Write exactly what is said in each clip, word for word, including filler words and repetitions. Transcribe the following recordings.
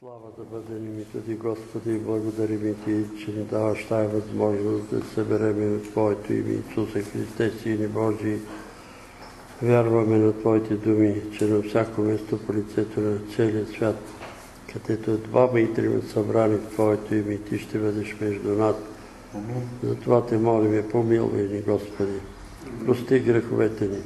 Слава да бъде името Ти, Господи, благодарим Ти, че ни даваш тая възможност да събереме в Твоето име, Исусе Христе, Сине Божий. Вярваме на Твоите думи, че на всяко место по лицето на целия свят, където двама и трима събрани в Твоето име, Ти ще бъдеш между нас. Затова Те молиме, помилвай ни, Господи. Прости греховете ни.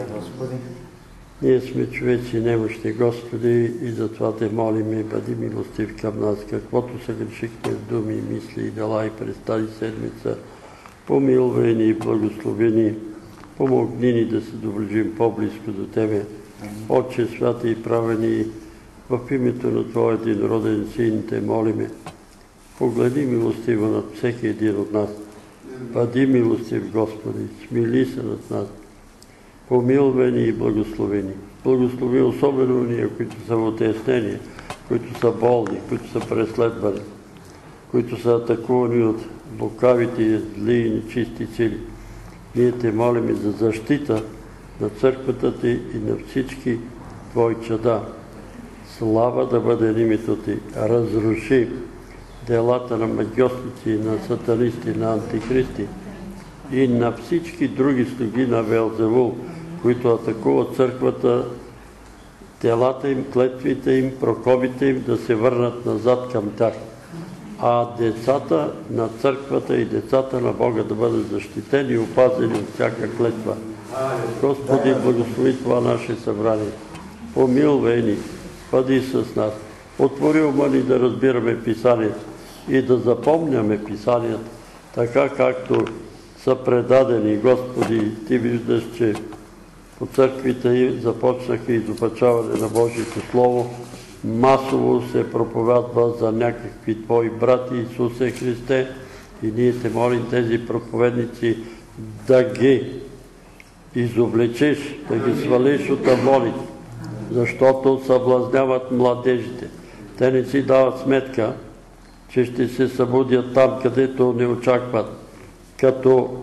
Ние сме човеци немощни, Господи, и затова Те молиме, бъди милостив към нас, каквото съгрешихме в думи, мисли и дела и през тази седмица. Помилвай ни и благослови ни, помогни ни да се доближим по-близко до Тебе. Отче святи и правени, в името на Твоя единороден Син Те молиме. Погледни милостиво над всеки един от нас. Бъди милостив, Господи, смили се над нас. Помилвай ни и благослови ни. Благослови особено ние, които са в отеснение, които са болни, които са преследвани, които са атакувани от лукавите и зли и нечисти сили. Ние Те молиме за защита на църквата Ти и на всички Твои чада. Слава да бъде името Ти. Разруши делата на магьосници, на сатанисти, на антихристи и на всички други слуги на Велзевул, които атакуват църквата, телата им, клетвите им, прокобите им да се върнат назад към тях. А децата на църквата и децата на Бога да бъдат защитени и опазени от всяка клетва. Господи, благослови това наше събрание. Помилвай ни, бъди с нас. Отвори ума ни да разбираме Писанието и да запомняме Писанията, така както са предадени. Господи, Ти виждаш, че по църквите започнаха изопачаване на Божието Слово. Масово се проповядва за някакви Твои брати, Исусе Христе, и ние Те молим тези проповедници да ги изоблечиш, да ги свалиш от таблоните, защото съблазняват младежите. Те не си дават сметка, че ще се събудят там, където не очакват, като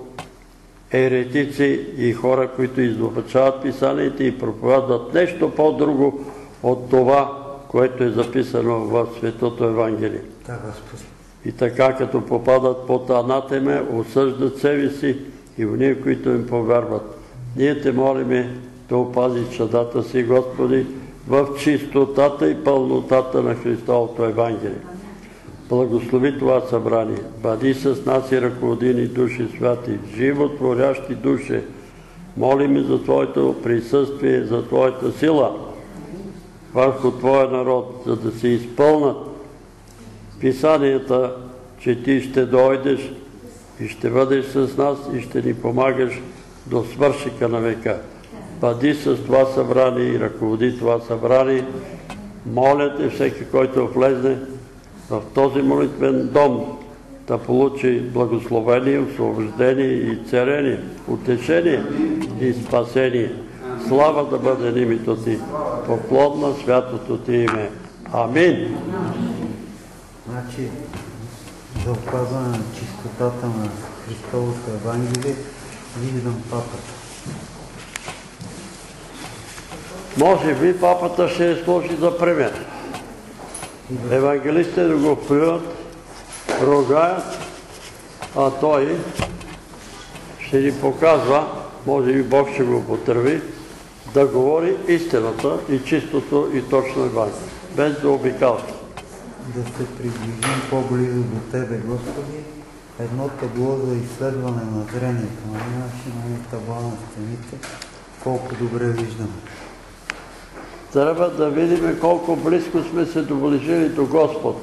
еретици и хора, които изопачават Писанието и проповядват нещо по-друго от това, което е записано в Светото Евангелие. И така, като попадат под анатеме, осъждат себе си и в ние, които им повярват. Ние Те молиме да опазиш чадата си, Господи, в чистотата и пълнотата на Христовото Евангелие. Благослови това събрание. Бъди с нас и ръководи ни, души святи, животворящи души. Молиме за Твоето присъствие, за Твоята сила върху Твоя народ, за да се изпълнат Писанията, че Ти ще дойдеш и ще бъдеш с нас и ще ни помагаш до свършика на века. Бъди с това събрание и ръководи това събрание. Моля Те, всеки, който влезне в този молитвен дом, да получи благословение, освобождение и царение, утешение и спасение. Слава да бъде името Ти, поклон на святото Ти име. Амин. Значи, за опазване на чистотата на Христовото Евангелие, виждам папата. Може би папата ще е сложи за пример. Евангелистите да го плюят, ругаят, а той ще ни показва, може би Бог ще го употреби, да говори истината и чистото и точно Евангелие, без да обикалва. Да се приближим по-близо до Тебе, Господи, едно табло за изследване на зрението. Имаше на табла на стените, колко добре виждаме. Трябва да видим колко близко сме се доближили до Господ.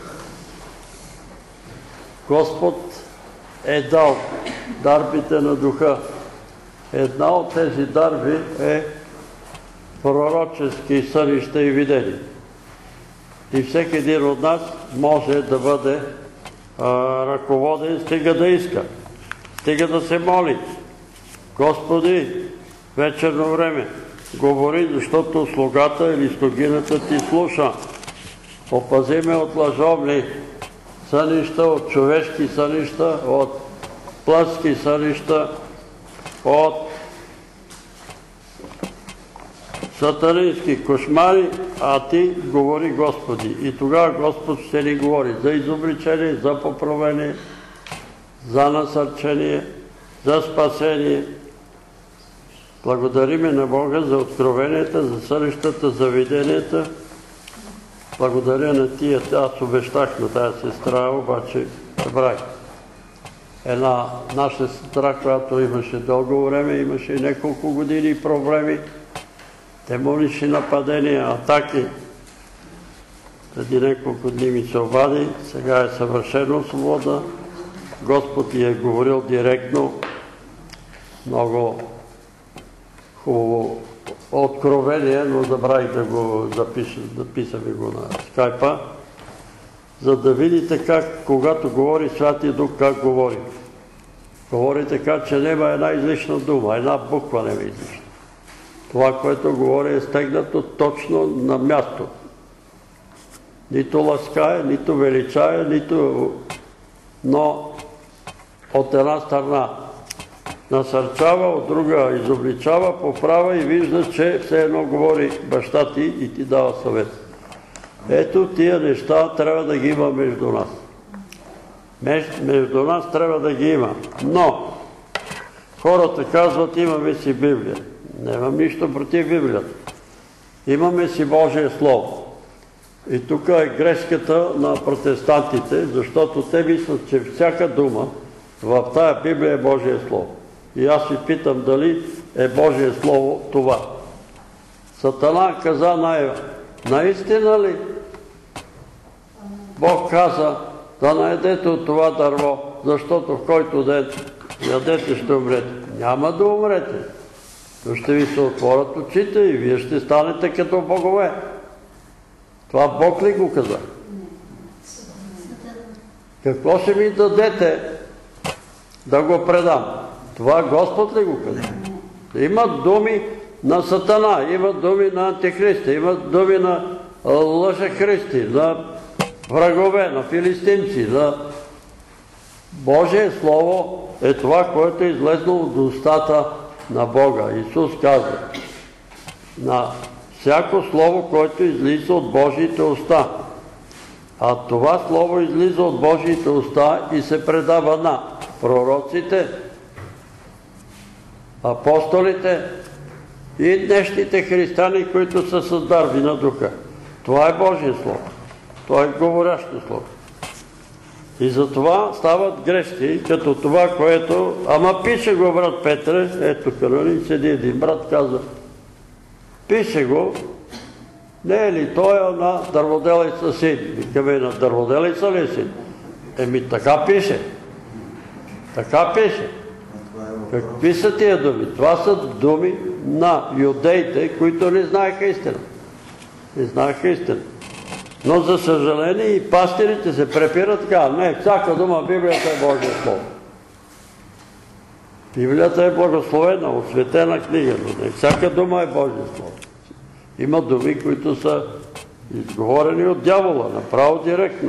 Господ е дал дарбите на духа. Една от тези дарби е пророчески сънища и видения. И всеки един от нас може да бъде а, ръководен, стига да иска, стига да се моли. Господи, вечерно време, говори, защото слугата или слугината Ти слуша. Опази ме от лъжовни сънища, от човешки сънища, от плътски сънища, от сатанински кошмари, а ти говори Господи. И тогава Господ ще ни говори за изобличение, за поправление, за насърчение, за спасение. Благодариме на Бога за откровенията, за сънищата, за виденията. Благодаря на тия, аз обещах на тая сестра, обаче забравих. Една наша сестра, която имаше дълго време, имаше няколко години проблеми, демонични нападения, атаки. Преди няколко дни ми се обади, сега е съвършено свободна. Господ ѝ е говорил директно, много хубаво откровение, но забравих да го запиша, записам го на скайпа, за да видите как, когато говори Святия Дух, как говори. Говори така, че няма една излишна дума, една буква не е излишна. Това, което говори, е стегнато точно на място. Нито ласкае, нито величае, нито... но от една страна насърчава, от друга изобличава, поправя и вижда, че все едно говори баща ти и ти дава съвет. Ето тия неща трябва да ги има между нас. Между нас трябва да ги има. Но хората казват, имаме си Библия. Нямам нищо против Библията. Имаме си Божие Слово. И тук е грешката на протестантите, защото те мислят, че всяка дума в тая Библия е Божие Слово. И аз ви питам дали е Божие Слово това. Сатана каза на Ева, наистина ли Бог каза да наедете от това дърво, защото в който ден ядете ще умрете? Няма да умрете, но ще ви се отворят очите и вие ще станете като богове. Това Бог ли го каза? Какво ще ми дадете да го предам? Това Господ ли го каза? Има думи на Сатана, има думи на антихриста, има думи на лъжехристи, на врагове, на филистимци. На... Божие Слово е това, което е излезло от устата на Бога. Исус казва, на всяко Слово, което излиза от Божиите уста. А това Слово излиза от Божиите уста и се предава на пророците, апостолите и днешните християни, които са с дарби на духа. Това е Божие Слово. Това е говорящо Слово. И затова стават грешки, като това, което... Ама пише го, брат Петре, ето къде седи един брат, казва, пише го, не е ли той на дърводелица син? Викаме, на дърводелица ли син? Еми така пише. Така пише. Какви са тия думи? Това са думи на юдеите, които не знаеха истина. Не знаеха истина. Но за съжаление и пастирите се препират така. Не, всяка дума в Библията е Божие Слово. Библията е благословена, осветена книга, но не всяка дума е Божие Слово. Има думи, които са изговорени от дявола, направо директно.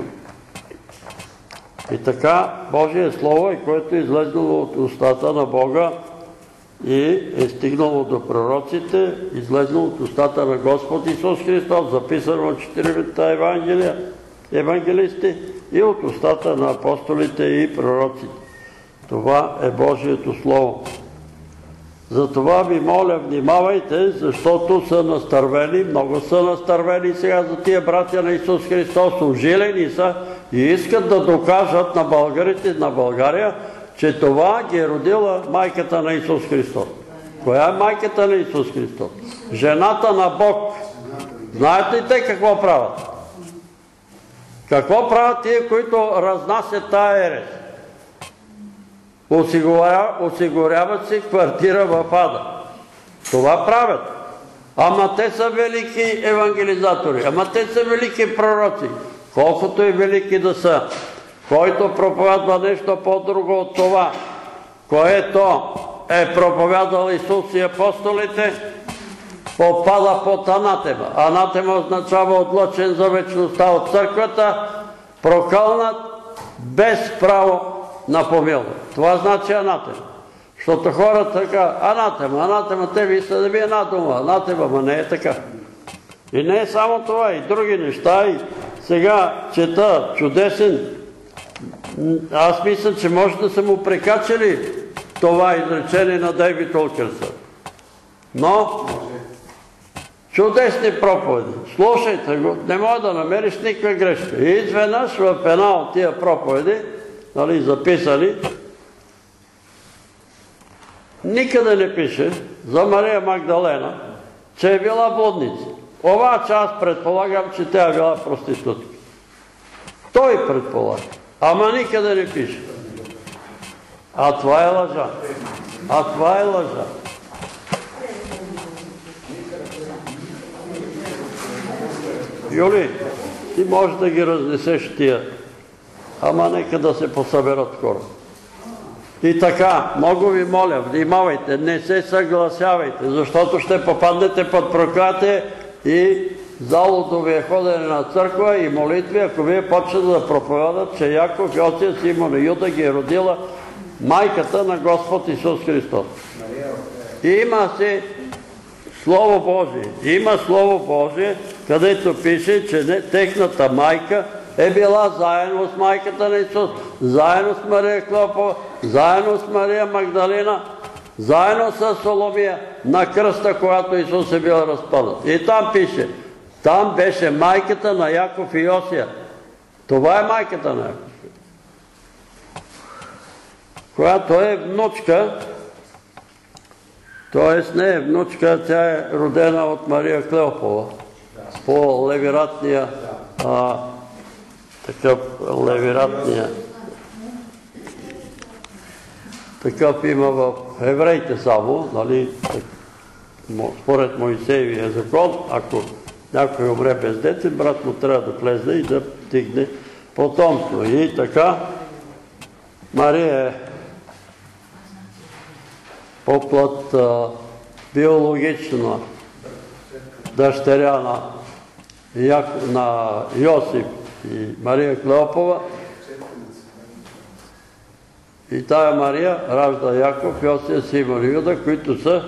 И така Божие Слово е, което е излезнало от устата на Бога и е стигнало до пророците, излезнало от устата на Господ Исус Христос, записано от четиримата евангелия, евангелисти и от устата на апостолите и пророците. Това е Божието Слово. Затова ви моля, внимавайте, защото са настървени, много са настървени сега за тия братя на Исус Христос, ужилени са и искат да докажат на българите, на България, че това ги е родила майката на Исус Христос. Коя е майката на Исус Христос? Жената на Бог. Знаете ли те какво правят? Какво правят тия, които разнасят тая ерес? Осигуряват си квартира в ада. Това правят. Ама те са велики евангелизатори. Ама те са велики пророци. Колкото и велики да са. Който проповядва нещо по-друго от това, което е проповядал Исус и апостолите, попада под анатема. Анатема означава отлъчен за вечността от църквата, прокълнат без право на помилване. Това значи анатема. Защото хората така, анатема, анатема, те мислят да би една дума, анатема, ма не е така. И не е само това, и други неща, и сега чета чудесен, аз мисля, че може да са му прекачали това изречение на Дейвид Уилкерсън. Но чудесни проповеди. Слушайте го, не може да намериш никаква грешка. И изведнъж в една от тия проповеди, нали, записали, никъде не пише за Мария Магдалена, че е била блудница. Обаче аз предполагам, че тя е била проститутка. Той предполага. Ама никъде не пише. А това е лъжа. А това е лъжа. Юли, ти можеш да ги разнесеш тия. Ама нека да се посъберат хора. И така, много ви моля, внимавайте, не се съгласявайте, защото ще попаднете под проклятие и залото ви е ходене на църква и молитви, ако вие почнете да проповядат, че Яков, Йосия, Симон и Юда ги е родила майката на Господ Исус Христос. И има си Слово Божие. Има Слово Божие, където пише, че техната майка е била заедно с майката на Исус, заедно с Мария Клеопова, заедно с Мария Магдалина, заедно с Соломия на кръста, когато Исус е бил разпънат. И там пише, там беше майката на Яков и Йосия. Това е майката на Яков. Която е внучка, т.е. не е внучка, тя е родена от Мария Клеопова по левиратния а, такъв левиратния такъв има в евреите само, нали, според Моисеевия закон, ако някой умре без дете, брат му трябва да влезе и да тигне потомство. И така, Мария е по плът биологична дъщеря на, на Йосип и Мария Клеопова. И тая Мария ражда Яков, Йосия, Симон и Юда, които са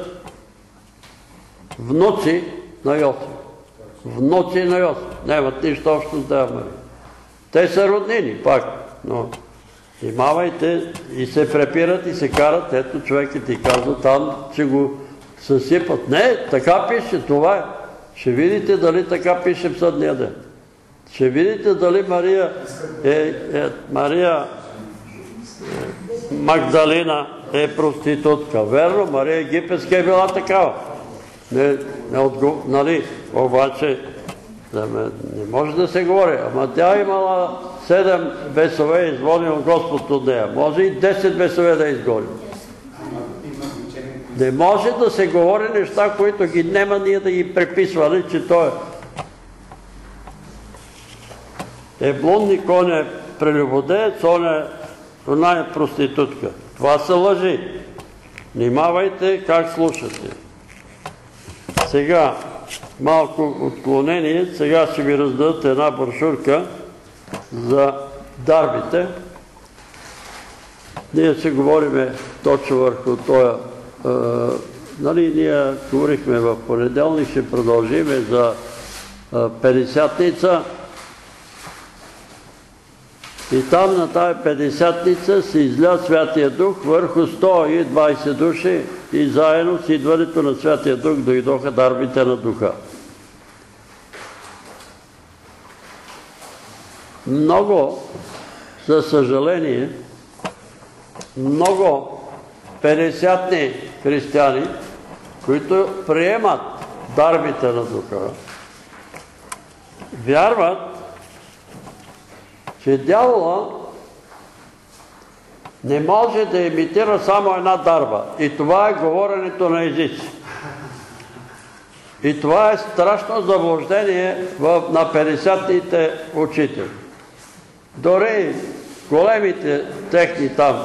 внуци на Йосип. Внуци на Йосип. Нямат нищо общо с тая Мария. Те са роднини, пак, но внимавайте и се препират и се карат. Ето човекът ти казва там, че го съсипат. Не, така пише, това е. Ще видите дали така пише в съдния ден. Ще видите дали Мария е, е Мария е, Магдалина е проститутка. Верно, Мария Египетска е била такава. Не, не отго... нали, обаче не, не може да се говори. Ама тя имала седем бесове и изгонил Господ от нея. Може и десет бесове да изгони. Не може да се говори неща, които ги нема ние да ги преписвали, че той е блудник, он е прелюбодеец, он е, она е проститутка. Това са лъжи. Внимавайте как слушате. Сега, малко отклонение, сега ще ви раздадат една брошурка за дарбите. Ние ще говорим точно върху този. Нали, ние говорихме в понеделник, ще продължим за Петдесятница. И там на тая Петдесятница се изля Святия Дух върху сто и двайсет души и заедно с идването на Святия Дух дойдоха дарбите на Духа. Много, за съжаление, много петдесятни християни, които приемат дарбите на Духа, вярват, че дявола не може да имитира само една дарба. И това е говоренето на езици. И това е страшно заблуждение на петдесятните учители. Дори големите техни там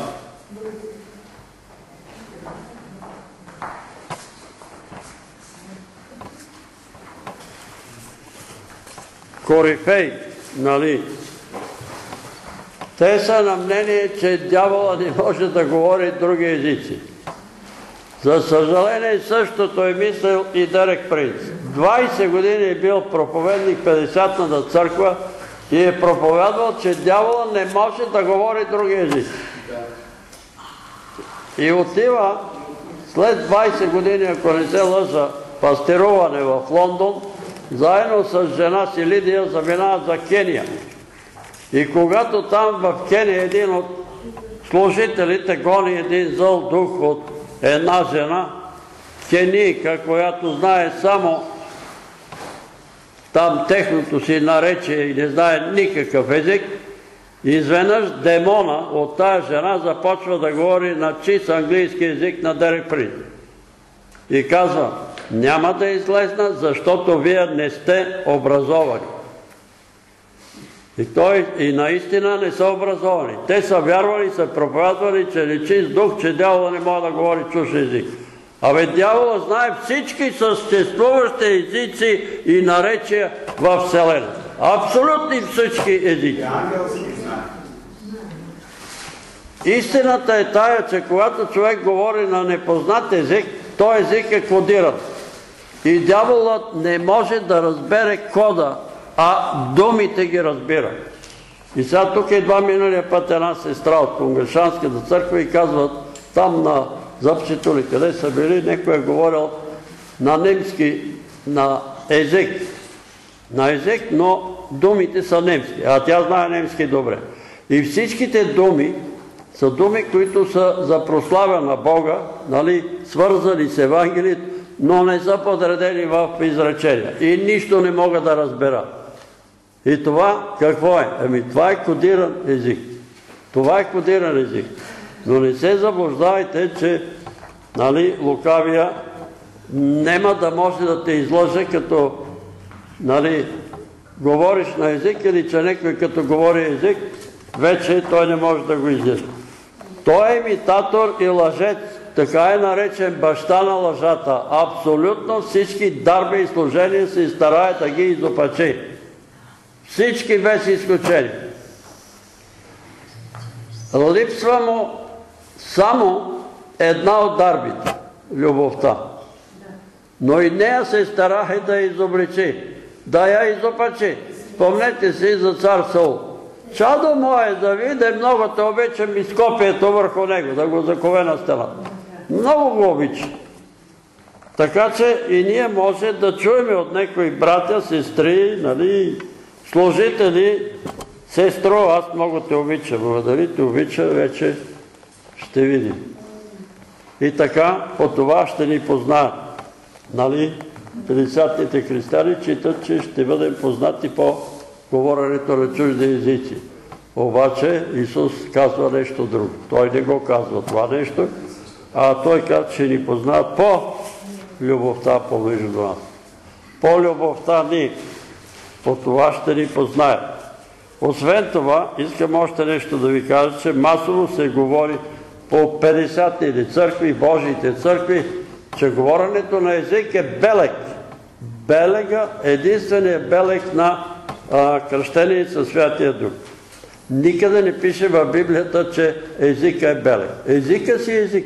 корифей, нали, те са на мнение, че дявола не може да говори други езици. За съжаление същото е мислил и Дерек Принц. двайсет години е бил проповедник в Петдесетната църква и е проповядвал, че дявола не може да говори други езици. И отива след двайсет години, ако не се лъжа, пастируване в Лондон, заедно с жена си Лидия заминават за Кения. И когато там в Кения един от служителите гони един зъл дух от една жена, кенийка, която знае само там техното си наречие и не знае никакъв език, изведнъж демона от тая жена започва да говори на чист английски език на Дерек Принц. И казва: няма да излезна, защото вие не сте образовани. И той и наистина не са образовани. Те са вярвали, са проповядвали, че не чист дух, че дявола не може да говори чуж език. Абе дявола знае всички съществуващи езици и наречия в Вселената. Абсолютни всички езици. Истината е тая, че когато човек говори на непознат език, този език е кодиран. И дяволът не може да разбере кода, а думите ги разбира. И сега тук идва миналия път една сестра от Конгрешанската църква и казват там на Запчитули, къде са били, някой е говорил на немски, на език. На език, но думите са немски, а тя знае немски добре. И всичките думи са думи, които са за прославя на Бога, нали, свързани с Евангелието, но не са подредени в изречения. И нищо не мога да разбера. И това какво е? Ами това е кодиран език. Това е кодиран език. Но не се заблуждавайте, че нали, лукавия няма да може да те излъже, като нали, говориш на език или че някой като говори език, вече той не може да го излезе. Той е имитатор и лъжец, така е наречен баща на лъжата. Абсолютно всички дарби и служения се старае да ги изопачи. Всички без изключение. Липсва му само една от дарбите – любовта. Но и нея се старае да я изобличи, да я изопачи. Спомнете си за цар Саул. Чадо мое, да виде, много те обичам и скопието върху него, да го закове на стената. Много го обича. Така че и ние може да чуем от някои братя, сестри, нали, служители: сестро, аз много те обичам, а дали те обича, вече ще видим. И така, по това ще ни познаят. Нали, петдесетните християни читат, че ще бъдем познати по говоренето на чужди езици. Обаче Исус казва нещо друго. Той не го казва това нещо, а той казва, че ни познаят по любовта помежду нас. По любовта ни. По това ще ни познаят. Освен това, искам още нещо да ви кажа, че масово се говори по петдесетните църкви, Божиите църкви, че говоренето на език е белег. Белега, единственият белег на а, кръщение със Святия Дух. Никъде не пише в Библията, че езика е белег. Езика си език.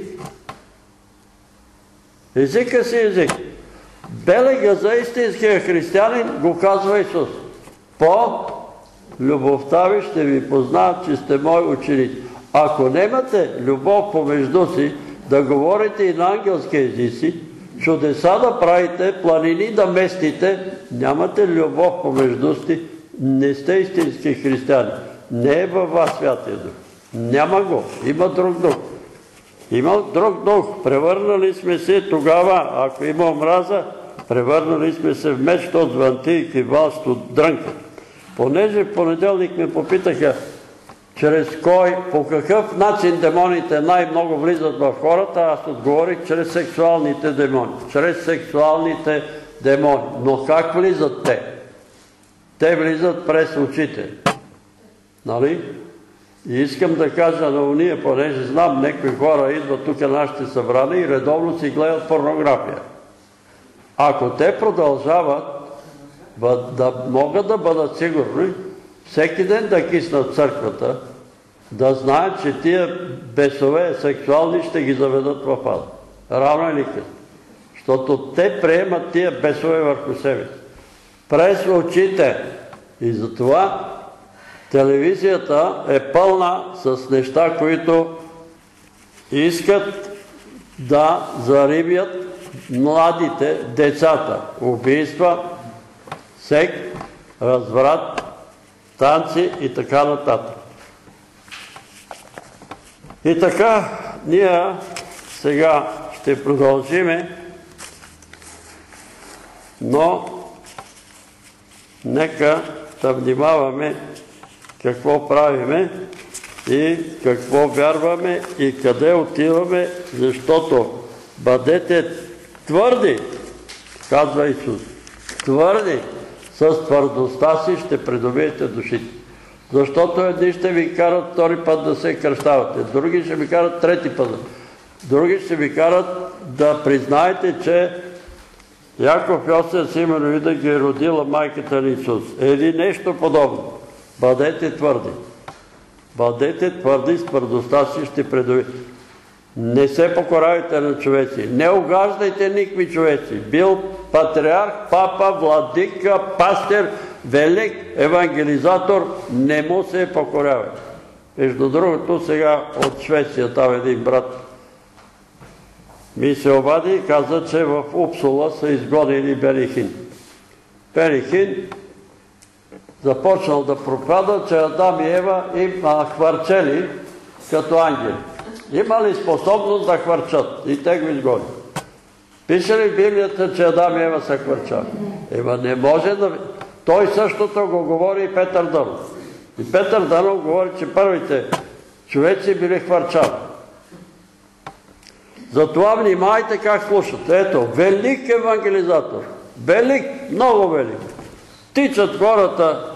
Езика си език. Белега за истинския християнин го казва Исус. По любовта ви ще ви познаят, че сте мои ученици. Ако нямате любов помежду си, да говорите и на ангелски езици, чудеса да правите, планини да местите, нямате любов помежду си, не сте истински християни. Не е във вас Святия Дух. Няма го. Има друг дух. Има друг дух. Превърнали сме се тогава, ако има омраза, превърнали сме се в меч от звънти и кивалство дрънка. Понеже в понеделник ме попитаха чрез кой, по какъв начин демоните най-много влизат в хората, аз отговорих чрез сексуалните демони. Чрез сексуалните демони. Но как влизат те? Те влизат през очите. Нали? И искам да кажа на уния, понеже знам, някои хора идват тук на нашите събрания и редовно си гледат порнография. Ако те продължават да могат да бъдат сигурни, всеки ден да киснат църквата, да знаят, че тия бесове сексуални ще ги заведат в ада. рано или късно. Защото те приемат тия бесове върху себе си. През очите. И затова телевизията е пълна с неща, които искат да зарибят младите, децата. Убийства, сек, разврат, танци и така нататък. И така, ние сега ще продължиме, но нека да внимаваме какво правиме и какво вярваме и къде отиваме, защото бъдете твърди, казва Исус. Твърди, с твърдостта си ще придобиете душите. Защото едни ще ви карат втори път да се кръщавате, други ще ви карат трети път, други ще ви карат да признаете, че Яков, Йосиф, Симеон и Юда ги е родила майката на Исус. Или нещо подобно. Бъдете твърди. Бъдете твърди, с твърдостта си ще придобиете. Не се покоравайте на човеци. Не угаждайте никакви човеци. Бил патриарх, папа, владика, пастир, велик евангелизатор, не му се покорявайте. Между другото, сега от Швеция, там един брат ми се обади и каза, че в Упсула са изгонили Бенихин. Бенихин започнал да проповядва, че Адам и Ева им хвърчели като ангели. Имали способност да хвърчат и те го изгони. Пише ли в Библията, че Адам и Ева са хвърчали? Ева не може да... Той същото го говори и Петър Дънов. И Петър Дънов говори, че първите човеци били хвърчали. Затова внимайте как слушат. Ето, велик евангелизатор. Велик, много велик. Тичат хората,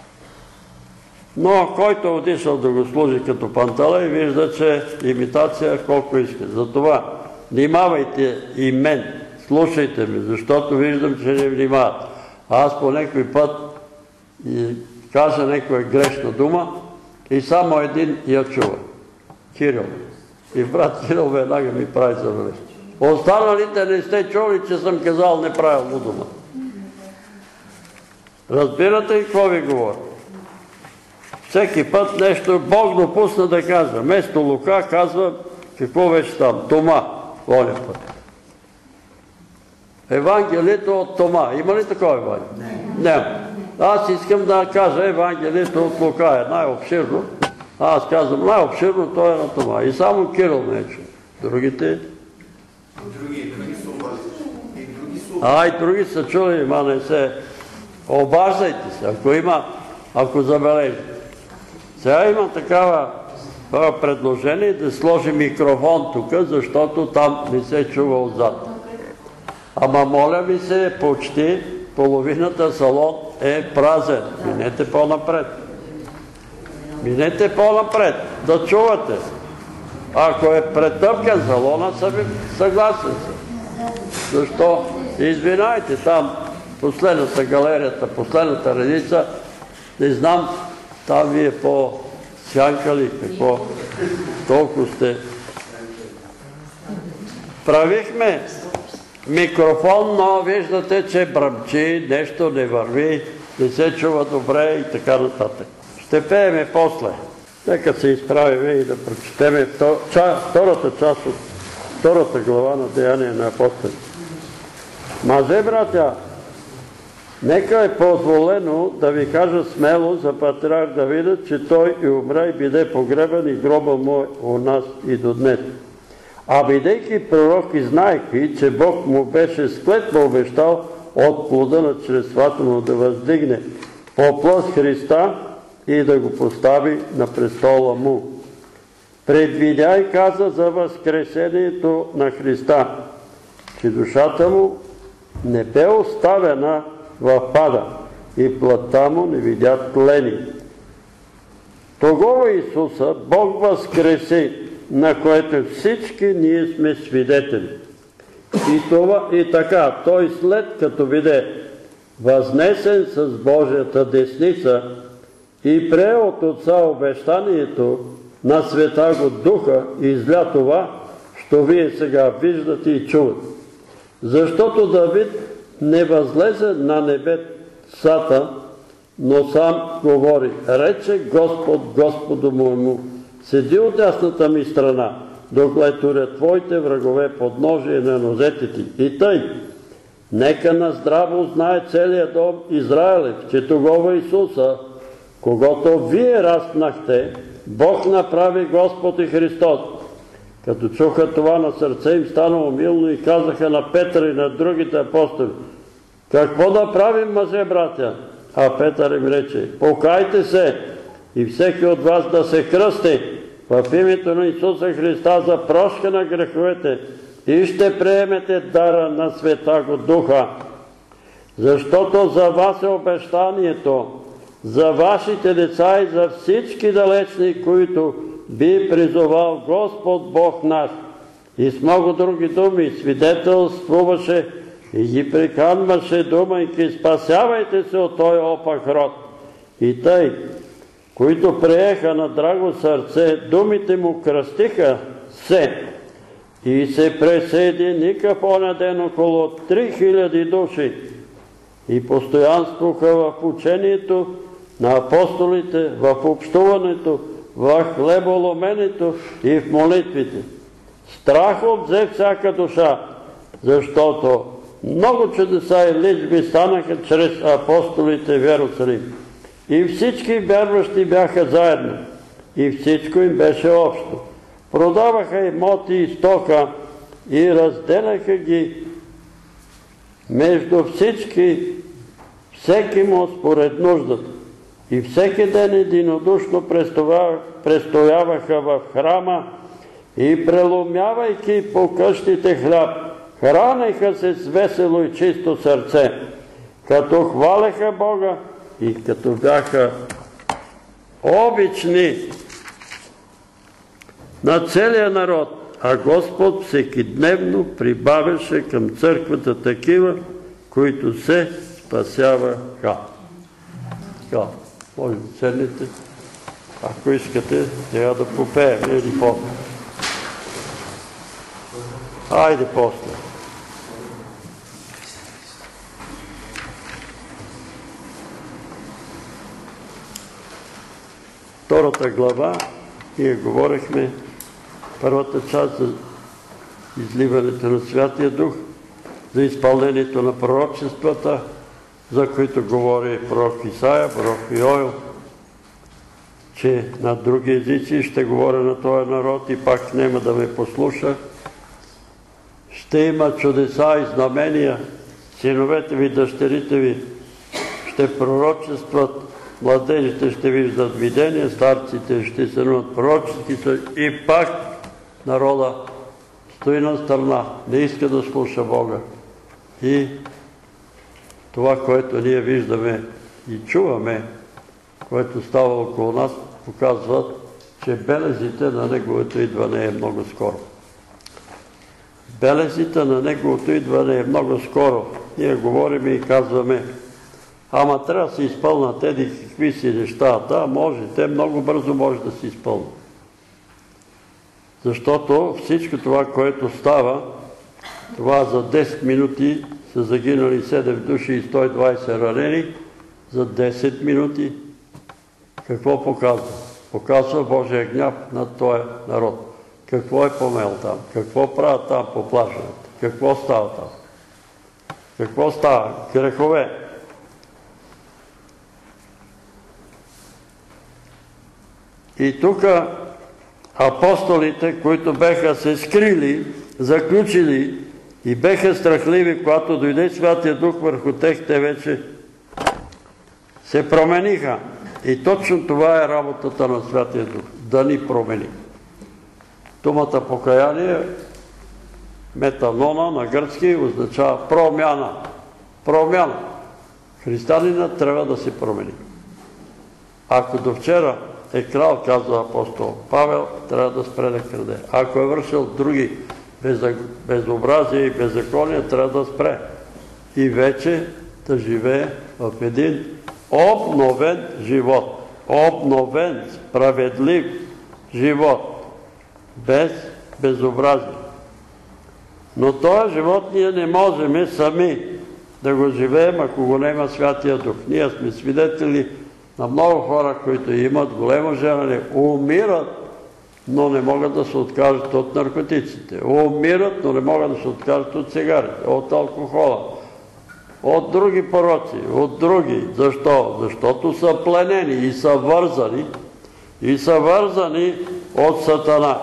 но който е отишъл да го служи като пантала и вижда, че имитация колко иска. Затова внимавайте и мен, слушайте ме, защото виждам, че не внимават. Аз по някой път кажа някоя грешна дума и само един я чува. Кирил. И брат Кирил веднага ми прави забележка. Останалите не сте чули, че съм казал неправилно дума. Разбирате ли какво ви говоря? Всеки път нещо Бог допусна да казва. Вместо Лука казва, какво беше там? Тома. Оня път. Евангелието от Тома. Има ли такова Евангелие? Няма. Аз искам да кажа Евангелието от Лука. Е най-обширно. Аз казвам най-обширно, той е на Тома. И само Кирил не е чул. Другите? Други са обаждали. А, и други са чули, ма не се... Обаждайте се, ако има, ако забележите. Сега има такава предложение да сложи микрофон тук, защото там не се чува отзад. Ама моля ви се, почти половината салон е празен. Минете по-напред. Минете по-напред, да чувате. Ако е претъпкан салона, съгласен съм. Защо? Извинайте, там последната галерията, последната редица, не знам, там ви е по-сянкали, какво толкова сте. Правихме микрофон, но виждате, че бръмчи, нещо не върви, не се чува добре и така нататък. Ще пееме после. Нека се изправиме и да прочетеме втората част от втората глава на Деяния на апостолите. Мазе, братя, нека е позволено да ви кажа смело за патриарх Давида, че той и умря и биде погребан и гроба му е у нас и до днес. А бидейки пророк и знаейки, че Бог му беше с клетва обещал от плода на чресвата му да въздигне по плъс Христа и да го постави на престола му. Предвидя и каза за възкресението на Христа, че душата му не бе оставена в пада и плътта му не видя тлени. Того Исуса Бог възкреси, на което всички ние сме свидетели. И, това, и така, той след като биде възнесен с Божията десница и прие от Отца обещанието на Света го Духа и изля това, що вие сега виждате и чувате. Защото Давид не възлезе на небесата, но сам говори: рече Господ Господу моему: седи от дясната ми страна, докато туря твоите врагове подножие на нозете ти. И тъй, нека наздраво знае целият дом Израилев, че тогова Исуса, когато вие разпнахте, Бог направи Господ и Христос. Като чуха това, на сърце им стана умилно и казаха на Петър и на другите апостоли: какво да правим, мъже, братя? А Петър им рече: покайте се и всеки от вас да се кръсти в името на Исуса Христа за прошка на греховете и ще приемете дара на Святаго Духа. Защото за вас е обещанието, за вашите деца и за всички далечни, които би призовал Господ Бог наш. И с много други думи свидетелствуваше и ги приканваше, думайки: спасявайте се от този опак род. И тъй, които приеха на драго сърце думите му, кръстиха се и се присъединиха в оня ден около три хиляди души и постоянстваха в учението на апостолите, в общуването, в хлеболоменето и в молитвите. Страхът взе всяка душа, защото много чудеса и личби станаха чрез апостолите в Йерусалим. И всички вярващи бяха заедно, и всичко им беше общо. Продаваха имоти и стока и разделяха ги между всички, всеки му според нуждата. И всеки ден единодушно престояваха в храма и преломявайки по къщите хляб, хранеха се с весело и чисто сърце, като хвалеха Бога и като бяха обични на целия народ, а Господ всекидневно прибавяше към църквата такива, които се спасяваха. Така, може да седнете, ако искате, трябва да попеем или после. Айде после. Втората глава, ние говорихме първата част за изливането на Святия Дух, за изпълнението на пророчествата, за които говори пророк Исаия, пророк Йоел, че на други езици ще говоря на този народ и пак няма да ме послуша. Ще има чудеса и знамения, синовете ви, дъщерите ви ще пророчестват, младежите ще виждат видения, старците ще сънуват пророчески и пак народа стои на страна, не иска да слуша Бога. И това, което ние виждаме и чуваме, което става около нас, показват, че белезите на Неговото идване е много скоро. Белезите на Неговото идване е много скоро. Ние говорим и казваме: ама трябва да се изпълнат еди какви си неща. Да, може, те много бързо може да се изпълнат. Защото всичко това, което става, това за десет минути са загинали седем души и сто и двайсет ранени, за десет минути какво показва? Показва Божия гняв над този народ. Какво е помел там? Какво правят там по плажовете? Какво става там? Какво става? Грехове. И тук апостолите, които беха се скрили, заключили и беха страхливи, когато дойде Святия Дух върху тях, те вече се промениха. И точно това е работата на Святия Дух, да ни промени. Думата покаяние, метанона на гръцки, означава промяна. Промяна. Християнинът трябва да се промени. Ако до вчера е крал, казва апостол Павел, трябва да спре да краде. Ако е вършил други безобразия и беззакония, трябва да спре. И вече да живее в един обновен живот. Обновен, справедлив живот. Без безобразие. Но този живот ние не можем сами да го живеем, ако го няма Святия Дух. Ние сме свидетели на много хора, които имат големо желание, умират, но не могат да се откажат от наркотиците. Умират, но не могат да се откажат от цигарите, от алкохола, от други пороци, от други. Защо? Защото са пленени и са вързани, и са вързани от Сатана.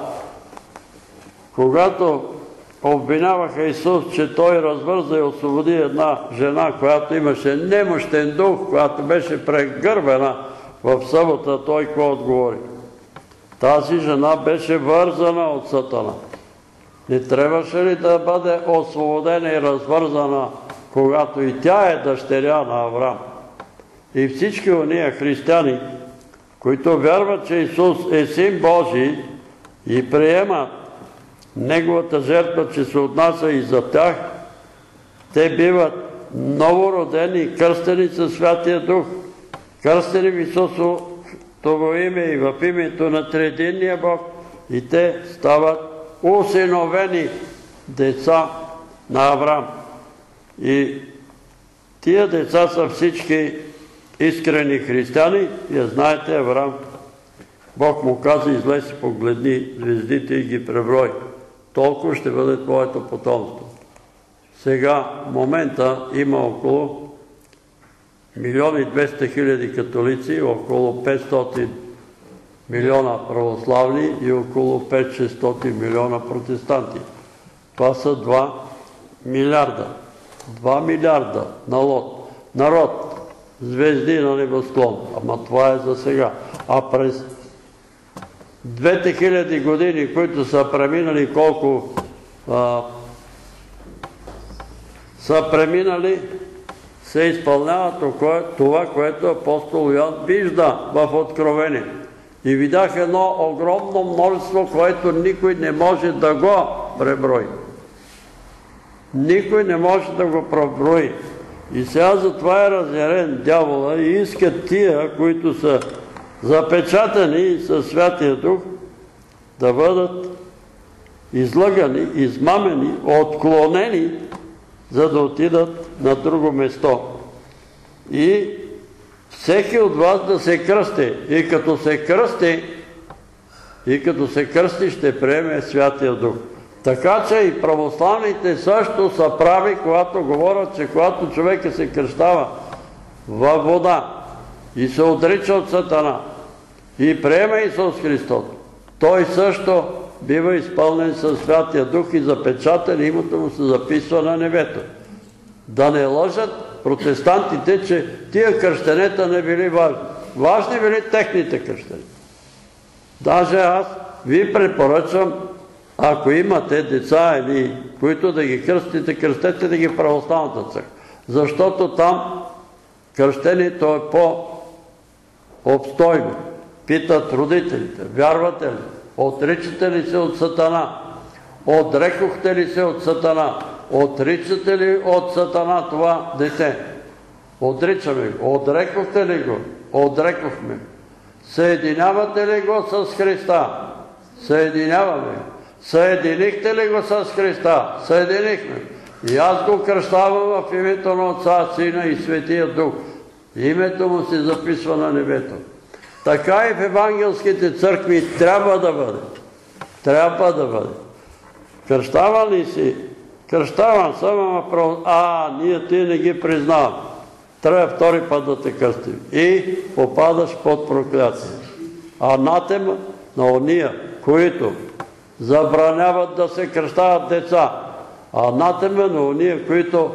Когато обвиняваха Исус, че Той развърза и освободи една жена, която имаше немощен дух, която беше прегърбена в събота, Той какво отговори? Тази жена беше вързана от Сатана. Не трябваше ли да бъде освободена и развързана, когато и тя е дъщеря на Авраам? И всички ония християни, които вярват, че Исус е Син Божий и приемат Неговата жертва, че се отнася и за тях, те биват новородени и кръстени със Святия Дух, кръстени в Исусово име и в името на триединния Бог, и те стават усиновени деца на Авраам. И тия деца са всички искрени християни. Вие знаете, Авраам, Бог му каза, излез и погледни звездите и ги преброй. Толкова ще бъде твоето потомство. Сега, в момента, има около милион и двеста хиляди католици, около петстотин милиона православни и около пет-шестстотин милиона протестанти. Това са два милиарда. два милиарда народ. Народ. Звезди на небосклон. Ама това е за сега. А през двете хиляди години, които са преминали, колко а, са преминали, се изпълнява това, което апостол Йоан вижда в Откровение. И видях едно огромно множество, което никой не може да го преброи. Никой не може да го преброи. И сега затова е разярен дявола и искат тия, които са запечатани със Святия Дух, да бъдат излъгани, измамени, отклонени, за да отидат на друго место. И всеки от вас да се кръсти. И като се кръсти, и като се кръсти, ще приеме Святия Дух. Така че и православните също са прави, когато говорят, че когато човека се кръщава във вода и се отрича от Сатана и приема Исус Христос, той също бива изпълнен със Святия Дух и запечатан, името му се записва на небето. Да не лъжат протестантите, че тия кръщенета не били важни. Важни били техните кръщени. Даже аз ви препоръчвам, ако имате деца или които да ги кръстите, кръстете да ги в православната църква. Защото там кръщението е по-обстойно. Питат родителите, вярвате ли? Отричате ли се от Сатана? Отрекохте ли се от Сатана? Отричате ли от Сатана това дете? Отричаме го. Отрекохте ли го? Отрекохме. Съединявате ли го с Христа? Съединяваме. Съединихте ли го с Христа? Съединихме. И аз го кръщавам в името на Отца, Сина и Светия Дух. Името му се записва на небето. Така и в евангелските църкви трябва да бъде. Трябва да бъде. Кръщава ли си? Кръщавам съм, ама право... А, ние ти не ги признавам. Трябва втори път да те кръстим. И попадаш под проклятие. Анатема на ония, които забраняват да се кръщават деца. Анатема на ония, които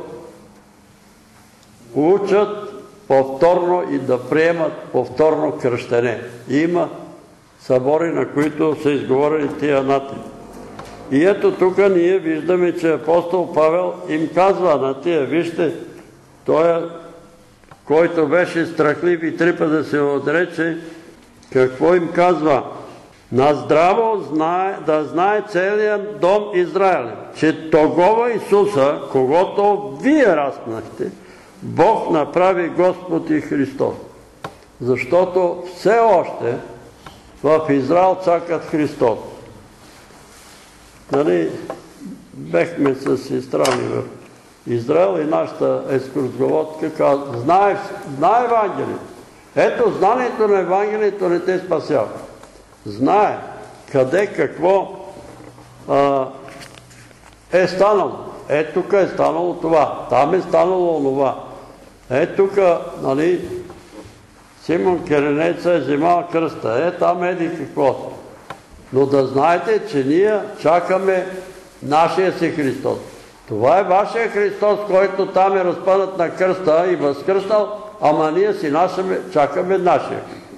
учат повторно и да приемат повторно кръщене. Има събори, на които са изговорени тия анатеми. И ето тук ние виждаме, че апостол Павел им казва на тия, вижте, той, който беше страхлив и три пъти да се отрече, какво им казва? Наздраво знае, да знае целият дом Израилев, че тогова Исуса, когото вие разпнахте, Бог направи Господ и Христос. Защото все още в Израил чакат Христос. Нали, бехме с сестра ми в Израел и нашата екскурсоводка каза, знае, знае Евангелието. Ето, знанието на Евангелието не те спасява. Знае къде, какво а, е станало. Е, тук е станало това, там е станало онова. Е, тук, нали, Симон Киренеца е взимал кръста. Е, там еди какво. Но да знаете, че ние чакаме нашия си Христос. Това е вашия Христос, който там е разпънат на кръста и възкръснал, ама ние си нашаме, чакаме нашия.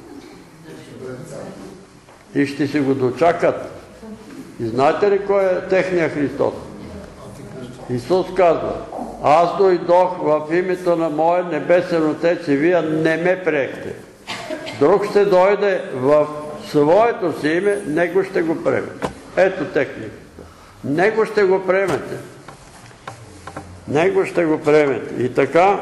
И ще си го дочакат. И знаете ли кой е техния Христос? Исус казва, аз дойдох в името на моя небесен Отец и вие не ме приехте. Друг ще дойде в своето си име, него ще го приемете. Ето техния. Него ще го приемете. Него ще го приемете. И така,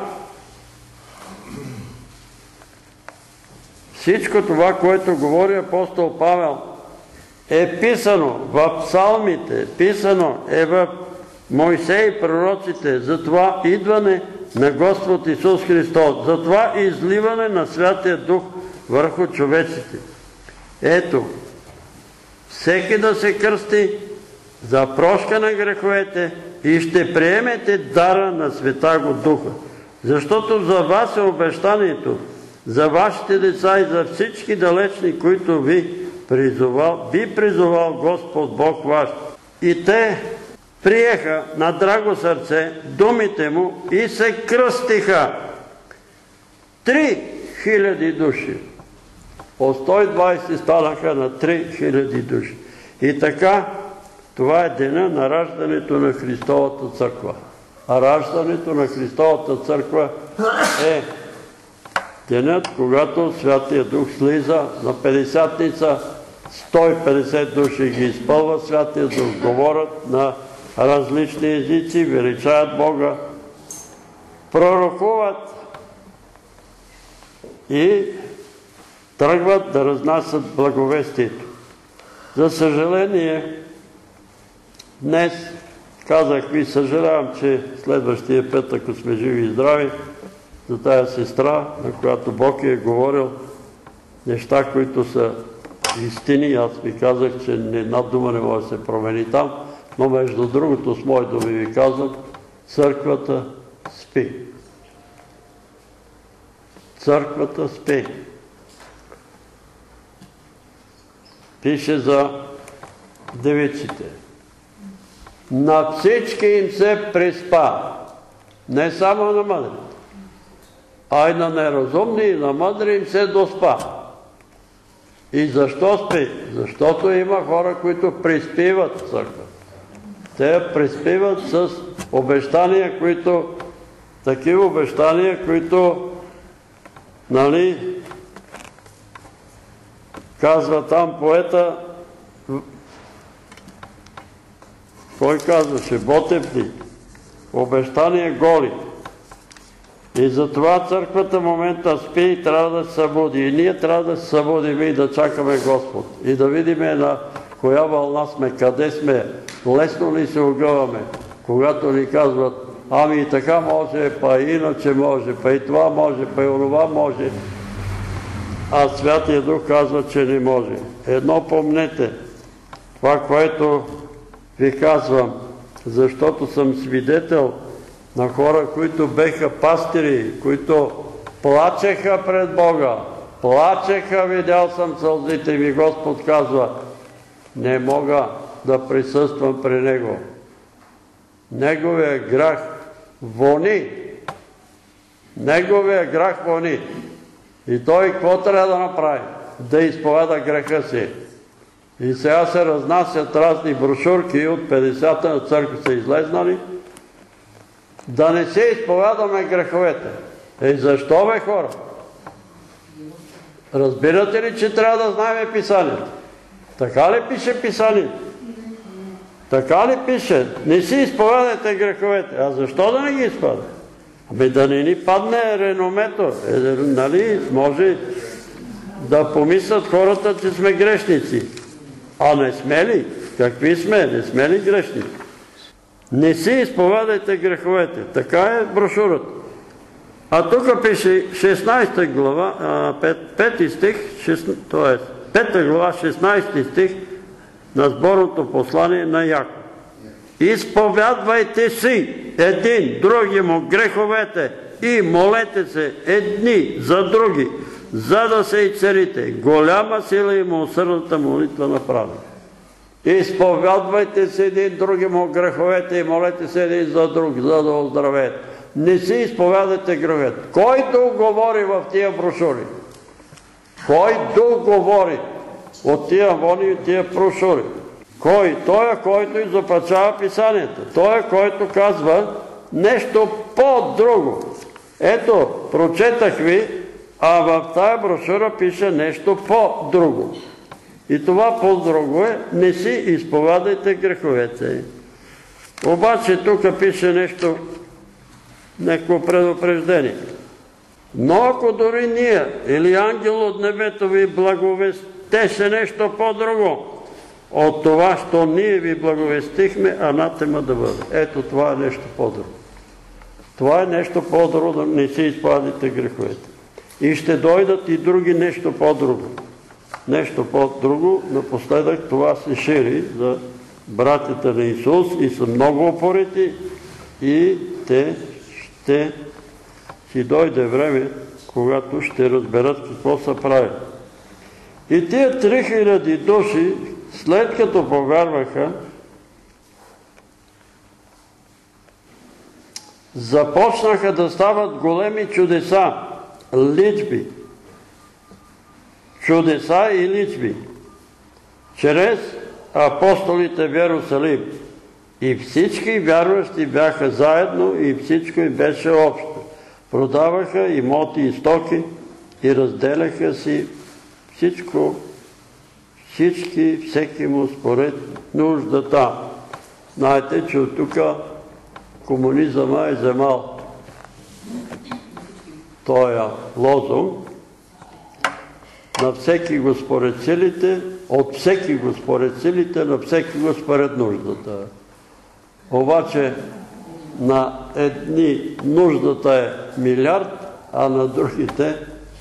всичко това, което говори апостол Павел, е писано в псалмите, писано е в Мойсей и пророците, за това идване на Господ Исус Христос, за това изливане на Святия Дух върху човеците. Ето, всеки да се кръсти за прошка на греховете и ще приемете дара на Святаго Духа. Защото за вас е обещанието, за вашите деца и за всички далечни, които ви призовал, би призовал Господ Бог ваш. И те приеха на драго сърце думите му и се кръстиха. Три хиляди души. От сто и двайсет станаха на три хиляди души. И така, това е деня на раждането на Христовата църква. А раждането на Христовата църква е денят, когато Святия Дух слиза на Петдесятница, сто и петдесет души ги изпълва Святия Дух, говорят на различни езици, величаят Бога, пророкуват и тръгват да разнасят благовестието. За съжаление, днес казах ви, съжалявам, че следващия път, ако сме живи и здрави, за тая сестра, на която Бог е говорил неща, които са истини. Аз ви казах, че една дума не може да се промени там, но между другото с мои думи ви казвам, църквата спи. Църквата спи. Пише за девиците. На всички им се приспа. Не само на мъдрите, а и на неразумни и на мъдри им се доспа. И защо спи? Защото има хора, които приспиват църква. Те приспиват с обещания, които, такива обещания, които, нали, казва там поета, кой казваше, Ботев ли? Обещания голи. И затова църквата в момента спи и трябва да се събуди. И ние трябва да се събудим и да чакаме Господ. И да видим на коя вълна сме, къде сме, лесно ли се огъваме, когато ни казват, ами и така може, па и иначе може, па и това може, па и онова може. А Святия Дух казва, че не може. Едно помнете, това, което ви казвам, защото съм свидетел на хора, които беха пастири, които плачеха пред Бога, плачеха, видял съм сълзите ми, Господ казва, не мога да присъствам при Него. Неговия грях вони. Неговия грях вони. И той какво трябва да направи? Да изповяда греха си. И сега се разнасят разни брошурки от петдесета на църква са излезнали, да не се изповядаме греховете. Е, защо бе, хора? Разбирате ли, че трябва да знаем Писанието? Така ли пише Писанието? Така ли пише? Не си изповядайте греховете. А защо да не ги изповядате? Ами да не ни падне реномето. Е, нали, може да помислят хората, че сме грешници. А не сме ли? Какви сме? Не сме ли грешници? Не си изповядайте греховете. Така е брошурата. А тук пише шестнадесета глава, пети стих, т.е. пета глава, шестнадесети стих на сборното послание на Яков. Изповядвайте си един други му греховете и молете се едни за други, за да се и царите. Голяма сила има усърдната молитва на праведника. Изповядвайте се един други му греховете и молете се един за друг, за да оздравеете. Не си изповядайте греховете. Кой да говори в тия брошури? Кой да говори от тия вони и тия брошури? Кой? Той е, който изопачава писанията. Той е, който казва нещо по-друго. Ето, прочетах ви, а в тая брошура пише нещо по-друго. И това по-друго е, не си изповядайте греховете. Обаче тук пише нещо, някакво предупреждение. Но ако дори ние или ангел от небето ви благовестеше нещо по-друго, от това, що ние ви благовестихме, анатема да бъде. Ето, това е нещо по-друго. Това е нещо по-друго, да не си изповядайте греховете. И ще дойдат и други нещо по-друго. Нещо по-друго, напоследък това се шири за братята на Исус и са много упорити и те ще си дойде време, когато ще разберат какво са правили. И тия три хиляди души, след като повярваха, започнаха да стават големи чудеса, личби. Чудеса и личби. Чрез апостолите в Йерусалим. И всички вярващи бяха заедно и всичко им беше общо. Продаваха имоти и стоки и разделяха си всичко, всички, всеки му според нуждата. Знаете, че от тук комунизъма е вземал тоя лозунг на всеки го според силите, от всеки го според силите, на всеки го според нуждата. Обаче на едни нуждата е милиард, а на другите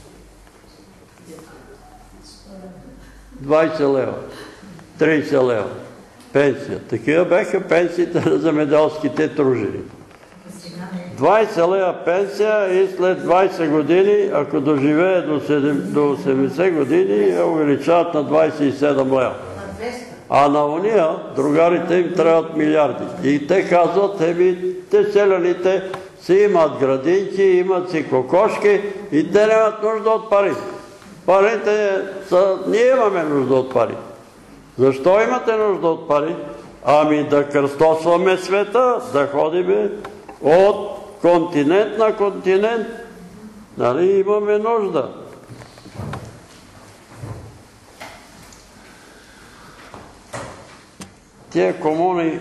двайсет лева, трийсет лева пенсия. Такива бяха пенсиите на земеделските тружени. двайсет лева пенсия и след двайсет години, ако доживее до осемдесет години, я увеличават на двайсет и седем лева. А на уния, другарите им трябват милиарди. И те казват, еми, те селяните си имат градинки, имат си кокошки и те нямат нужда от пари. Парите са, ние имаме нужда от пари. Защо имате нужда от пари? Ами да кръстосваме света, да ходиме от континент на континент. Нали имаме нужда? Тия комуни,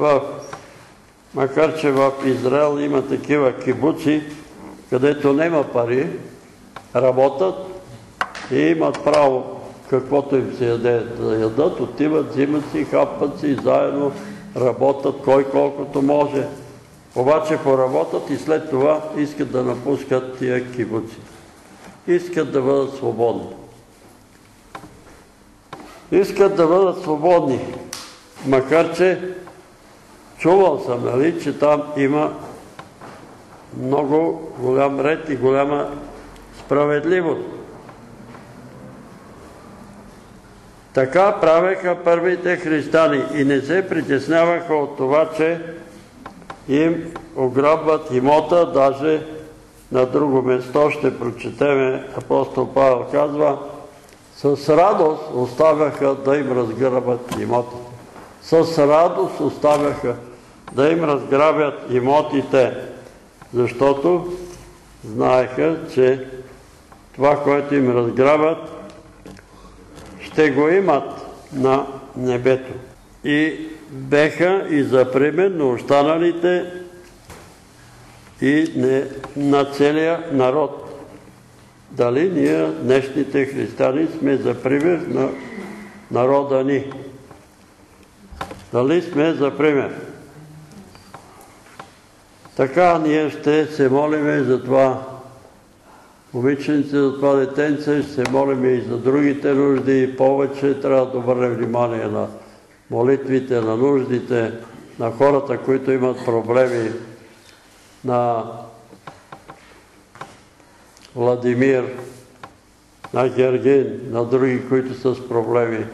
макар че в Израел има такива кибуци, където няма пари, работят и имат право каквото им се яде да ядат, отиват, взимат си, хапват си, заедно работят, кой колкото може. Обаче поработят и след това искат да напускат тия кибуци. Искат да бъдат свободни. Искат да бъдат свободни. Макар че чувал съм, нали, че там има много голям ред и голяма справедливост. Така правеха първите християни и не се притесняваха от това, че им ограбват имота, даже на друго место ще прочетеме, апостол Павел казва, с радост оставяха да им разграбят имотите. С радост оставяха да им разграбят имотите, защото знаеха, че това, което им разграбят, ще го имат на небето. И беха и за пример на останалите и на целия народ. Дали ние, днешните християни, сме за пример на народа ни? Дали сме за пример? Така ние ще се молиме за това момиченце, за това детенце, ще се молиме и за другите нужди и повече трябва да обърнем внимание на молитвите, на нуждите, на хората, които имат проблеми, на Владимир, на Гергин, на други, които са с проблеми.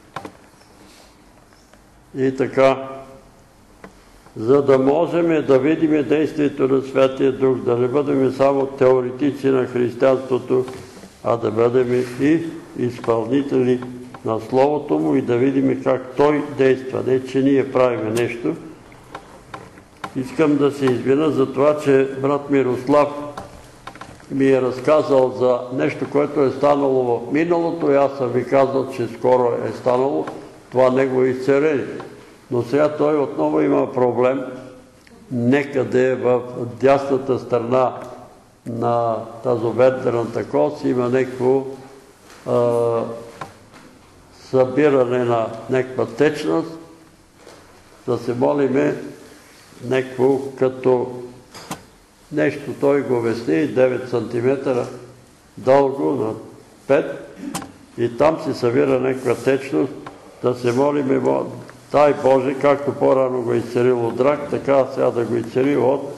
И така, за да можем да видим действието на Святия Дух, да не бъдем само теоретици на християнството, а да бъдем и изпълнители на Словото Му и да видим как Той действа. Не, че ние правиме нещо. Искам да се извина за това, че брат Мирослав ми е разказал за нещо, което е станало в миналото и аз съм ви казал, че скоро е станало това негово изцеление. Но сега той отново има проблем некъде в дясната страна на тазобедрената кост има някакво събиране на някаква течност, да се молиме някакво като нещо, той го обясни, девет сантиметра дълго на пет и там се събира някаква течност, да се молиме, дай Боже, както по-рано го изцелил от рак, така сега да го изцелил от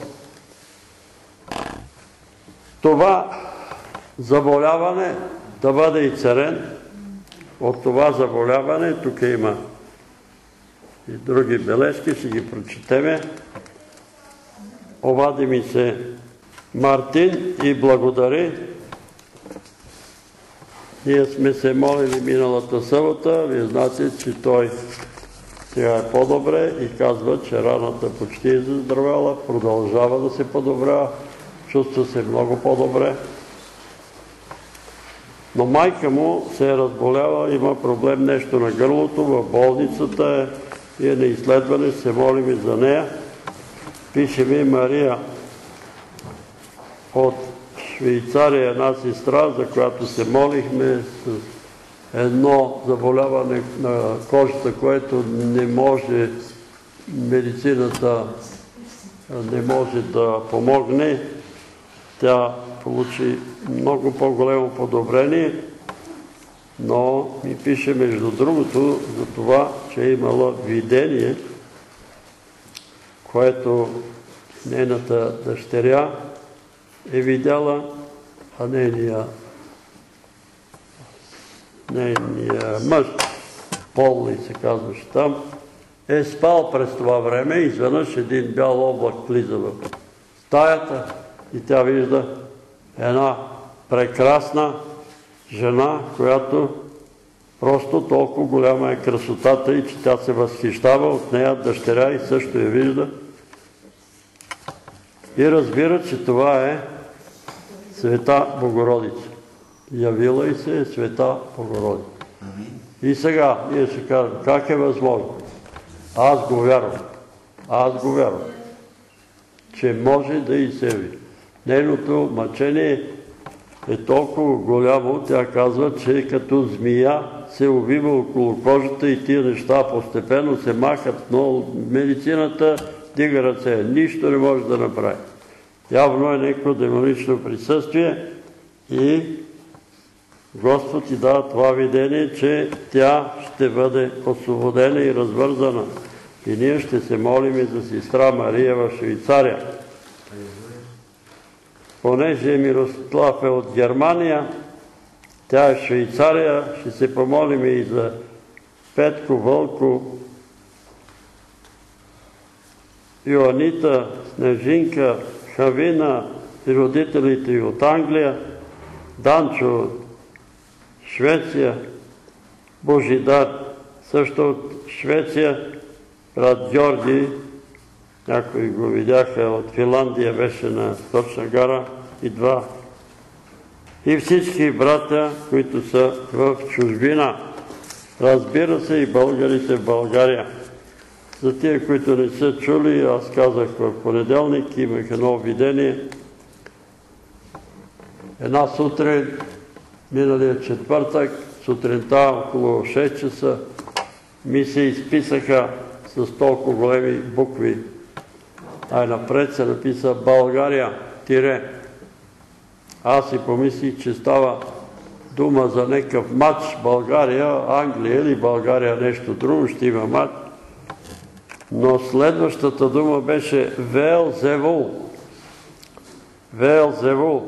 това заболяване, да бъде изцелен от това заболяване. Тук има и други бележки, ще ги прочетеме. Обади ми се Мартин и благодари. Ние сме се молили миналата събота, вие знаете, че той сега е по-добре и казва, че раната почти е заздравяла, продължава да се подобрява, чувства се много по-добре. Но майка му се е разболяла, има проблем нещо на гърлото, в болницата е и е на изследване, се молим и за нея. Пише ми Мария от Швейцария, една сестра, за която се молихме с едно заболяване на кожата, което не може медицината не може да помогне. Тя получи много по-голямо подобрение, но ми пише между другото за това, че е имала видение, което нейната дъщеря е видяла, а нейния нейния мъж, Пол ли се казваше там, е спал през това време и изведнъж един бял облак влиза в стаята и тя вижда една прекрасна жена, която просто толкова голяма е красотата и че тя се възхищава от нея, дъщеря и също я вижда. И разбира, че това е Света Богородица. Явила и се е Света Богородица. И сега ние ще кажем, как е възможно? Аз го вярвам. Аз го вярвам, че може да изяви. Нейното мъчение е толкова голямо, тя казва, че като змия се увива около кожата и тия неща постепенно се махат, но медицината дига ръце. Нищо не може да направи. Явно е някакво демонично присъствие и Господ ти дава това видение, че тя ще бъде освободена и развързана. И ние ще се молим и за сестра Мария в Швейцария. Понеже Мирослав е от Германия, тя е в Швейцария, ще се помолим и за Петко, Вълко, Йоанита, Снежинка, Хавина и родителите и от Англия, Данчо от Швеция, Божидар също от Швеция, брат Георги, някои го видяха от Финландия, беше на Сточна гара и два. И всички братя, които са в чужбина. Разбира се и българите в България. За тия, които не са чули, аз казах в понеделник, имах едно видение. Една сутрин, миналия четвъртък, сутринта около шест часа, ми се изписаха с толкова големи букви Най-напред се написа България, тире. Аз си помислих, че става дума за някакъв матч България, Англия или България нещо друго, ще има матч. Но следващата дума беше Велзевул. Велзевул.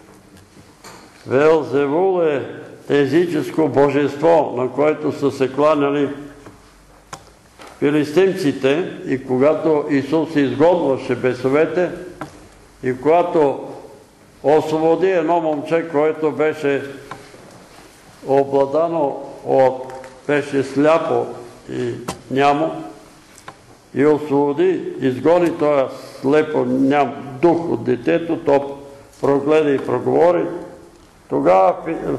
Велзевул е езическо божество, на което са се кланяли филистимците, и когато Исус изгонваше бесовете, и когато освободи едно момче, което беше обладано от, беше сляпо и нямо, и освободи, изгони този слепо ням дух от детето, то прогледа и проговори, тогава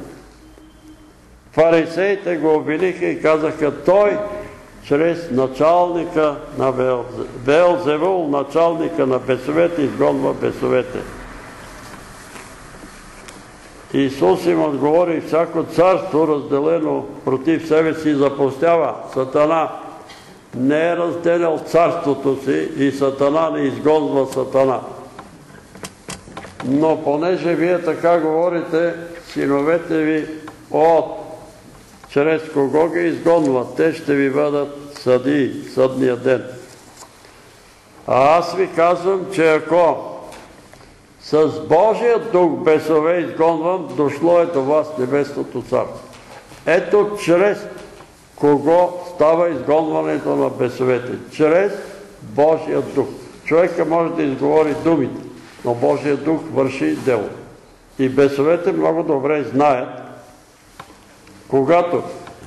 фарисеите го обвиниха и казаха: той чрез началника на Велзевул, началника на бесовете, изгонва бесовете. Исус им отговори: всяко царство, разделено против себе си, запустява. Сатана не е разделял царството си и Сатана не изгонва Сатана. Но понеже вие така говорите, синовете ви от чрез кого ги изгонват, те ще ви бъдат съдии съдния ден. А аз ви казвам, че ако с Божия дух бесове изгонвам, дошло е до вас небесното царство. Ето чрез кого става изгонването на бесовете? Чрез Божия дух. Човека може да изговори думите, но Божия дух върши дело. И бесовете много добре знаят, когато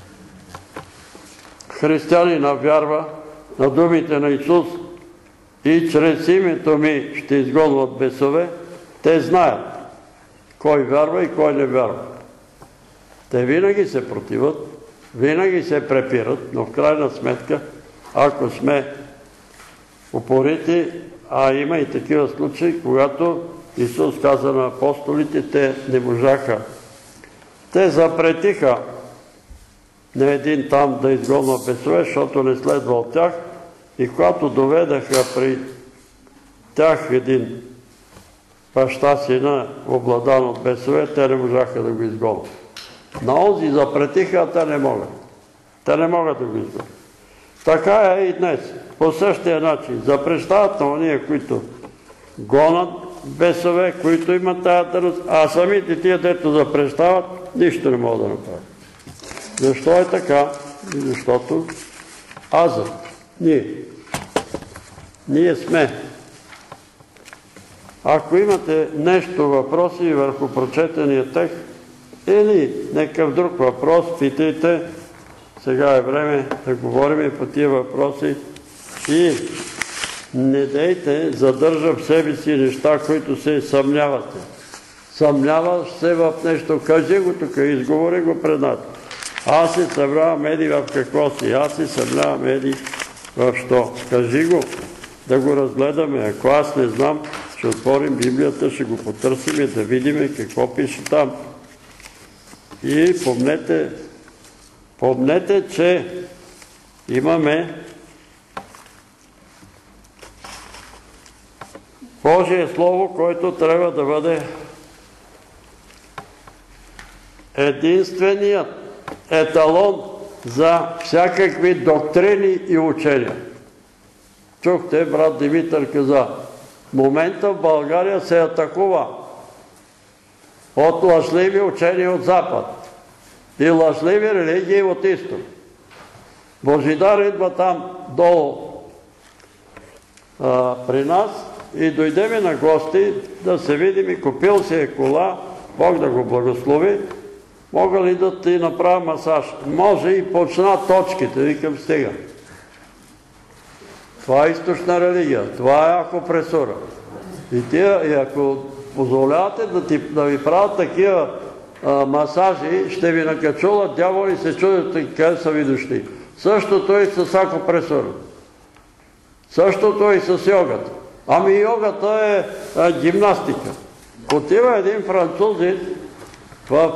християнина вярва на думите на Исус и чрез името ми ще изгонват бесове, те знаят кой вярва и кой не вярва. Те винаги се противат, винаги се препират, но в крайна сметка, ако сме упорити, а има и такива случаи, когато Исус каза на апостолите, те не можаха. Те запретиха на един там да изгонва бесове, защото не следва от тях, и когато доведаха при тях един баща сина, обладан от бесове, те не можаха да го изгонват. На онзи запретиха, а те не могат. Те не могат да го изгонват. Така е и днес. По същия начин запрещават на ония, които гонат бесове, които имат тая дърност, а самите тия, дето запрещават, нищо не могат да направят. Защо е така? Защото азът, ние, ние сме. Ако имате нещо, въпроси върху прочетения текст или някакъв друг въпрос, питайте. Сега е време да говорим по тия въпроси и не дейте задържа в себе си неща, които се съмнявате. Съмняваш се в нещо, кажи го тук, изговори го пред нас. Аз се съмнявам еди в какво си, аз се съмнявам еди в що. Кажи го, да го разгледаме. Ако аз не знам, ще отворим Библията, ще го потърсим и да видим какво пише там. И помнете, помнете, че имаме Божие Слово, което трябва да бъде единственият еталон за всякакви доктрини и учения. Чухте, брат Димитър каза, в момента в България се атакува от лъжливи учения от Запад и лъжливи религии от Изток. Божидар идва там долу а, при нас и дойдеме на гости да се видим, и купил си е кола, Бог да го благослови, мога ли да ти направя масаж? Може, и почна точките, викам, стига. Това е източна религия, това е акупресура. И, тия, и ако позволявате да, ти, да ви правят такива а, масажи, ще ви накачуват дяволи и се чудят къде са ви дошли. Същото и с акупресура. Същото и с йогата. Ами йогата е а, гимнастика. Отива един французин в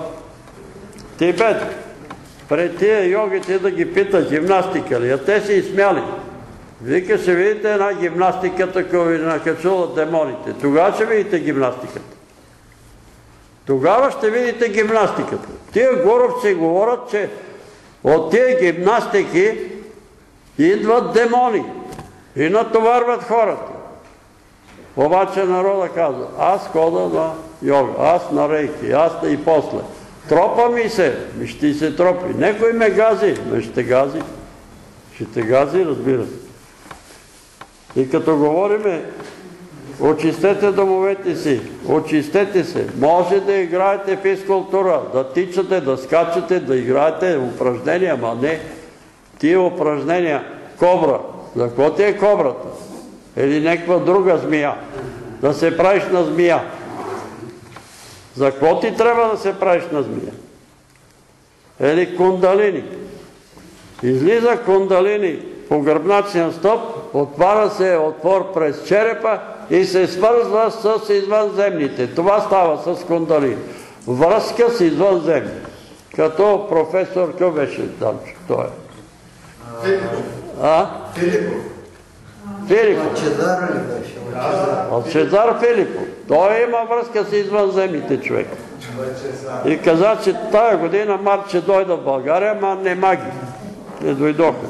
Тибет пред тия йогите да ги пита гимнастика ли, а те си изсмяли. Вика, ще видите една гимнастиката, ако ви накачуват демоните. Тогава ще видите гимнастиката. Тогава ще видите гимнастиката. Тия горовци говорят, че от тия гимнастики идват демони и натоварват хората. Обаче народа казва, аз хода на йога, аз на рейки, аз и после. Тропа ми се, ми ще ти се тропи. Некой ме гази, ме ще гази. Ще те гази, разбира се. И като говориме, очистете домовете си, очистете се. Може да играете физкултура, да тичате, да скачате, да играете упражнения, ама не тия упражнения. Кобра. За какво ти е кобрата? Или някаква друга змия? Да се правиш на змия. За какво ти трябва да се правиш на змия? Или кундалини. Излиза кундалини по гръбначния стълб, отваря се отвор през черепа и се свързва с извънземните. Това става с кундалини. Връзка с извънземни. Като професор, какво беше Данчо? Той е. Филипов. А? Филипов. Филипов. От Чезар ли беше? От Чезар Филипов. Той има връзка с извънземните човек. И каза, че тая година март ще дойда в България, ама не маги. Не дойдоха.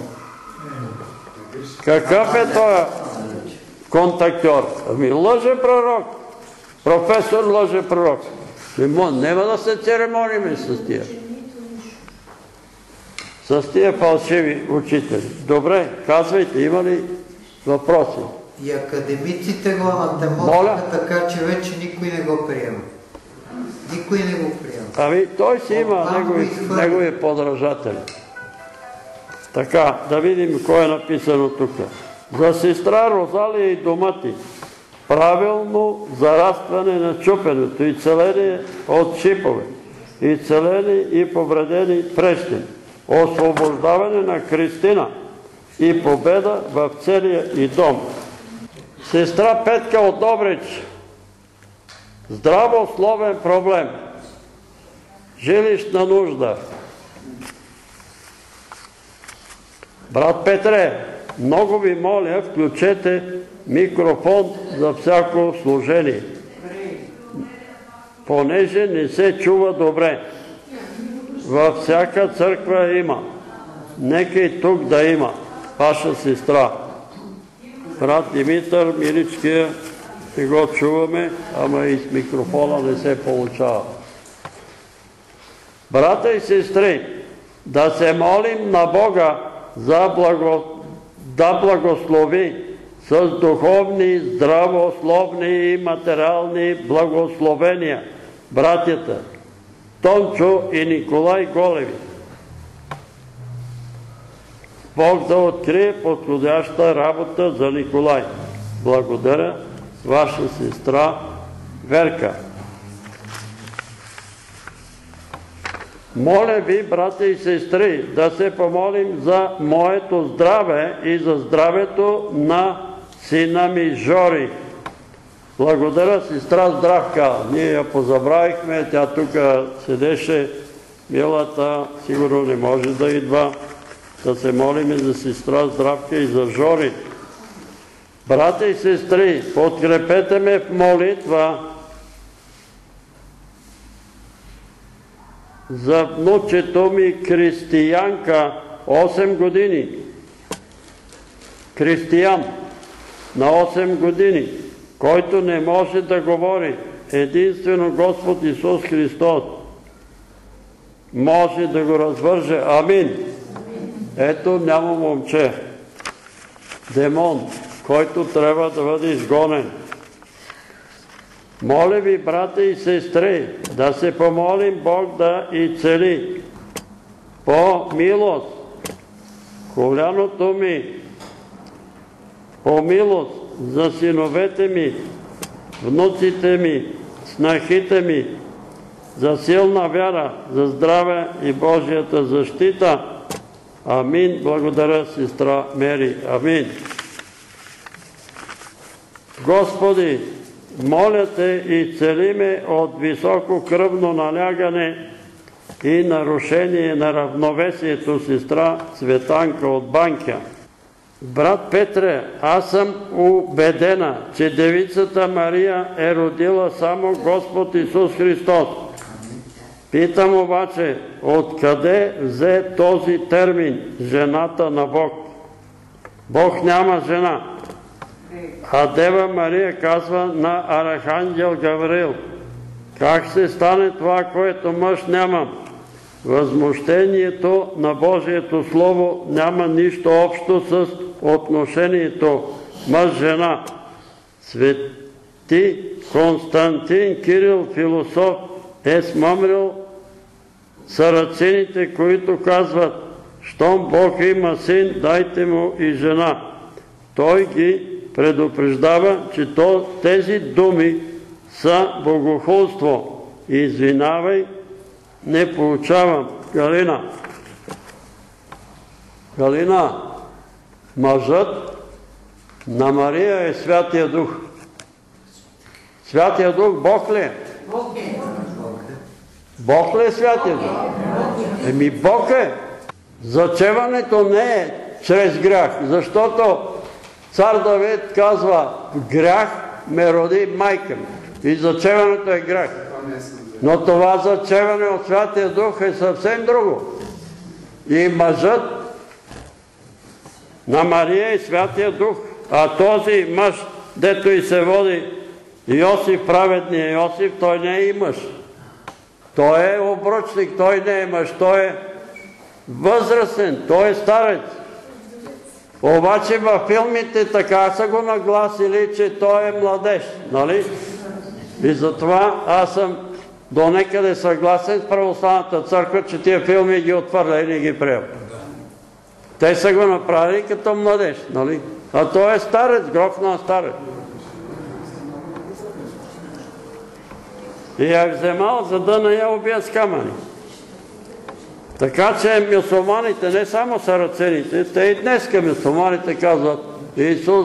Какъв е този контактьор? Ами лъже пророк. Професор лъже пророк. Нема да се церемониме с тия. С тия фалшиви учители. Добре, казвайте, има ли въпроси? И академиците го анатемосаха, така че вече никой не го приема. Никой не го приема. Ами той си има негови, негови подражатели. Така, да видим кой е написано тук. За сестра Розалия и дома ти. Правилно зарастване на чупенето и целение от шипове. И целени и повредени прещени. Освобождаване на Кристина и победа в целия и дом. Сестра Петка от Добрич. Здравословен проблем. Жилищна нужда. Брат Петре, много ви моля, включете микрофон за всяко служение. Понеже не се чува добре. Във всяка църква има. Нека и тук да има. Ваша сестра. Брат Димитър Миричкия, не го чуваме, ама и с микрофона не се получава. Брата и сестри, да се молим на Бога за благо... да благослови с духовни, здравословни и материални благословения братята Тончо и Николай Голеви. Бог да открие подходяща работа за Николай. Благодаря, ваша сестра Верка. Моля ви, брата и сестри, да се помолим за моето здраве и за здравето на сина ми Жори. Благодаря, сестра Здравка. Ние я позабравихме, тя тук седеше, милата, сигурно не може да идва. Да се молим за сестра Здравка и за Жори. Брата и сестри, подкрепете ме в молитва за внучето ми Кристиянка, осем години. Кристиян, на осем години, който не може да говори. Единствено Господ Исус Христос може да го развърже. Амин. Ето няма момче. Демон, който трябва да бъде изгонен. Моля ви, брата и сестри, да се помолим Бог да и цели по милост коляното ми, по милост за синовете ми, внуците ми, снахите ми, за силна вяра, за здраве и Божията защита. Амин. Благодаря, сестра Мери. Амин. Господи, моля те и цели ме от високо кръвно налягане и нарушение на равновесието, сестра Цветанка от Банкя. Брат Петре, аз съм убедена, че Девицата Мария е родила само Господ Исус Христос. Питам обаче, откъде взе този термин жената на Бог? Бог няма жена. А Дева Мария казва на Архангел Гавриил: как се стане това, което мъж нямам? Възмущението на Божието Слово няма нищо общо с отношението мъж-жена. Свети Константин Кирил, философ, е смъмрил сарацините, които казват: щом Бог има син, дайте му и жена. Той ги предупреждава, че тези думи са богохулство. Извинявай, не получавам. Галина. Галина, мъжът на Мария е Святия Дух. Святия Дух Бог ли е? Бог ли е Святия Дух? Еми Бог е. Зачеването не е чрез грях, защото цар Давид казва: грях ме роди майка ми. И зачеването е грях. Но това зачеване от Святия Дух е съвсем друго. И мъжът на Мария е Святия Дух. А този мъж, дето и се води Йосиф, праведния Йосиф, той не е и мъж. Той е обручник, той не е мъж, той е възрастен, той е старец. Обаче във филмите така са го нагласили, че той е младеж, нали? И затова аз съм до некъде съгласен с Православната църква, че тия филми ги отвърля и не ги приема. Те са го направили като младеж, нали? А той е старец, грохнал старец. И я вземал, за да не я убия с камъни. Така че мюсюлманите, не само сарацените, те и днеска мюсюлманите казват: Исус,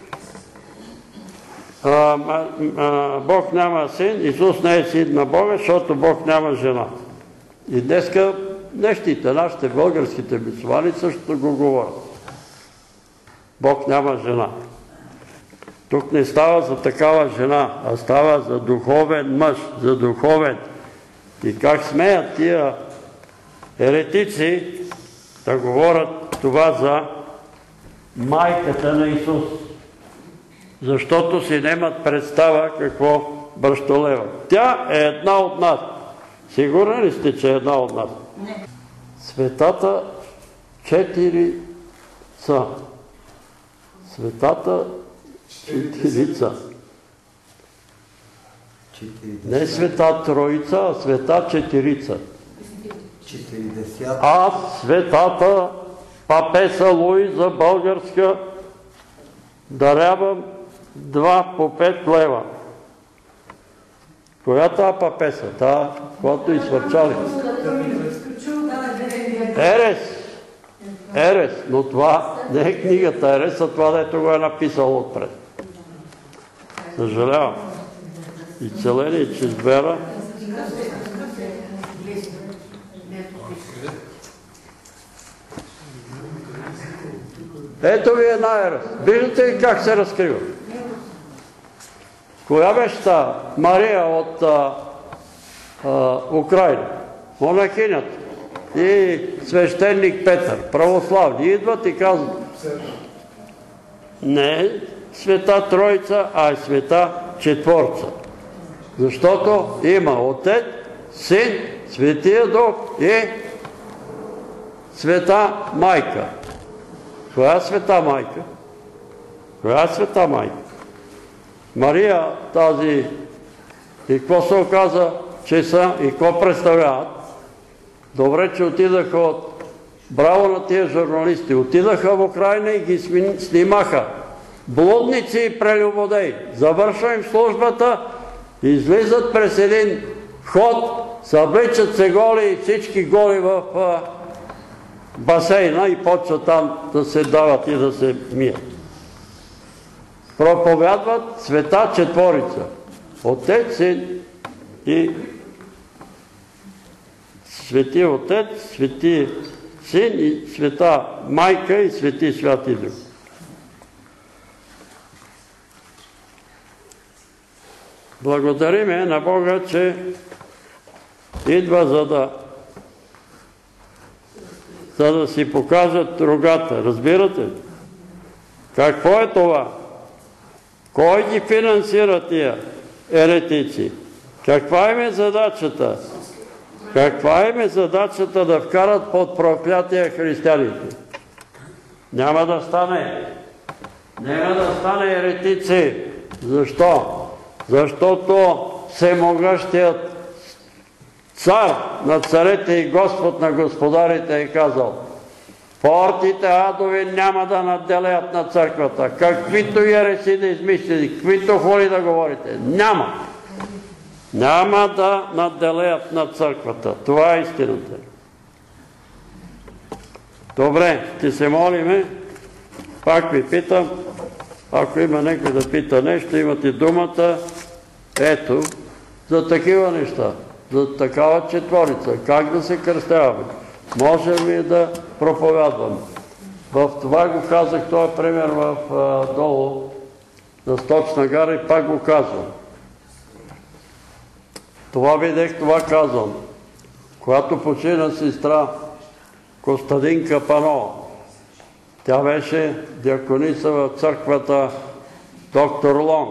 а, а, Бог няма син, Исус не е син на Бога, защото Бог няма жена. И днеска нещите, нашите българските мюсюлмани също го говорят. Бог няма жена. Тук не става за такава жена, а става за духовен мъж, за духовен. И как смеят тия еретици да говорят това за майката на Исус? Защото си немат представа какво бръщолева. Тя е една от нас. Сигурни ли сте, че е една от нас? Не. Светата четири са. Светата четирица. Не света троица, а света четирица. Аз, светата папеса Луиза българска, дарявам два по пет лева. Коя тая папеса? Тая, която изсвърчали? Ерес. Ерес, но това не е книгата Ерес, а това, дето го е написал отпред. Съжалявам. И целение чрез вера. Ето ви една Ерес. Виждате ли как се разкрива? Коя беше та Мария от а, а, Украина? Монахинята. И свещеник Петър, православни, идват и казват: не е света Троица, а е света Четворца. Защото има Отец, Син, Светия Дух и света Майка. Коя е света Майка? Коя е света Майка? Мария тази, и какво се оказа, че са, и какво представляват? Добре, че отидаха от... Браво на тия журналисти. Отидаха в Украина и ги снимаха. Блудници и прелюбодеи. Завършва им службата, излизат през един вход, събличат се голи и всички голи в а, басейна и почват там да се дават и да се мият. Проповядват света Четворица. Отец, Син и Свети Отец, Свети Син и света Майка и Свети Святи Дух. Благодариме на Бога, че идва за да за да си покажат рогата. Разбирате? Какво е това? Кой ги финансира тия еретици? Каква им е задачата? Каква им е задачата да вкарат под проклятие християните? Няма да стане. Няма да стане еретици. Защо? Защото всемогъщият цар на царете и Господ на господарите е казал: портите адови няма да надделеят на църквата. Каквито ереси да измислите, каквито холи да говорите. Няма. Няма да надделеят на църквата. Това е истината. Добре, ще се молиме. Пак ви питам, ако има някой да пита нещо, имате думата. Ето, за такива неща, за такава четворица, как да се кръстяваме. Можем ли да проповядваме? В това го казах, този пример в а, долу на Сточна гара и пак го казвам. Това видех, това казвам. Когато почина сестра Костадинка Панова, тя беше диаконица в църквата Доктор Лонг.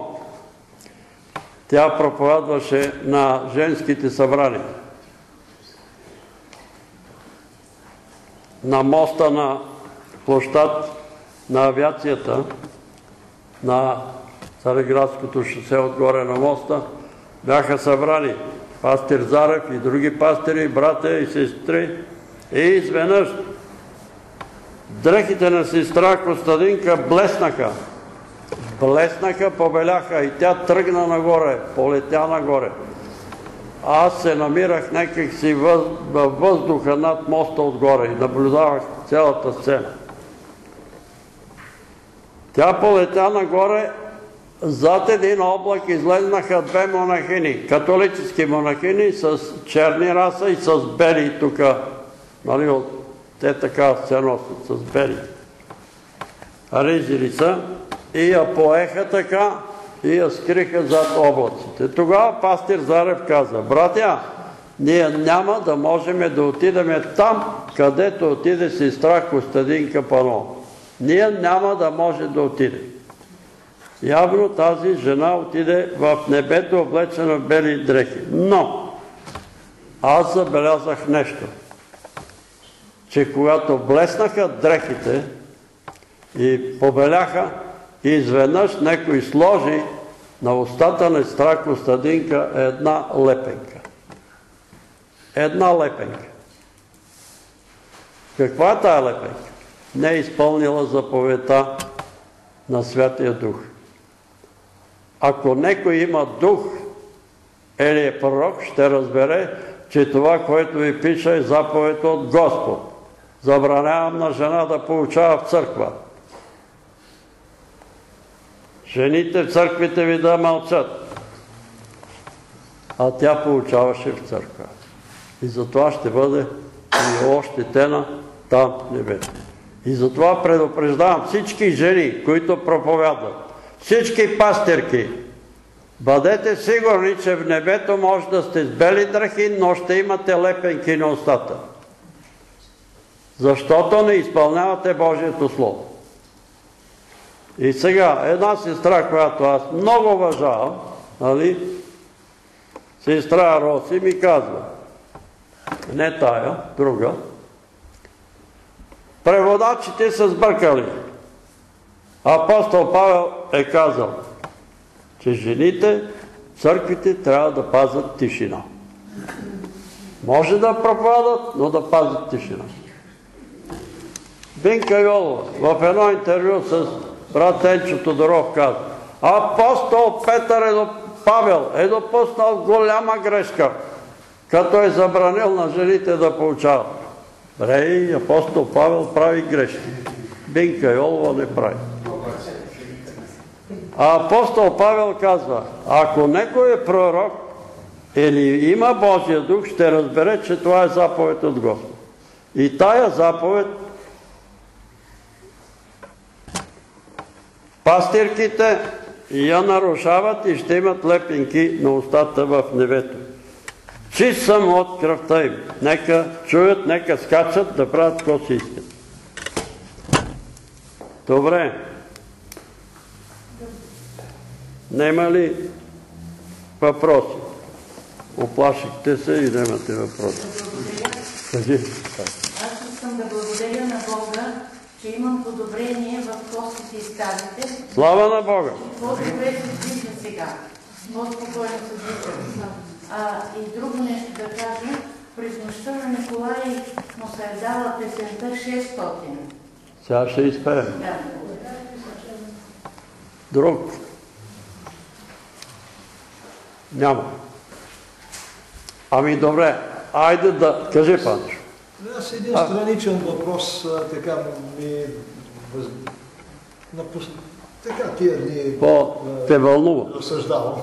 Тя проповядваше на женските събрания. На моста на площад на авиацията, на Цареградското шосе отгоре на моста, бяха събрани пастир Зарев и други пастири, братя и сестри. И изведнъж дрехите на сестра Костадинка блеснаха. Блеснаха, побеляха и тя тръгна нагоре, полетя нагоре. Аз се намирах някак си във въздуха над моста отгоре и наблюдавах цялата сцена. Тя полетя нагоре, зад един облак излезнаха две монахини, католически монахини с черни раса и с бели тук. Нали, те така се носят с бели. Ризили са и я поеха така и я скриха зад облаците. Тогава пастир Зарев каза: братя, ние няма да можем да отидем там, където отиде сестра Костадинка Панова. Ние няма да може да отидем. Явно тази жена отиде в небето, облечена в бели дрехи. Но аз забелязах нещо, че когато блеснаха дрехите и побеляха, изведнъж някой сложи на устата на сестра Костадинка една лепенка. Една лепенка. Каква е тая лепенка? Не е изпълнила заповедта на Святия Дух. Ако някой има дух или е пророк, ще разбере, че това, което ви пише, е заповед от Господ. Забранявам на жена да получава в църква. Жените в църквите ви да мълчат. А тя получаваше в църква. И затова ще бъде и ощетена там в небето. И затова предупреждавам всички жени, които проповядват, всички пастирки, бъдете сигурни, че в небето може да сте с бели дрехи, но ще имате лепенки на устата. Защото не изпълнявате Божието Слово. И сега, една сестра, която аз много уважавам, нали, сестра Роси ми казва, не тая, друга, преводачите са сбъркали. Апостол Павел е казал, че жените, църквите трябва да пазят тишина. Може да проповядат, но да пазят тишина. Бинка Йолова в едно интервю с брат Енчо Тодоров каза: апостол Петър е Павел е допуснал голяма грешка, като е забранил на жените да получават. Бре, апостол Павел прави грешки. Бинка Йолова не прави. А апостол Павел казва: ако някой е пророк или има Божия дух, ще разбере, че това е заповед от Господ. И тая заповед пастирките и я нарушават и ще имат лепенки на устата в небето. Чист съм от кръвта им. Нека чуят, нека скачат, да правят какво си искат. Добре. Нема ли въпроси? Оплашихте се и немате въпроси. Кажи. Аз искам да благодаря на Бога, че имам подобрение в костите и ставите. Слава на Бога! По-добре се движа сега. По-спокойно се движа. А, и друго нещо да кажа. През нощта на Николай му се е дала песента шестстотин. Сега ще изпеем. Да. Друг? Няма. Ами добре, айде да... Кажи, Панчо. Аз един страничен въпрос, така ми... Въз... Напус... Така тия дни... По-те вълнува. Разсъждавам.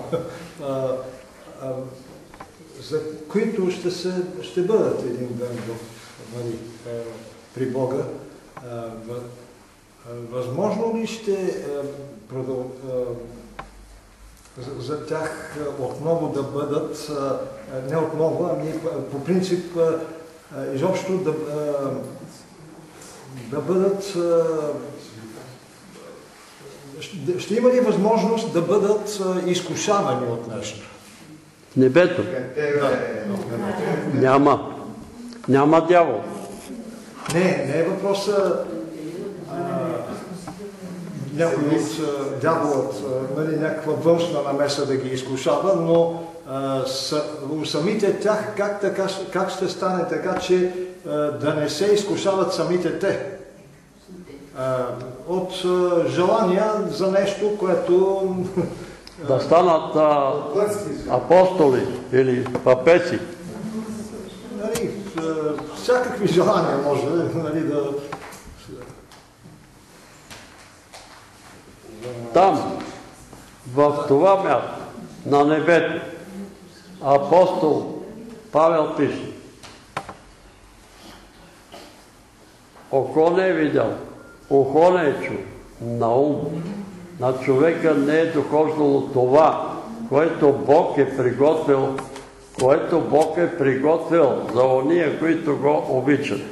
За които ще, се, ще бъдат един ден в, нали, при Бога. Възможно ли ще продъл... за, за тях отново да бъдат, не отново, ами по принцип изобщо да, да бъдат, ще има ли възможност да бъдат изкушавани от нещо? В небето? Да. Няма. Няма дявол. Не, не е въпроса някой от дяволът, нали, някаква външна намеса да ги изкушава, но а, са, у самите тях как, така, как ще стане така, че а, да не се изкушават самите те а, от а, желания за нещо, което... Да станат а, апостоли или папеци. Нали, всякакви желания може, нали, да... Там, в това място, на небето, апостол Павел пише: око не е видял, ухо не е чул, на ум на човека не е дохождало това, което Бог е приготвил, което Бог е приготвил за ония, които го обичат.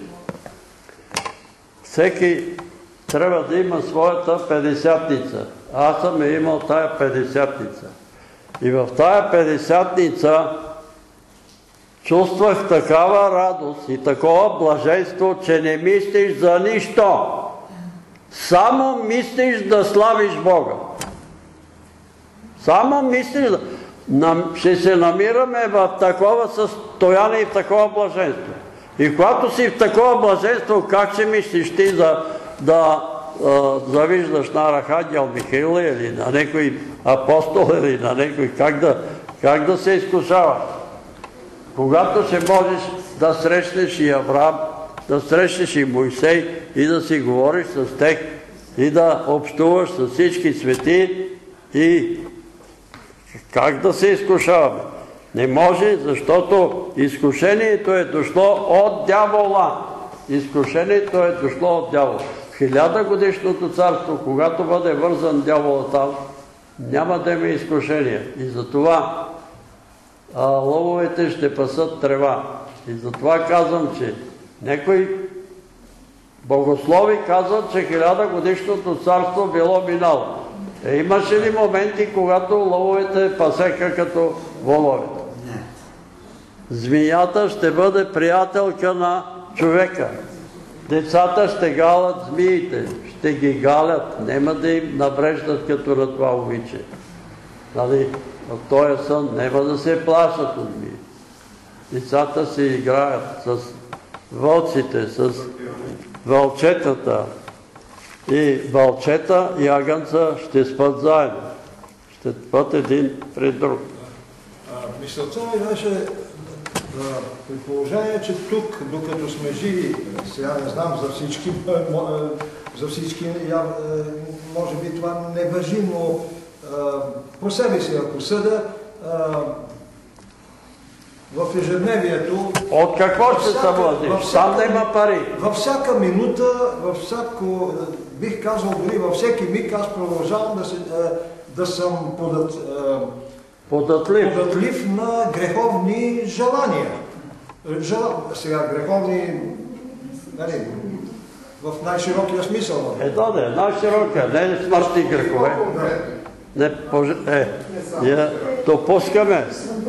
Всеки трябва да има своята петдесятница. Аз съм имал тая петдесятница. И в тая петдесятница чувствах такава радост и такова блаженство, че не мислиш за нищо. Само мислиш да славиш Бога. Само мислиш да... Ще се намираме в такова състояние и в такова блаженство. И когато си в такова блаженство, как ще мислиш ти за да а, завиждаш на Архангел Михаил или на някой апостол или на някой, как да, как да се изкушава? Когато ще можеш да срещнеш и Авраам, да срещнеш и Мойсей и да си говориш с тях и да общуваш с всички свети и как да се изкушаваме? Не може, защото изкушението е дошло от дявола. Изкушението е дошло от дявола. В хилядогодишното царство, когато бъде вързан дявола там, няма да има изкушение. И затова а, лъвовете ще пасат трева. И затова казвам, че някои богослови казват, че хилядогодишното царство било минало. Е, имаше ли моменти, когато лъвовете пасеха като воловете? Не. Змията ще бъде приятелка на човека. Децата ще галят змиите, ще ги галят, няма да им набреждат като на това момиче. Нали? В този сън няма да се плашат от змии. Децата се играят с вълците, с вълчетата. И вълчета и агънца ще спят заедно. Ще спят един пред друг. Мисълта ми беше, при положение, че тук, докато сме живи, сега не знам за всички, за всички, може би това не важи, но по себе си, ако съда, в ежедневието... От какво ще се владиш? Там да има пари. Във всяка минута, във всяко, бих казал дори във всеки миг, аз продължавам да, се, да съм подат, Податлив. податлив на греховни желания. Жела... Сега греховни, нали, в най-широкия смисъл. Е, да, да, най-широка, не смъртни грехове. Не, е, я допускаме,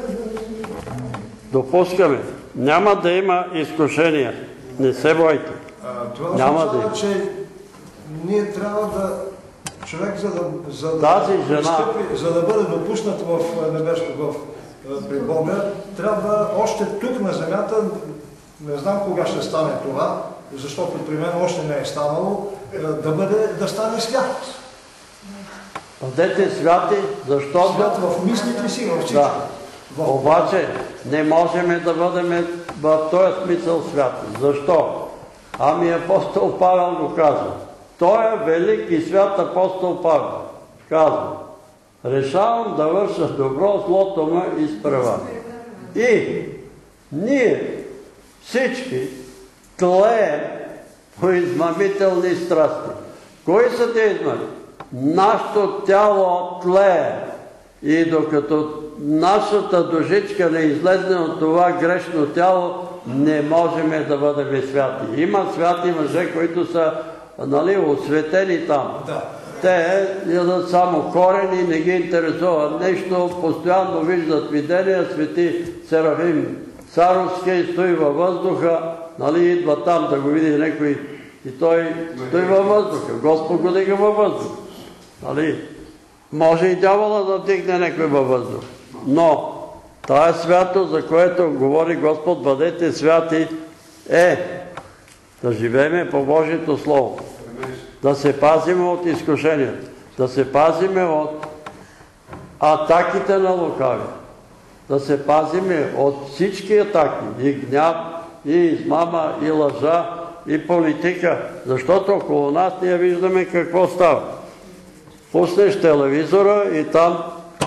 допускаме, няма да има изкушения. Не се бойте. Това няма означава, да има. че ние трябва да, човек, за да, за да, Тази жена... пристъпи, за да бъде допуснат в небето, в, при Бога, трябва още тук на земята, не знам кога ще стане това, защото при мен още не е станало, да бъде, да стане свят. Бъдете святи, защото... Свят в мислите си, в всичко. Да. Обаче не можем да бъдем в този смисъл святи. Защо? Ами апостол Павел го казва. Той е велик и свят апостол Павел. Казва: решавам да върша добро, злото ме изпреварва. И ние всички тлеем по измамителни страсти. Кои са те измами? Нашето тяло тлее. И докато нашата душичка не излезне от това грешно тяло, не можем да бъдем святи. Има святи мъже, които са, нали, осветени там. Да. Те ядат само корени, не ги интересува нещо, постоянно виждат видения. Свети Серафим Саровски стои във въздуха, нали, идва там да го види някой и той стои във въздуха. Господ го дига във въздух. Нали? Може и дявола да вдигне някой във въздух. Но тая свято, за което говори Господ, бъдете святи, е да живеем по Божието Слово. Да се пазиме от изкушенията. Да се пазиме от атаките на лукави. Да се пазиме от всички атаки. И гняв, и измама, и лъжа, и политика. Защото около нас ние виждаме какво става. Пуснеш телевизора и там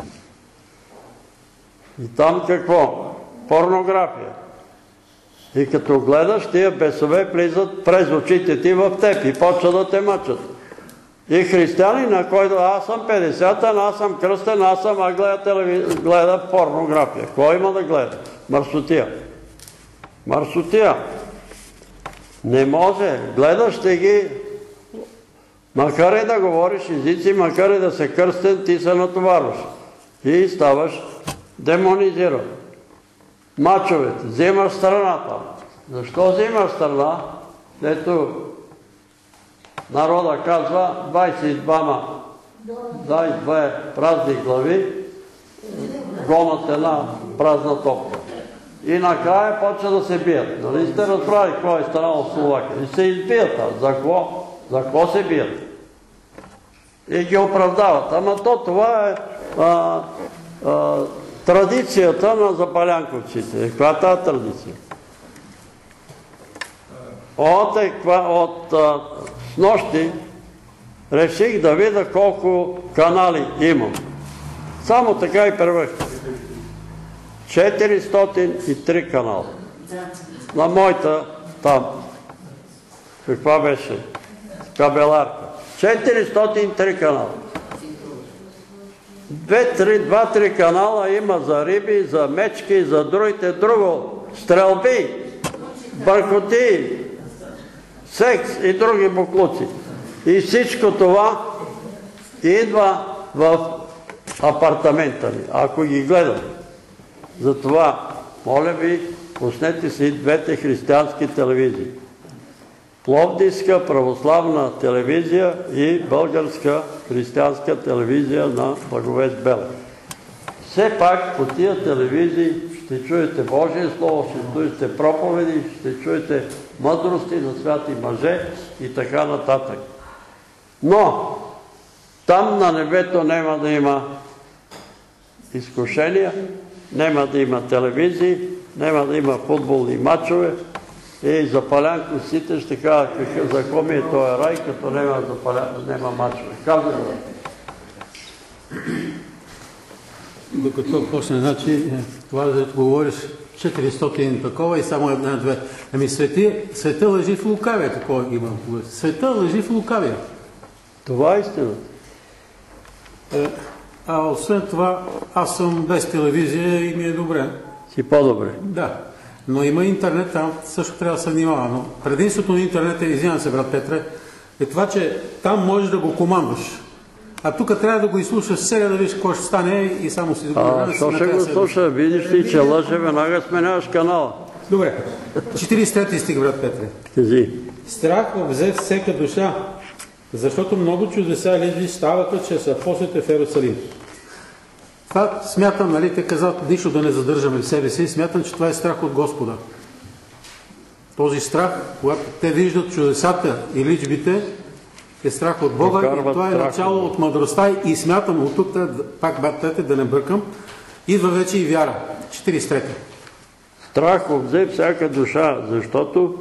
и там какво? Порнография. И като гледаш, тия бесове влизат през очите ти в теб и почва да те мъчат. И християни, на който аз съм петдесетен, аз съм кръстен, аз съм, а гледа, телевиз... гледа порнография. Кой има да гледа? Мърсотия. Мърсотия. Не може. Гледаш те ги, макар и да говориш езици, макар и да се кръстен, ти се натоварваш. И ставаш демонизиран. Мачовете, вземаш страната. Защо вземаш страна? Ето народа казва двайсет и двама, двайсет и две празни глави гонат една празна топка. И накрая почва да се бият. Нали сте разбрали какво е станало в Словакия? И се избият. За какво? За какво се бият? И ги оправдават. Ама то това е а, а, традицията на запалянковците. Каква е тази традиция? От, от а, с нощи реших да видя колко канали имам. Само така и превъх. четиристотин и три канала. На моята там. Каква беше? Кабеларка. четиристотин и три канала. Два-три канала има за риби, за мечки, за другите, друго. Стрелби, бъркоти, секс и други буклуци. И всичко това идва в апартамента ми, ако ги гледам. Затова, моля ви, пуснете си двете християнски телевизии. Пловдивска православна телевизия и българска християнска телевизия на Благовест Белев. Все пак по тия телевизии ще чуете Божие Слово, ще чуете проповеди, ще чуете мъдрости на святи мъже и така нататък. Но там на небето няма да има изкушения, няма да има телевизии, няма да има футболни мачове и запалянковците ще кажат за какво ми е този рай, като няма, няма мачове. Казвай го. Докато почне, значи, това да говориш четиристотин такова и само една-две. Ами света лъжи в лукавия, такова има. Света лъжи в лукавия. Това е истина. Е, А освен това, аз съм без телевизия и ми е добре. Си по-добре. Да. Но има интернет, там също трябва да се внимава. Но предимството на интернет е, извинявам се, брат Петре, е това, че там можеш да го командваш. А тук трябва да го изслушаш сега, да видиш какво ще стане и само си да го А, що ще го слуша? Видиш ли, че лъже, веднага сменяваш канала. Добре. четиридесет и трети стих, брат Петре. Кажи. Страх обзе всека душа, защото много чудеса и лежби ставаха чрез апостолите в Иерусалим. Това смятам, нали, те казват, нищо да не задържаме в себе си, смятам, че това е страх от Господа. Този страх, когато те виждат чудесата и личбите, е страх от Бога и това е начало от мъдростта и смятам от тук, пак батете, да не бъркам, идва вече и вяра. четиридесет и трета. Страх обзе всяка душа, защото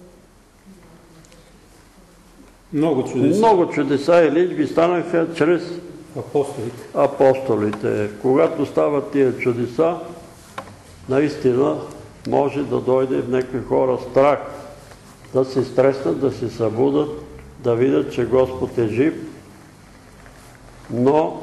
много чудеса, много чудеса и личби станаха чрез апостолите. апостолите. Когато стават тия чудеса, наистина може да дойде в някакви хора страх, да се стреснат, да се събудат, да видят, че Господ е жив, но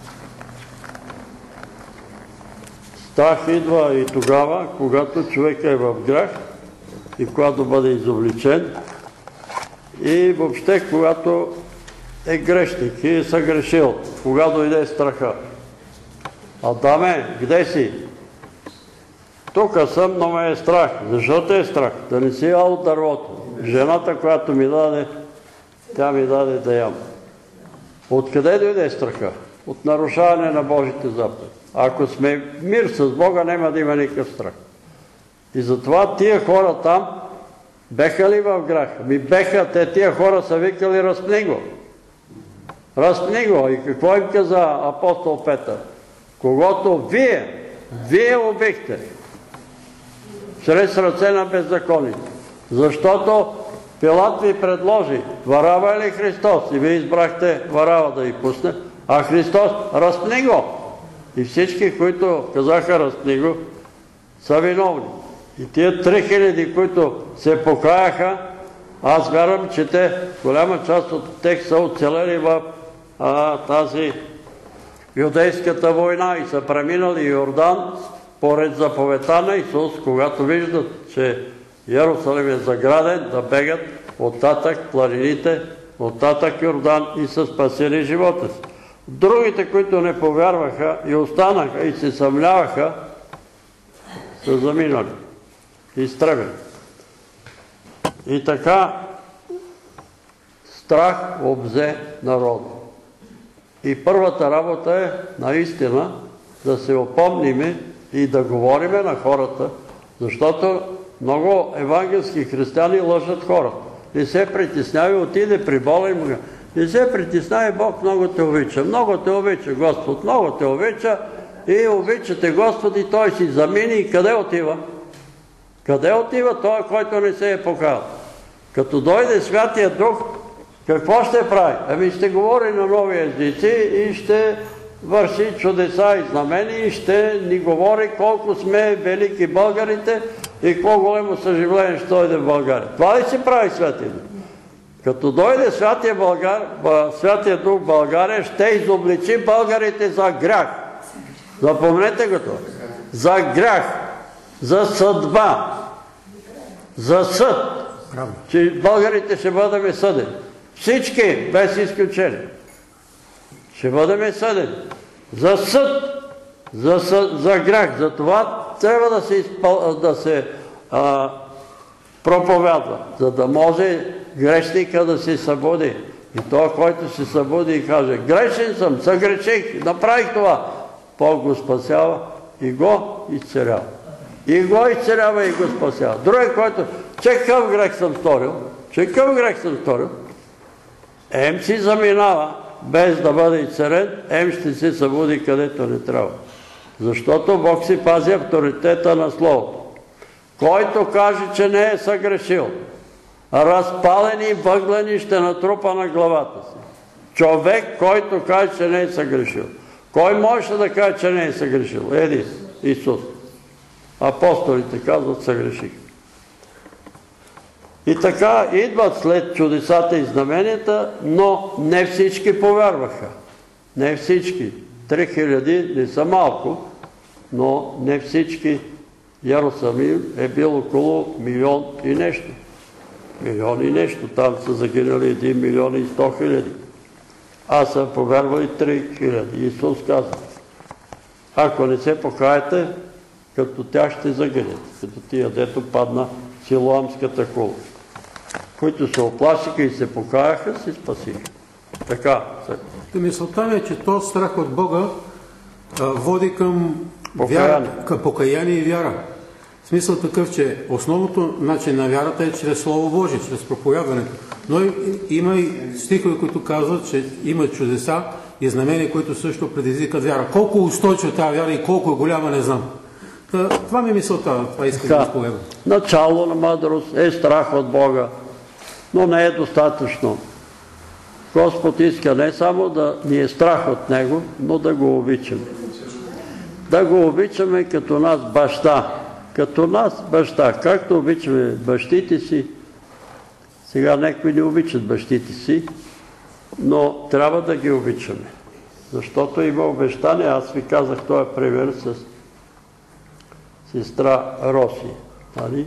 страх идва и тогава, когато човек е в грях и когато бъде изобличен и въобще когато е грешник и е съгрешил, кога дойде страха. Адаме, къде си? Тук съм, но ме е страх. Защо те е страх? Да не си ял от дървото. Жената, която ми даде, тя ми даде да ям. Откъде дойде страха? От нарушаване на Божите заповеди. Ако сме в мир с Бога, няма да има никакъв страх. И затова тия хора там беха ли в грях? Ми беха, те тия хора са викали разпни го. Разпни го. И какво им каза апостол Петър? Когато вие, вие убихте чрез ръце на беззаконите. Защото Пилат ви предложи, Варава ли Христос? И вие избрахте Варава да ви пусне, а Христос разпни го. И всички, които казаха разпни го, са виновни. И тия три хиляди, които се покаяха, аз вярвам, че те, голяма част от тях са оцелели в а, тази юдейската война и са преминали Йордан поред заповедта на Исус, когато виждат, че Йерусалим е заграден, да бегат оттатък планините, оттатък Йордан и са спасили живота си. Другите, които не повярваха и останаха и се съмняваха, са заминали, изтребени. И така страх обзе народа. И първата работа е наистина да се опомниме и да говориме на хората, защото много евангелски християни лъжат хората. Не се притеснявай, отиде при Бога и му казва, не се притеснявай, Бог много те обича. Много те обича Господ, много те обича и обичате Господ и Той си замини и къде отива? Къде отива той, който не се е покаял? Като дойде Святия Дух, какво ще прави? Ами ще говори на нови езици и ще върши чудеса и знамени и ще ни говори колко сме велики българите и какво големо съживление ще дойде в България. Това ли се прави Святия Дух? Като дойде Святия, Българ, Святия Дух в България, ще изобличи българите за грях. Запомнете го това. За грях, за съдба, за съд. Че българите ще бъдем съдени. Всички, без изключение. Ще бъдем съдени. За съд, за, съд, за грях. За това трябва да се, изпъл... да се а, проповядва, за да може грешника да се събуди. И той, който се събуди и каже, грешен съм, съгречих, направих това, Бог го спасява и го изцелява. И го изцелява и го спасява. Другия, който, че какъв грех съм сторил, че какъв грех съм сторил, ем си заминава, без да бъде изцелен, ем ще се събуди където не трябва. Защото Бог си пази авторитета на Словото. Който каже, че не е съгрешил, разпалени въглени ще натрупа на главата си. Човек, който каже, че не е съгрешил. Кой може да каже, че не е съгрешил? Един, Исус. Апостолите казват, съгреших. И така идват след чудесата и знаменията, но не всички повярваха. Не всички. три хиляди не са малко, но не всички. Йерусалим е бил около милион и нещо. Милион и нещо. Там са загинали един милион и сто хиляди. Аз съм повярвали три хиляди. Исус каза, ако не се покаете, като тях ще загинете. Като тия, дето падна Силоамската кула. Които се оплашиха и се покаяха, се спасиха. Така. Мисълта ми е, че този страх от Бога а, води към покаяние. Вяра, към покаяние и вяра. В смисъл такъв, че основното начин на вярата е чрез Слово Божие, чрез проповядването. Но има и стихове, които казват, че има чудеса и знамения, които също предизвикат вяра. Колко устойчива тази вяра и колко е голяма, не знам. Това ми е мисълта, това искам да изповедам. Начало на мъдрост е страх от Бога, но не е достатъчно. Господ иска не само да ни е страх от Него, но да го обичаме. Да го обичаме като нас баща. Като нас баща. Както обичаме бащите си, сега някои не обичат бащите си, но трябва да ги обичаме. Защото има обещание, аз ви казах този пример с сестра Роси. Нали?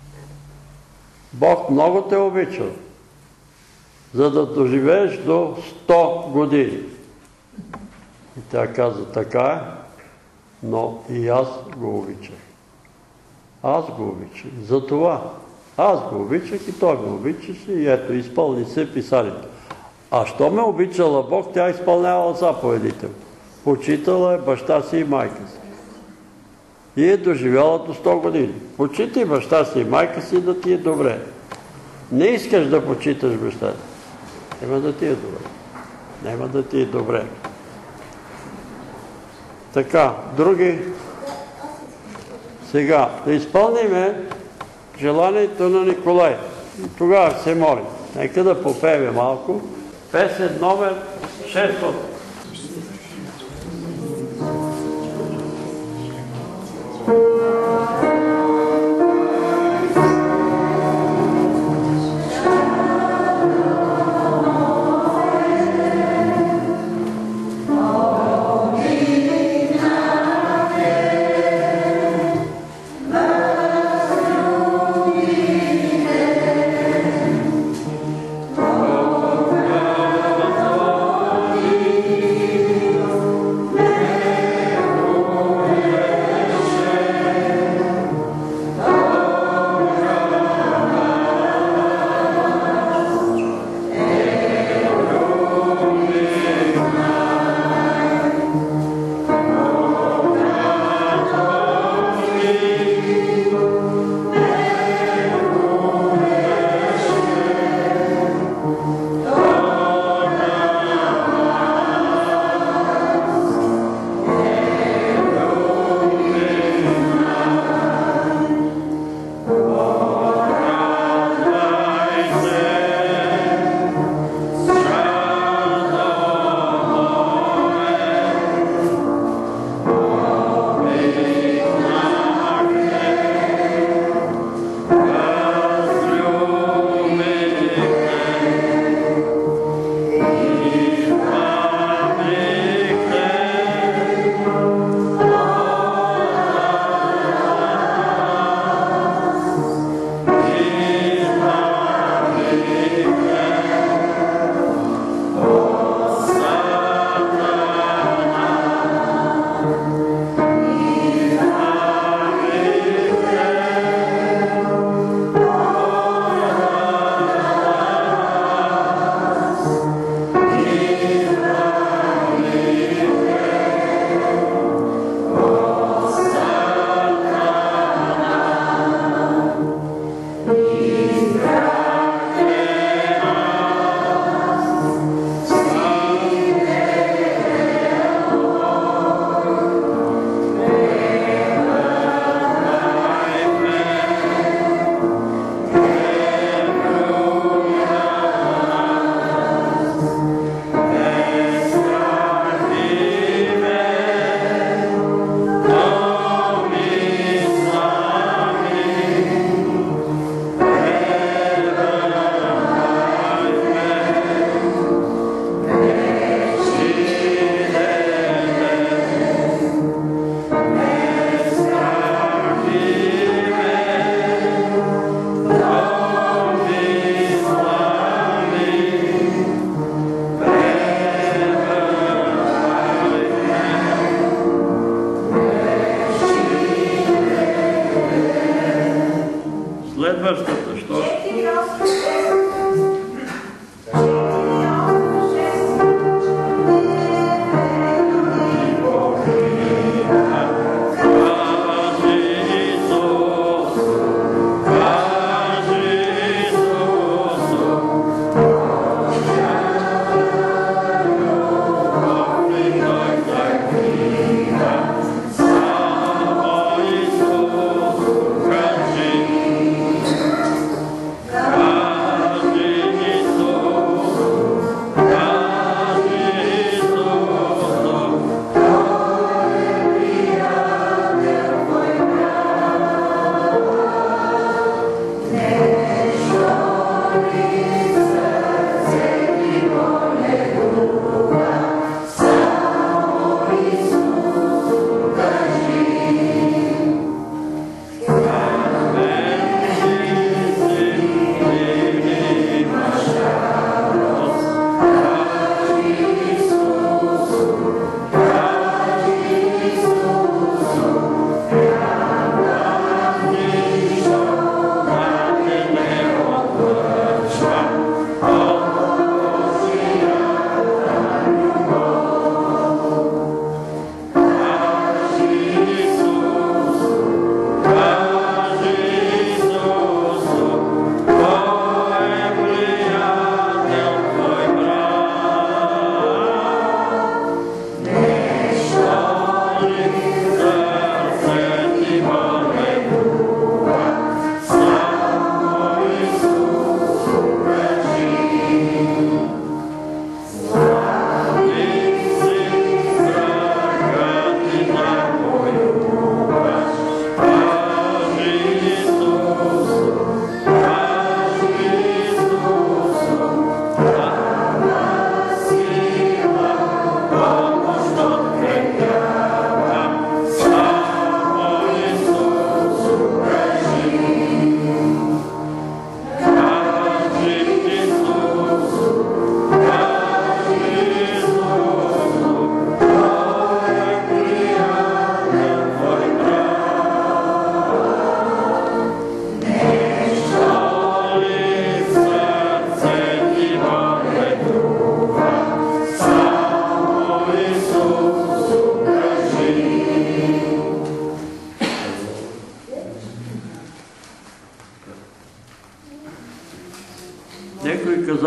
Бог много те обича, за да доживееш до сто години. И тя каза, така е, но и аз го обичах. Аз го обичах. Затова аз го обичах и той ме обичаше и ето, изпълни се писанието. А що ме обичала Бог, тя изпълнявала заповедите. Почитала е баща си и майка си. И е доживяла до сто години. Почитай баща си и майка си да ти е добре. Не искаш да почиташ баща си. Няма да ти е добре. Няма да ти е добре. Така, други. Сега, да изпълниме желанието на Николай. И тогава се молим. Нека да попеем малко. Песен номер шестстотин. Oh,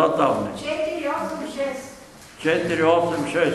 отзад Авне? четири осем шест. четири осем шест.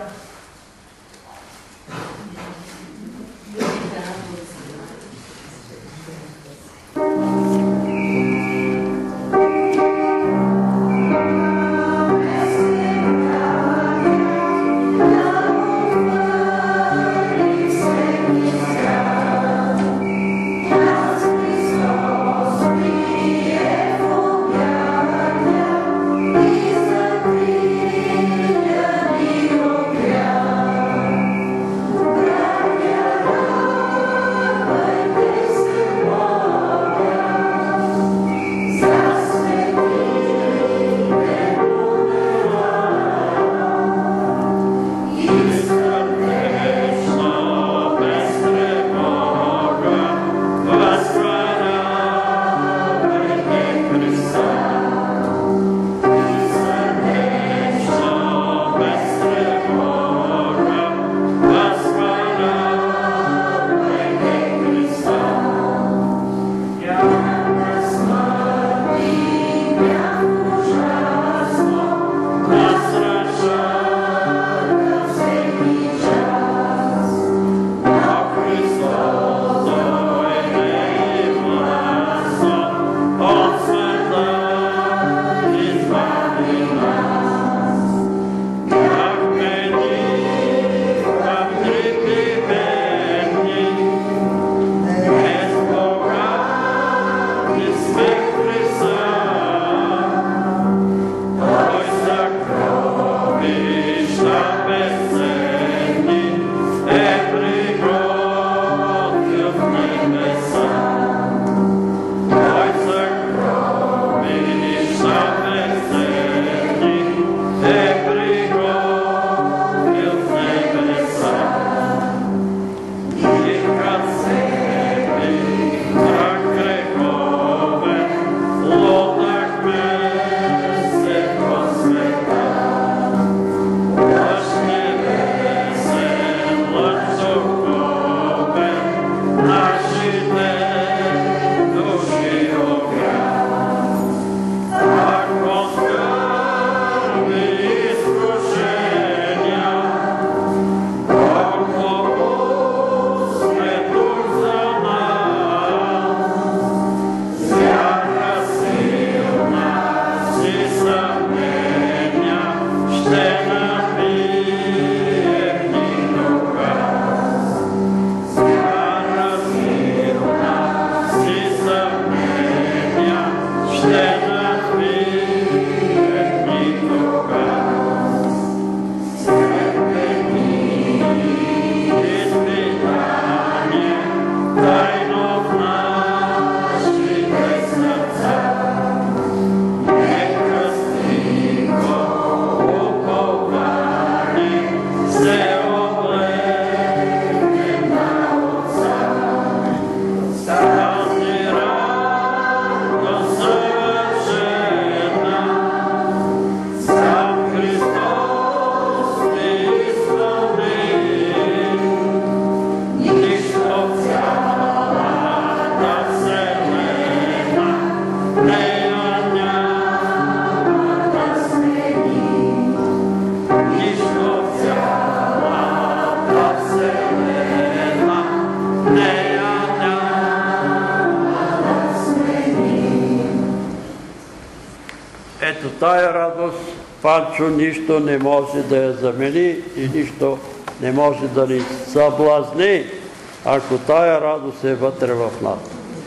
Ето тая радост, Панчо, нищо не може да я замени и нищо не може да ни съблазни, ако тая радост е вътре в нас.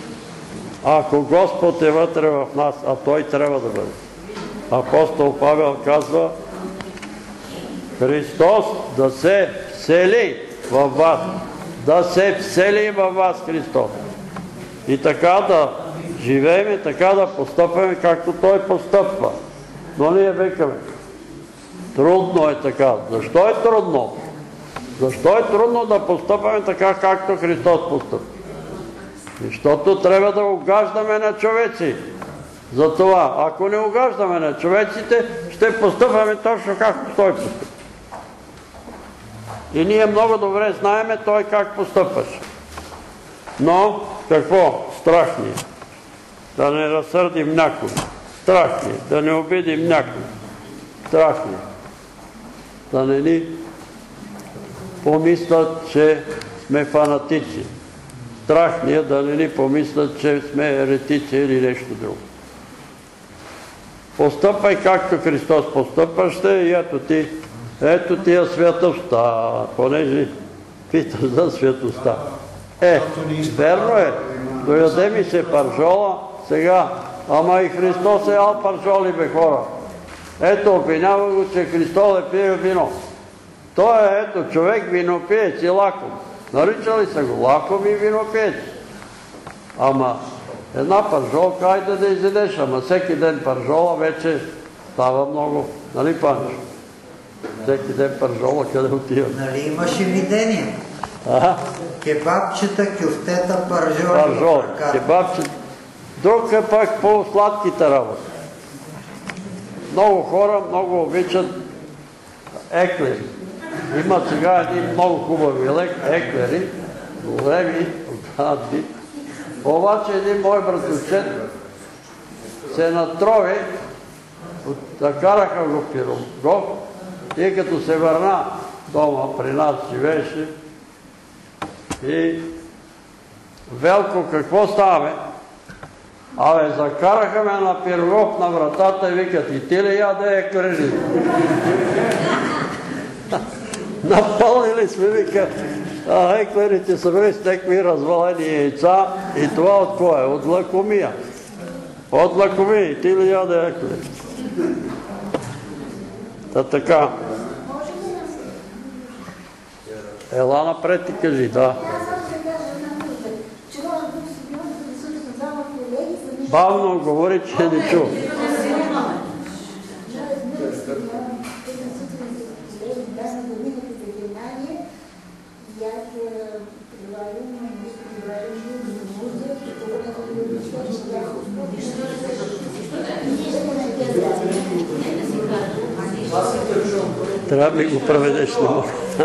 Ако Господ е вътре в нас, а Той трябва да бъде. Апостол Павел казва, Христос да се всели във вас, да се всели във вас Христос. И така да живеем, така да постъпваме, както Той постъпва. Но ние викаме, трудно е така. Защо е трудно? Защо е трудно да постъпваме така, както Христос постъпва? Защото трябва да угаждаме на човеци. Затова, ако не угаждаме на човеците, ще постъпваме точно както Той постъпва. И ние много добре знаеме Той как постъпваше. Но, какво? Страх ни е. Да не разсърдим някой. Страх ни да не обидим някой. Страх ни да не ни помислят, че сме фанатици. Страх ни е да не ни помислят, че сме еретици или нещо друго. Постъпвай както Христос постъпваше и ето ти, ето ти е светостта, понеже питаш за светостта. Е, верно е, дояде ми се паржола, сега, ама и Христос е ял паржоли, бе хора. Ето, обвинява го, че Христос е пил вино. Той е, ето, човек винопиец и лаком. Наричали са го лаком и винопиец. Ама една паржолка, айде да изедеш, ама всеки ден паржола вече става много. Нали, Панчо? Всеки ден паржола, къде отива? Нали имаше видение? Ага. Кебабчета, кюфтета, паржоли. Паржоли, кебабчета. Друг е пак по-сладките работи. Много хора много обичат еклери. Има сега едни много хубави еклери, големи, отдадни. Обаче един мой братовчет се натрови, накараха го пирогов и като се върна дома при нас живееше и Велко, какво става? Абе, закараха ме на пирогов на вратата и викат, и ти ли яде еклери? Напълнили сме, вика, а еклерите са били с някакви развалени яйца и това от кое? От лакомия. От лакомия. И ти ли яде еклери? Та така. Ела напред и кажи, да. Бавно говори, че не чу. Трябва да ми го проведеш на моля.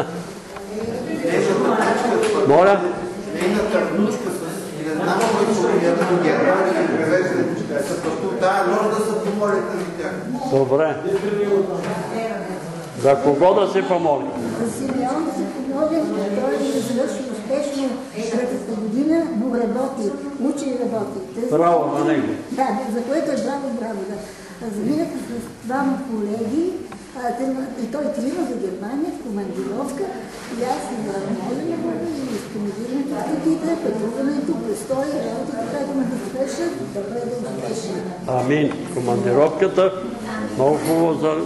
Моля? Нейната внучка с не знам кой човек в Германия ги превезе с тая може да се помолите за тях. Добре. За кого да се помоли? За Симеон да се помоли, той да завърши успешно третата година, но работи, учи и работи. Браво на него. Да, за което е браво, браво. Да. Заминаха с двама колеги, и той тръгна за Германия в командировка и аз се моля на Бога и изкомандирането статите, пътуването, престои, работата, така да ме да свършат, да бъде успешна. Амин. Командировката, много хубаво за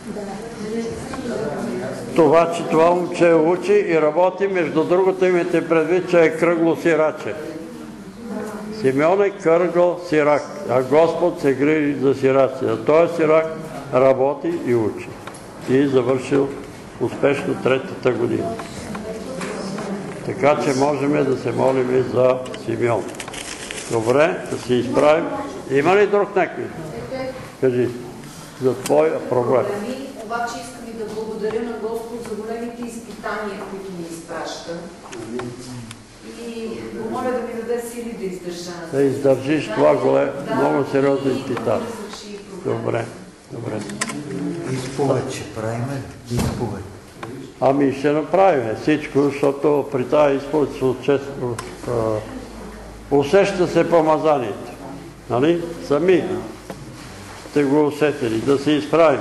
това, че това момче учи и работи. Между другото имате предвид, че е кръгло сираче. Симеон е кръгъл сирак, а Господ се грижи за сираците. Той сирак работи и учи. И завършил успешно третата година. Така че можем да се молим и за Симеон. Добре, да се изправим. Има ли друг някой? Кажи, за твоя проблем. Обаче искам и да благодаря на Господ за големите изпитания, които ни изпраща. И го моля да ми даде сили да издържа. Да издържиш това голем, много сериозно изпитание. Добре, добре. Изповед ще правим ли? Изповед. Ами ще направим всичко, защото при тази изповед усеща се помазанието. Нали? Сами сте го усетили. Да се изправим.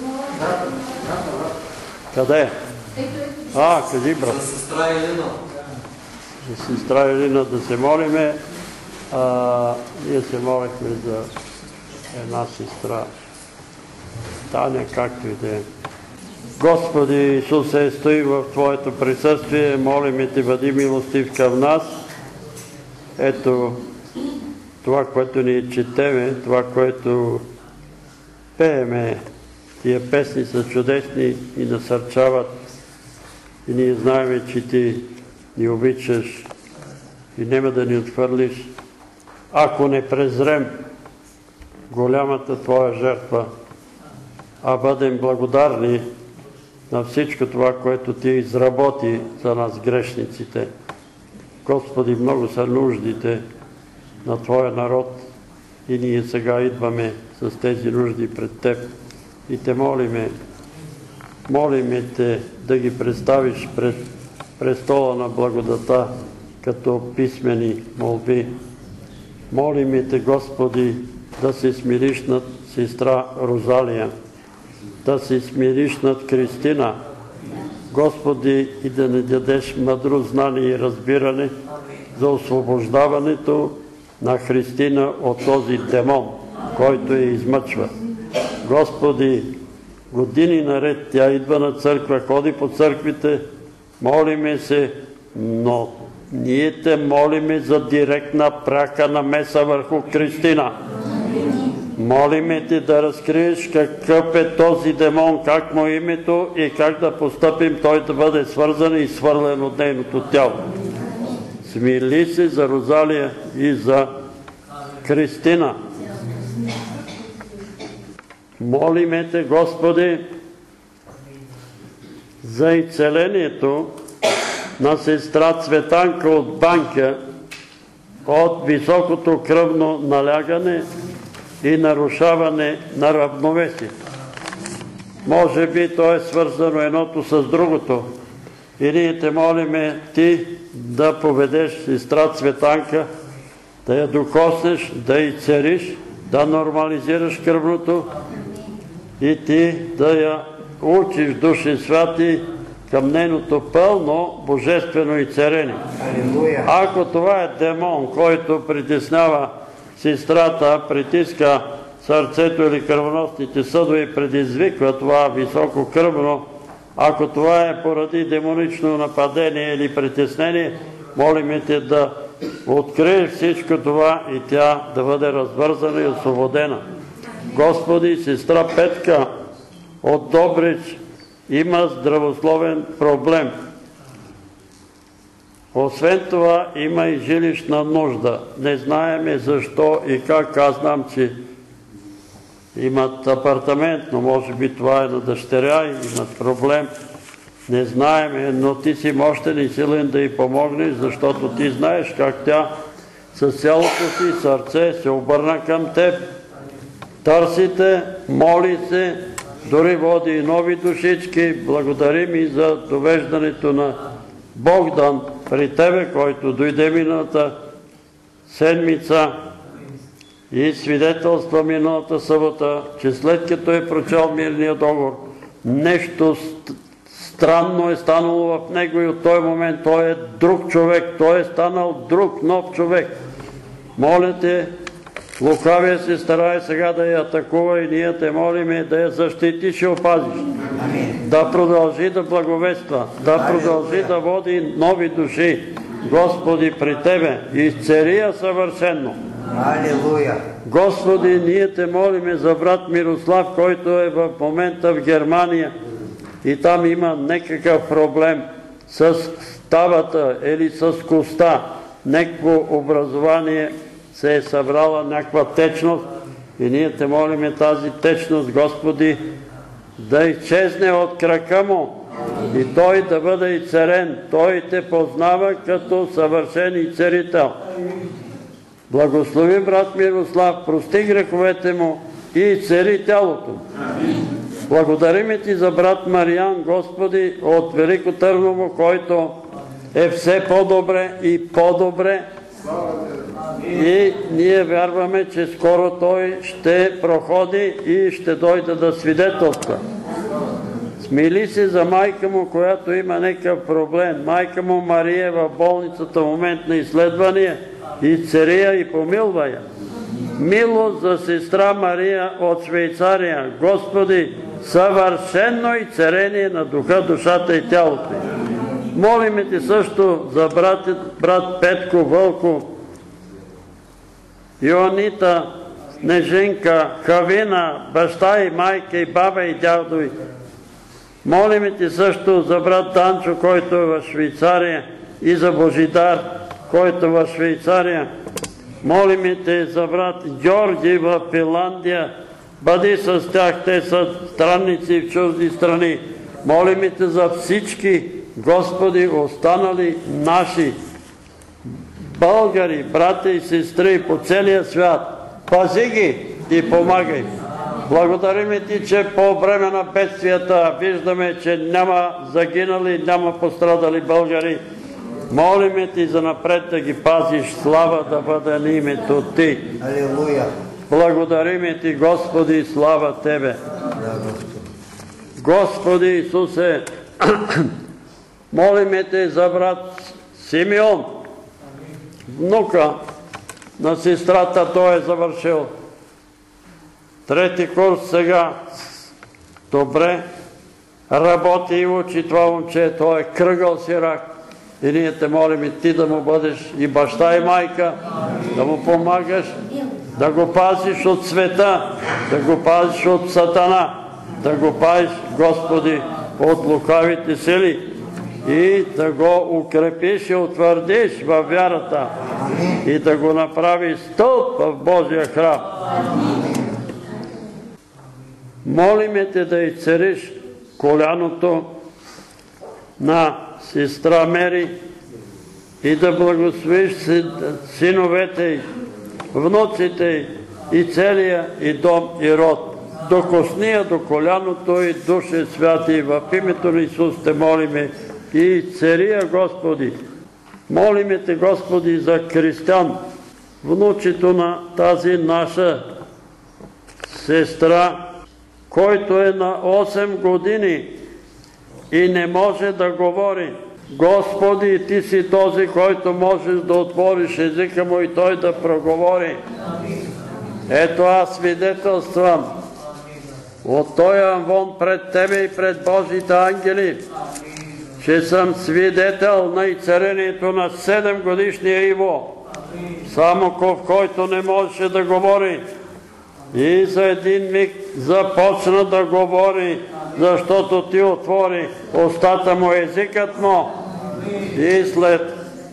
Къде? А, кажи, брат. За сестра Елина. За сестра Елина да се молиме. Ние се молихме за една сестра. Таня, както и да е. Господи Исусе, стои в Твоето присъствие, молиме Ти, бъди милостив към нас. Ето това, което ни четеме, това, което пееме, тия песни са чудесни и насърчават. И ние знаем, че Ти ни обичаш и няма да ни отхвърлиш, ако не презрем голямата Твоя жертва, а бъдем благодарни на всичко това, което Ти изработи за нас грешниците. Господи, много са нуждите на Твоя народ И ние сега идваме с тези нужди пред Теб и Те молиме, молиме Те да ги представиш пред престола на благодата като писмени молби. Молиме Те, Господи, да се смириш над сестра Розалия, да се смириш над Кристина, Господи, и да ни дадеш мъдро знание и разбиране за освобождаването на Христина от този демон, който я измъчва. Господи, години наред тя идва на църква, ходи по църквите, молиме се, но ние Те молиме за директна прака намеса върху Христина. Молиме Те да разкриеш какъв е този демон, как му е името и как да постъпим той да бъде свързан и свърлен от нейното тяло. Смили се за Розалия и за Кристина. Молиме Те, Господи, за изцелението на сестра Цветанка от Банкя от високото кръвно налягане и нарушаване на равновесието. Може би то е свързано едното с другото. И ние Те молиме Ти да поведеш сестра Цветанка, да я докоснеш, да я цериш, да нормализираш кръвното и Ти да я учиш души святи към нейното пълно божествено изцерение. Ако това е демон, който притеснява сестрата, притиска сърцето или кръвоносните съдове и предизвиква това високо кръвно, ако това е поради демонично нападение или притеснение, молиме Те да откриеш всичко това и тя да бъде развързана и освободена. Господи, сестра Петка от Добрич има здравословен проблем. Освен това има и жилищна нужда. Не знаеме защо и как. Аз знам, че имат апартамент, но може би това е на дъщеря и имат проблем. Не знаеме, но Ти си мощен и силен да й помогнеш, защото Ти знаеш как тя с цялото си сърце се обърна към Теб. Търсите, моли се, дори води и нови душички. Благодарим и за довеждането на Богдан при Тебе, който дойде миналата седмица и свидетелства миналата събота, че след като е прочел мирния договор, нещо странно е станало в него и от този момент той е друг човек, той е станал друг, нов човек. Моля Те, лукавия се старае сега да я атакува и ние Те молиме да я защитиш и опазиш. Да продължи да благовества, да продължи да води нови души, Господи, при Тебе, изцели я съвършенно. Алилуя! Господи, ние Те молиме за брат Мирослав, който е в момента в Германия и там има някакъв проблем с ставата или с коста. Някакво образование се е събрала, някаква течност и ние Те молиме тази течност, Господи, да изчезне от крака му и той да бъде изцерен. Той Те познава като съвършен изцерител. Благослови брат Мирослав, прости греховете му и изцери тялото. Благодарим Ти за брат Мариан, Господи, от Велико Търново, който е все по-добре и по-добре. И ние вярваме, че скоро той ще проходи и ще дойде да свидетелства. Смили се за майка му, която има някакъв проблем. Майка му Мария е в болницата в момент на изследване. Изцери я и помилва я. Милост за сестра Мария от Швейцария. Господи, съвършено изцерение на духа, душата и тялото. Молиме Ти също за брат, брат Петко Вълко, Йоанита, Снежинка, Хавина, баща и майка и баба и дядо. Молиме Ти също за брат Данчо, който е в Швейцария, и за Божидар, който е в Швейцария. Молиме Те за брат Георги в Финландия. Бъди с тях, те са странници в чужди страни. Молиме Те за всички, Господи, останали наши българи, брати и сестри по целия свят. Пази ги и помагай. Благодарим Ти, че по време на бедствията виждаме, че няма загинали, няма пострадали българи. Молиме Ти за напред да ги пазиш, слава да бъде на името Ти. Алилуя. Благодарим Ти, Господи, слава Тебе. Да, Господи. Господи Исусе, молиме Те за брат Симеон, внука на сестрата, той е завършил трети курс сега. Добре работи и учи това момче, той е кръгъл сирак. И ние Те молим и Ти да му бъдеш и баща и майка, да му помагаш, да го пазиш от света, да го пазиш от сатана, да го пазиш, Господи, от лукавите сили и да го укрепиш и утвърдиш във вярата и да го направиш стълб в Божия храм. Молиме Те да изцелиш коляното на сестра Мери и да благословиш синовете й, внуците й и целия и дом и род. Докосни я до коляното и Душе Святи, в името на Исус Те молиме и цари я, Господи. Молиме Те, Господи, за Кристиян, внучето на тази наша сестра, който е на осем години и не може да говори. Господи, Ти си този, който можеш да отвориш езика му и той да проговори. Ето аз свидетелствам от този амвон пред Тебе и пред Божите ангели, че съм свидетел на изцелението на седем годишния Иво, Самоков, който не можеше да говори. И за един миг започна да говори, защото Ти отвори устата му, езикът му. И след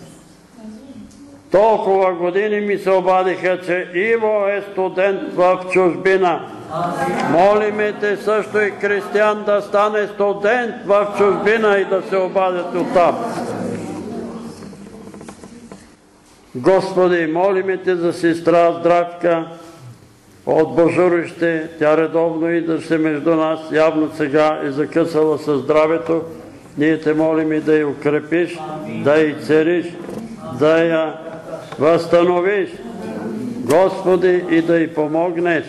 толкова години ми се обадиха, че Иво е студент в чужбина. Молиме Те също и Кристиян да стане студент в чужбина и да се обадят оттам. Господи, молиме Те за сестра Здравка от Божурище. Тя редовно идваше между нас, явно сега е закъсала със здравето. Ние Те молим и да я укрепиш, да я цариш, да я възстановиш, Господи, и да й помогнеш.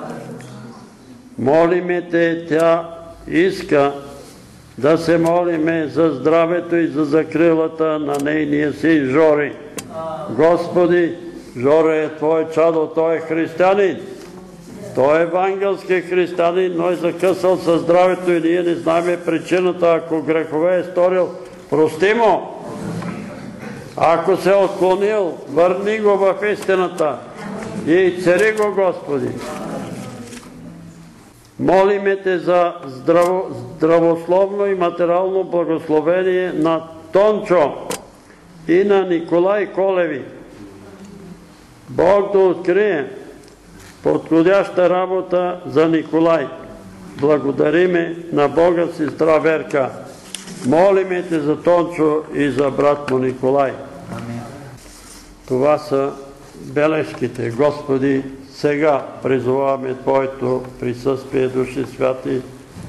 Молиме Те, тя иска да се молиме за здравето и за закрилата на нейния си Жори. Господи, Жори е Твое чадо, той е християнин. Той е евангелски християнин, но е закъсал със здравето и ние не знаем причината. Ако грехове е сторил, прости му. Ако се е отклонил, върни го в истината и цари го, Господи. Молиме Те за здраво, здравословно и материално благословение на Тончо и на Николай Колеви. Бог да открие подходяща работа за Николай. Благодариме на Бога сестра Верка. Молиме Те за Тончо и за брат му Николай. Това са бележките. Господи, сега призоваваме Твоето присъствие, Души Святи,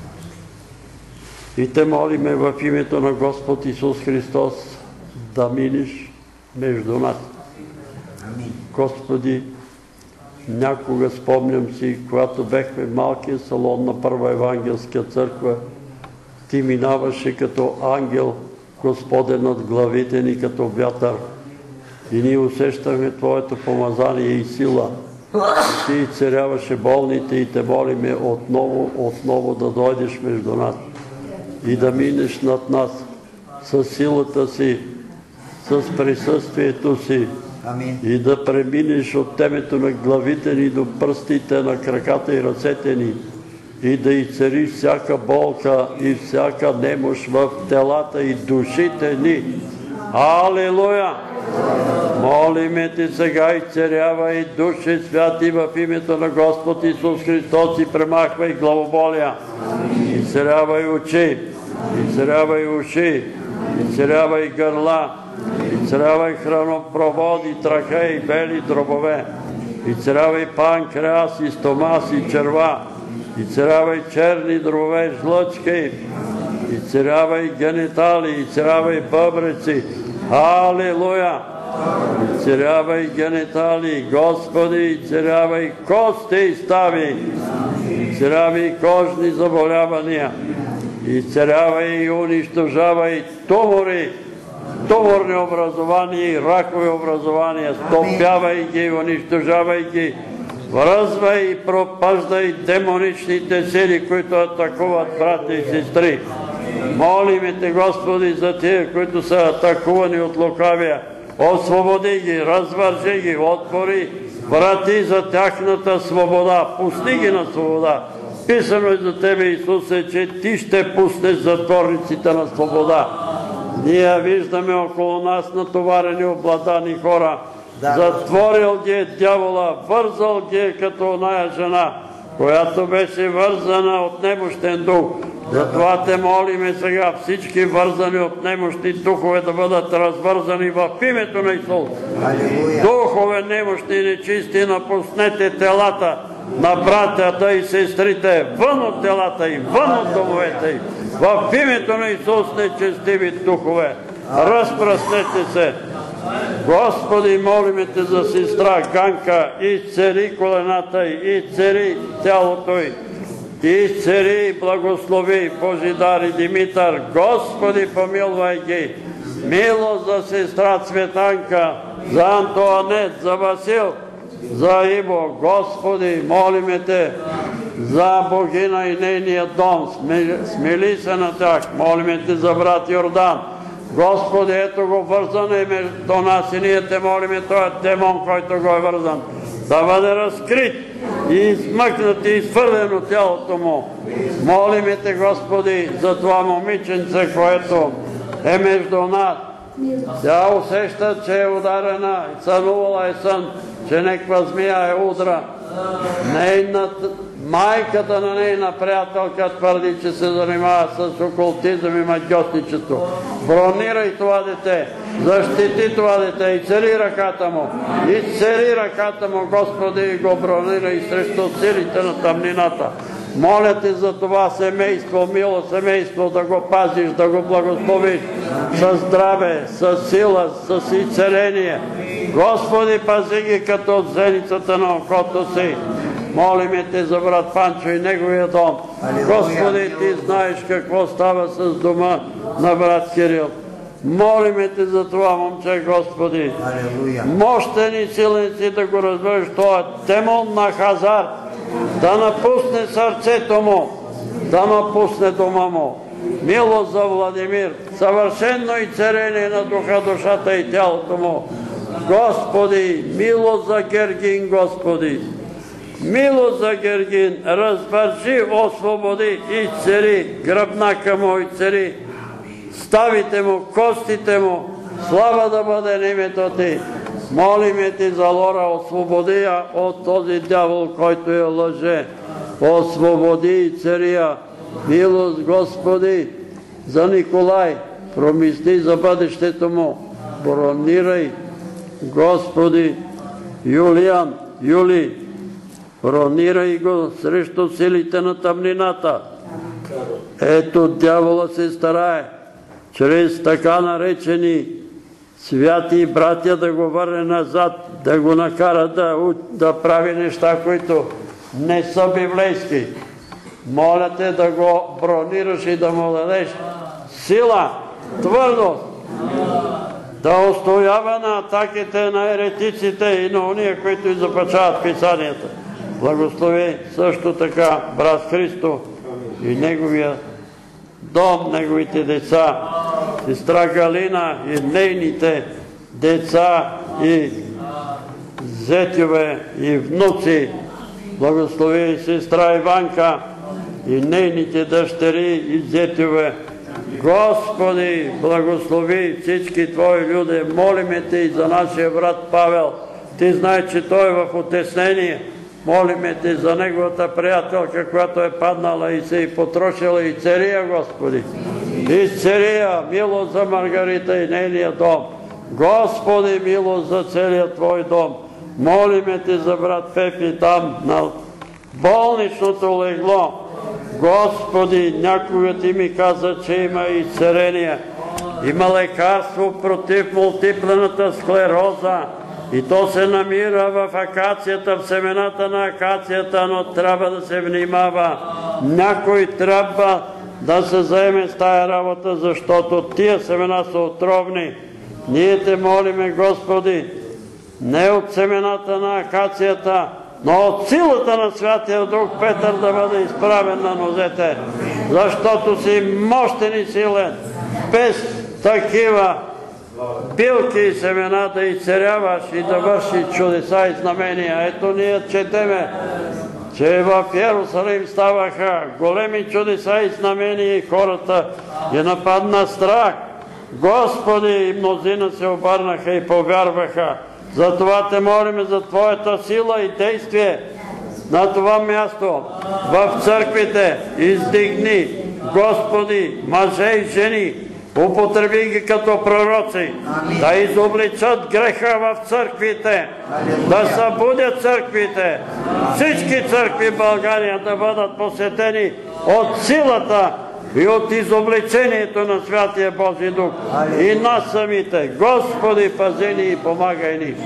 и Те молиме в името на Господ Исус Христос да минеш между нас. Господи, някога спомням си, когато бехме в малкия салон на Първа евангелска църква, Ти минаваше като ангел, Господен, над главите ни като вятър. И ние усещаме Твоето помазание и сила. Ти изцеляваше болните и Те молиме отново, отново да дойдеш между нас и да минеш над нас с силата си, с присъствието си. Амин. И да преминеш от темето на главите ни до пръстите на краката и ръцете ни и да изцелиш всяка болка и всяка немощ в телата и душите ни. Алилуя! Молиме Те сега, изцелявай, Души Святи, в името на Господ Исус Христос, и премахвай главоболия. Изцелявай очи, изцелявай уши, изцелявай гърла, изцелявай хранопроводи, трахеи, бели дробове. Изцелявай панкреас и стомас и черва. Изцелявай черни дробове, жлъчки. Изцелявай генитали, изцелявай бъбреци. Алилуя! Изцелявай генитали, Господи, изцелявай кости и стави. Изцелявай кожни заболявания. Изцелявай и унищожавай тумори, туморни образования и ракови образования. Стопявай ги, унищожавай ги. Връзвай и пропаждай демоничните сили, които атакуват брати и сестри. Молиме Те, Господи, за тия, които са атакувани от лукавия. Освободи ги, развържи ги, отвори врати за тяхната свобода. Пусни ги на свобода. Писано е за Тебе, Исусе, че Ти ще пуснеш затворниците на свобода. Ние виждаме около нас натоварени, обладани хора. Затворил ги е дявола, вързал ги е като оная жена, която беше вързана от немощен дух. Затова Те молиме сега всички вързани от немощни духове да бъдат развързани в името на Исус. Духове немощни и нечисти, напуснете телата на братята и сестрите, вън от телата им, вън от домовете им. В името на Исус, нечестиви духове, разпръснете се. Господи, молиме Те за сестра Ганка, изцели колената й, изцели тялото й, изцели и благослови Божидар и Димитър. Господи, помилвай ги. Милост за сестра Цветанка, за Антоанет, за Васил, за Иво. Господи, молиме Те за Богина и нейния дом. Смили се на тях. Молиме Те за брат Йордан. Господи, ето го вързан е между нас и ние Те молиме, този демон, който го е вързан, да бъде разкрит и измъкнат и изхвърлен от тялото му. Молиме Те, Господи, за това момиченце, което е между нас. Тя усеща, че е ударена, сънувала е сън, че някаква змия е удра. Нейната, майката на нейна приятелка твърди, че се занимава с окултизъм и магьосничество. Бронирай това дете, защити това дете, изцели ръката му, изцели ръката му, Господи, и го бронирай срещу силите на тъмнината. Моля Те за това семейство, мило семейство, да го пазиш, да го благословиш със здраве, със сила, с изцеление. Господи, пази ги като от зеницата на окото си. Молиме Те за брат Панчо и неговия дом. Господи, Ти знаеш какво става с дома на брат Кирил. Молиме Те за това момче, Господи. Мощен и силен си да го разбереш, този демон на хазар, да напусне сърцето му, да напусне дома му. Милост за Владимир, съвършено изцеление на духа, душата и тялото му. Господи, милост за Гергин, Господи. Милост за Гергин, развържи, освободи, изцели гръбнака му, изцели ставите му, костите му. Слава да бъде на името Ти. Молиме Ти за Лора, освободи я от този дявол, който я лъже. Освободи и цария. Милост, Господи, за Николай. Промисли за бъдещето му. Бронирай, Господи, Юлиан, Юли. Бронирай го срещу силите на тъмнината. Ето дявола се старае чрез така наречени святи братя да го върне назад, да го накара да, да прави неща, които не са библейски. Моля Те да го бронираш и да му дадеш сила, твърдост, да устоява на атаките на еретиците и на уния, които изопачават писанията. Благослови също така брат Христо и неговия дом, неговите деца, сестра Галина и нейните деца и зетюве и внуци. Благослови сестра Иванка и нейните дъщери и зетюве. Господи, благослови всички Твои люди. Молиме Те и за нашия брат Павел. Ти знаеш, че той е в утеснение. Молиме Те за неговата приятелка, която е паднала и се е потрошила. И цария, Господи. И цария, милост за Маргарита и нейния дом. Господи, милост за целия Твой дом. Молиме Те за брат Пепи там на болничното легло. Господи, някога Ти ми каза, че има изцеление. Има лекарство против мултиплената склероза. И то се намира в акацията, в семената на акацията, но трябва да се внимава. Някой трябва да се заеме с тая работа, защото тия семена са отровни. Ние Те молиме, Господи, не от семената на акацията, но от силата на Святия Дух Петър да бъде изправен на нозете, защото си мощен и силен, без такива билки и семена да изцеряваш и да върши чудеса и знамения. Ето ние четеме, че в Йерусалим ставаха големи чудеса и знамения и хората ги нападна страх. Господи, и мнозина се обърнаха и повярваха. Затова Те молиме за Твоята сила и действие на това място, в църквите. Издигни, Господи, мъже и жени, употреби ги като пророци, да изобличат греха в църквите, да събудят църквите, всички църкви в България да бъдат посетени от силата и от изобличението на Святия Божи Дух. И нас самите. Господи, пази ни и помагай ни.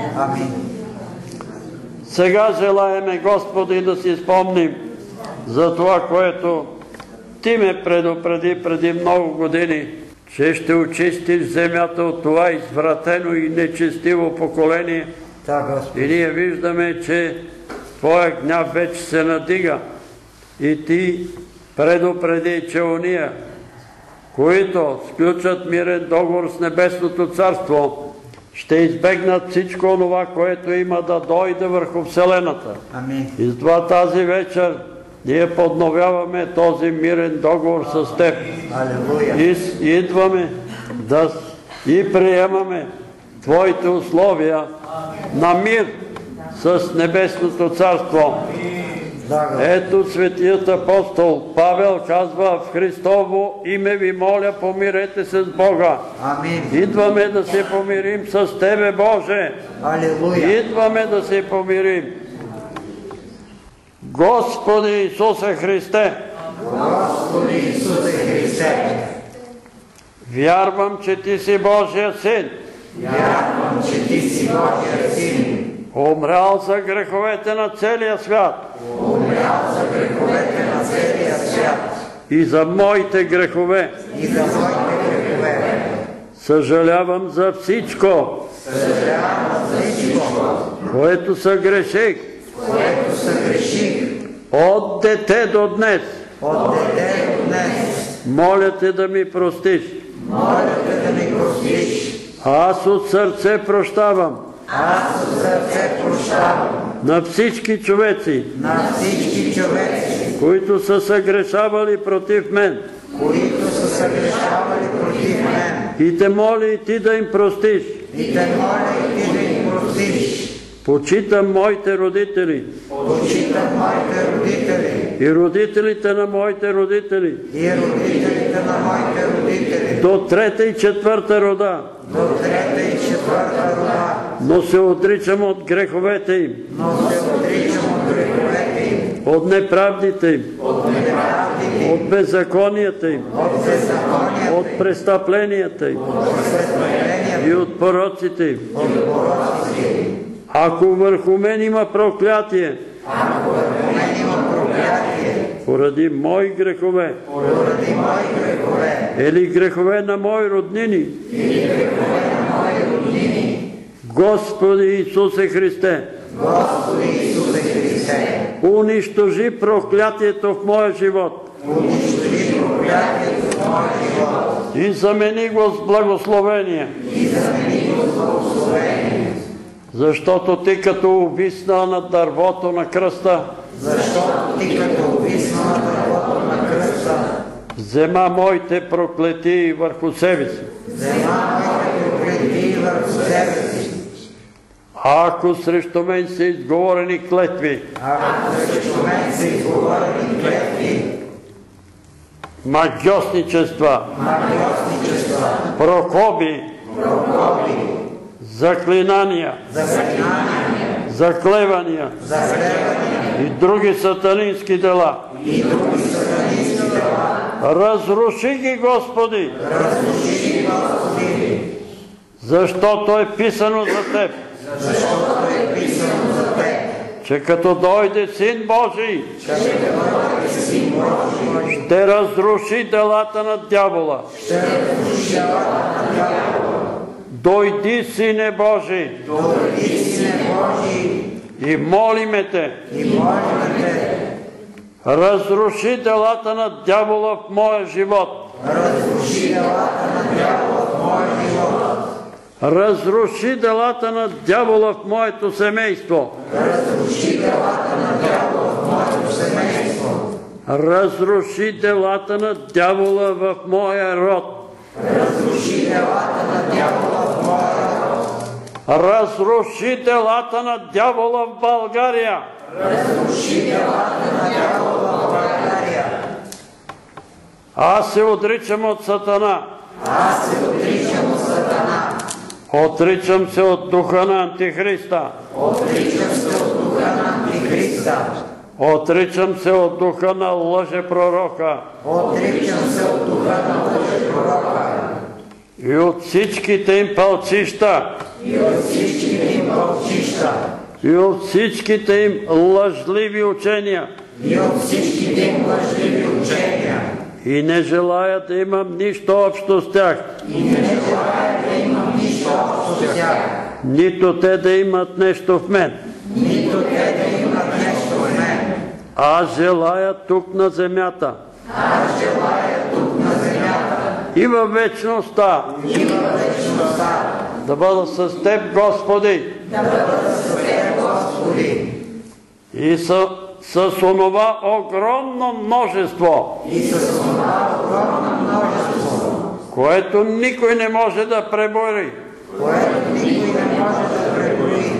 Сега желаеме, Господи, да си спомним за това, което Ти ме предупреди преди много години, че ще очистиш земята от това извратено и нечестиво поколение. И ние виждаме, че Твоя гняв вече се надига. И Ти предупреди, че ония, които сключат мирен договор с Небесното царство, ще избегнат всичко онова, което има да дойде върху Вселената. И затова тази вечер ние подновяваме този мирен договор с Теб. И идваме да и приемаме Твоите условия на мир с Небесното царство. Ето светият апостол Павел казва: в Христово име ви моля, помирете се с Бога. Идваме да се помирим с Тебе, Боже. Идваме да се помирим. Господи Исусе Христе, Господи Исусе Христе, вярвам, че Ти си Божия Син. Вярвам, че Ти си Божия Син. Умрял за греховете на целия свят. Умрял за греховете на целия свят. И за моите грехове. И за моите грехове. Съжалявам за всичко. Съжалявам за всичко, което съгреших. което съгреших. От дете до днес. От дете до днес. Моля Те да ми простиш. Моля Те да ми простиш. Аз от сърце прощавам. Аз от сърце прощавам на всички човеци, на всички човеци, които са съгрешавали против мен, които са съгрешавали против мен. И Те моля и Ти да им простиш. И Те моля и Ти да им простиш. Почитам моите родители. Почитам моите родители. И родителите на моите родители. И родителите на моите родители. До трета и четвърта рода. До трета и четвърта рода. Но се отричам от греховете им. Но се отричам от греховете им. От неправдите им. От неправдите им. От беззаконията им. От беззаконията им. От престъпленията им. От престъпленията и от пороците им. От пороците им. Ако върху мен има проклятие, Ако върху мен има проклятие, поради мои грехове, поради мои грехове, или грехове на мои роднини, или грехове на мои роднини, Господи Исусе Христе, Господи Исусе Христе, унищожи проклятието в моя живот. Унищожи проклятието в моя живот. И замени го с благословение. И замени го с благословение. Защото Ти като увисна на дървото на кръста, Защото Ти като увисна на дървото на кръста, взема моите проклетии върху себе си. Взема моите проклетии върху себе си. Ако срещу мен са изговорени клетви, Ако срещу мен са изговорени клетви, магьосничества, магьосничества, прокоби, прокоби, заклинания, заклинания, заклевания и други сатанински дела. Разруши ги, Господи, защото е писано за Теб, че като дойде Син Божий, ще разруши делата на дявола. Дойди, Сине Божий, и молиме Те, разруши делата на дявола в моя живот. Разруши делата на дявола в моето семейство. Разруши делата на дявола в моя род. Разруши делата на дявола в моя род. Разруши делата на дявола в България. Разруши делата на дявола в България. Аз се отричам от Сатана. Аз се отричам от Сатана. Отричам се от духа на Антихриста. Отричам се от духа на Антихриста. Отричам се от духа на лъжепророка. Отричам се от духа на лъжепророка. И от всичките им пълчища. И от всичките им пълчища. И от всичките им лъжливи учения. И от всичките им лъжливи учения. И не желая да имам нищо общо с тях. И не желая да имам нищо общо с тях. Нито те да имат нещо в мен. Нито те да имат нещо в мен. Аз желая тук на земята. Аз желая тук на земята. И във вечността. И във вечността. Да бъда с Теб, Господи. Да бъда с Теб, Господи. И с, с онова огромно множество. И с онова огромно множество. Което никой не може да пребори. Което никой не може да пребори.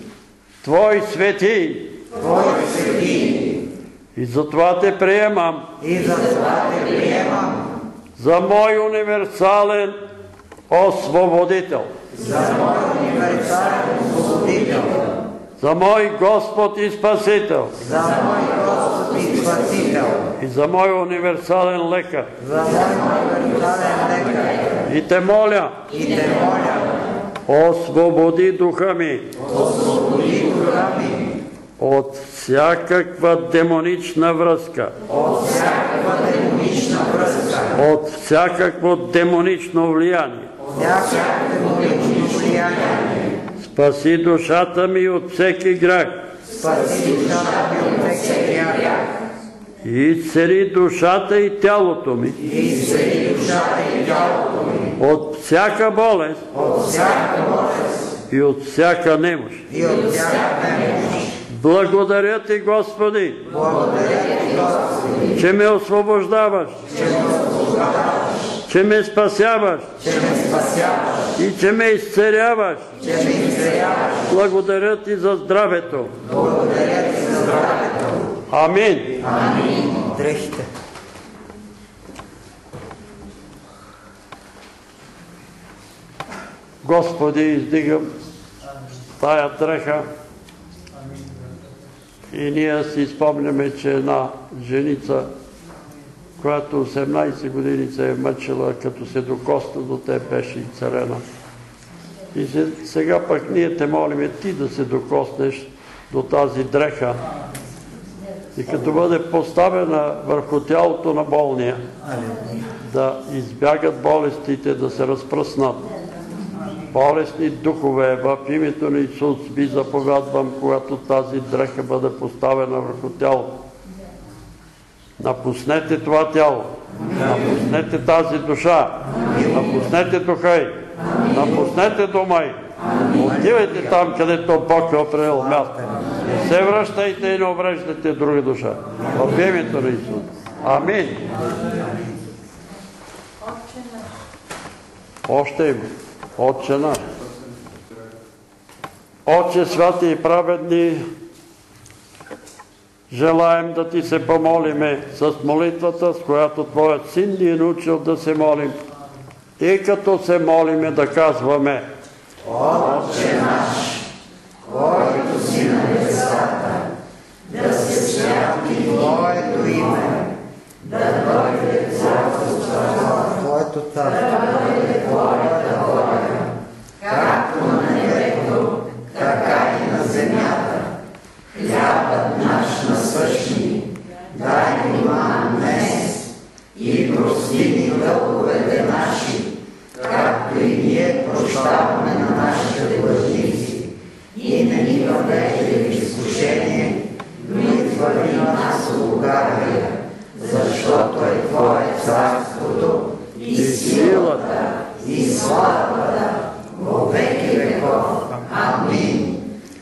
Твои свети. Твои свети. И затова Те приемам. И затова Те приемам. За мой универсален освободител. За мой универсален освободител. За мой Господ и Спасител. За мой Господ и Спасител. И за мой универсален лекар. За мой универсален лекар. И Те моля. И Те моля. Освободи духа ми. Освободи духа ми. От всякаква демонична връзка. От всякаква демонична връзка. От всякакво демонично влияние. От всякакво демонично влияние. Спаси душата ми от всеки грях. Спаси душата ми от всеки грях. И изцели душата и тялото ми. И изцели душата и тялото ми. От всяка болест. От всяка болест. И от всяка немощ. И от всяка немощ. Благодаря Ти, Господи, благодаря Ти, Господи, че ме освобождаваш, че ме, освобождаваш, че ме спасяваш, че ме спасяваш и че ме изцеляваш. Че ме изцеляваш. Благодаря Ти за здравето. Благодаря Ти за здравето. Амин. Амин. Дръжте. Господи, издигам тая дреха. И ние си спомняме, че една женица, която осемнайсет години се е мъчила, като се докосна до Теб, беше изцелена. И сега пък ние Те молиме Ти да се докоснеш до тази дреха. И като бъде поставена върху тялото на болния, да избягат болестите, да се разпръснат. Болестни духове, в името на Исус Ви заповядвам, когато тази дреха бъде поставена върху тялото. Напуснете това тяло, напуснете тази душа, напуснете духа й, напуснете дома й. Отивайте там, където Бог е определил място. Не се връщайте и не увреждайте друга душа. В името на Исус. Амин. Още има. Отче наш. Отче святи и праведни, желаем да Ти се помолиме с молитвата, с която Твоят Син ни е научил да се молим. И като се молиме да казваме: Отче наш, който си на Твоето царство. Твоята воля, както на небето, така и на земята. Хлябът наш насъщни, дай ни нам днес и прости ни дълговете наши, както и ние прощаваме на нашите длъжници. И не ни въвеждай в изкушение, но избави нас от лукавия, защото е Твое царството и силата и славата во веки веков. Амин.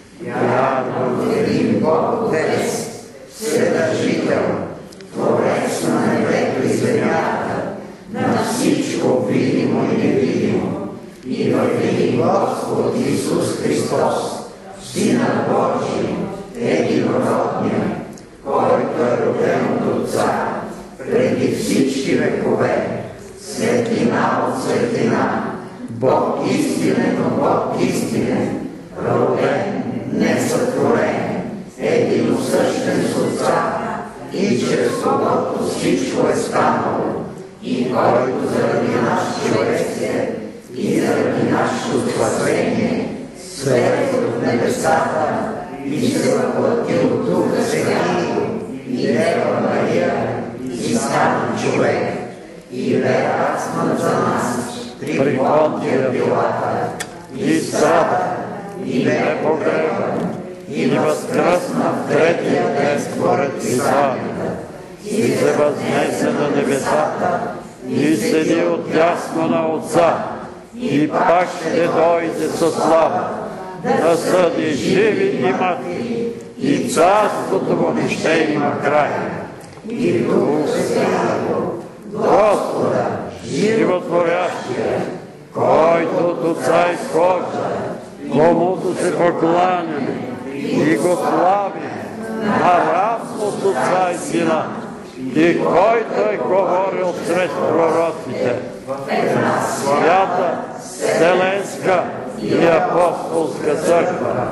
Вярвам в един Бог Отец, Вседържител, Творец на небето и земята, на всичко видимо и невидимо, и в един Господ Исус Христос, Сина Божий, единородния, който е роден от Отца, преди всички векове, светлина от светлина, Бог истинен от Бог истинен, роден, несътворен, единосъщен с Отца, и чрез когото всичко е станало, и който заради нас човеците и заради нашето спасение слезе от небесата и се въплъти от Духа Свети и Дева Мария и стана човек и бе разнат за нас при Понтия Пилата и страда и бе погребан и възкръсна в третия ден според Писанията и се възнесе на небесата и седи отдясно на Отца и пак ще дойде със слава да съди живи и мъртви и царството му не ще има край. И Дух Святого, Господа, животворящия, който от Отца изхожда, комуто се покланяме и го славим наравно с Отца и Сина, и който е говорил чрез пророците в една свята, вселенска и апостолска църква.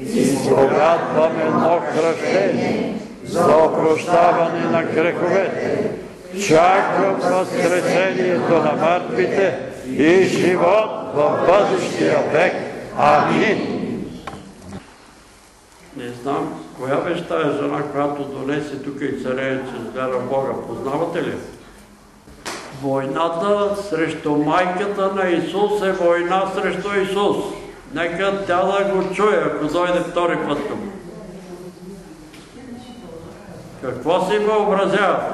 Изповядваме едно кръщение за опрощаване на греховете. Чакам възкресението на мъртвите и живот в бъдещия век. Амин. Не знам, коя беше тая жена, която донесе тук и царее, че вяра в Бога. Познавате ли? Войната срещу майката на Исус е война срещу Исус. Нека тя да го чуе, ако дойде втори път тук. Какво си въобразявате?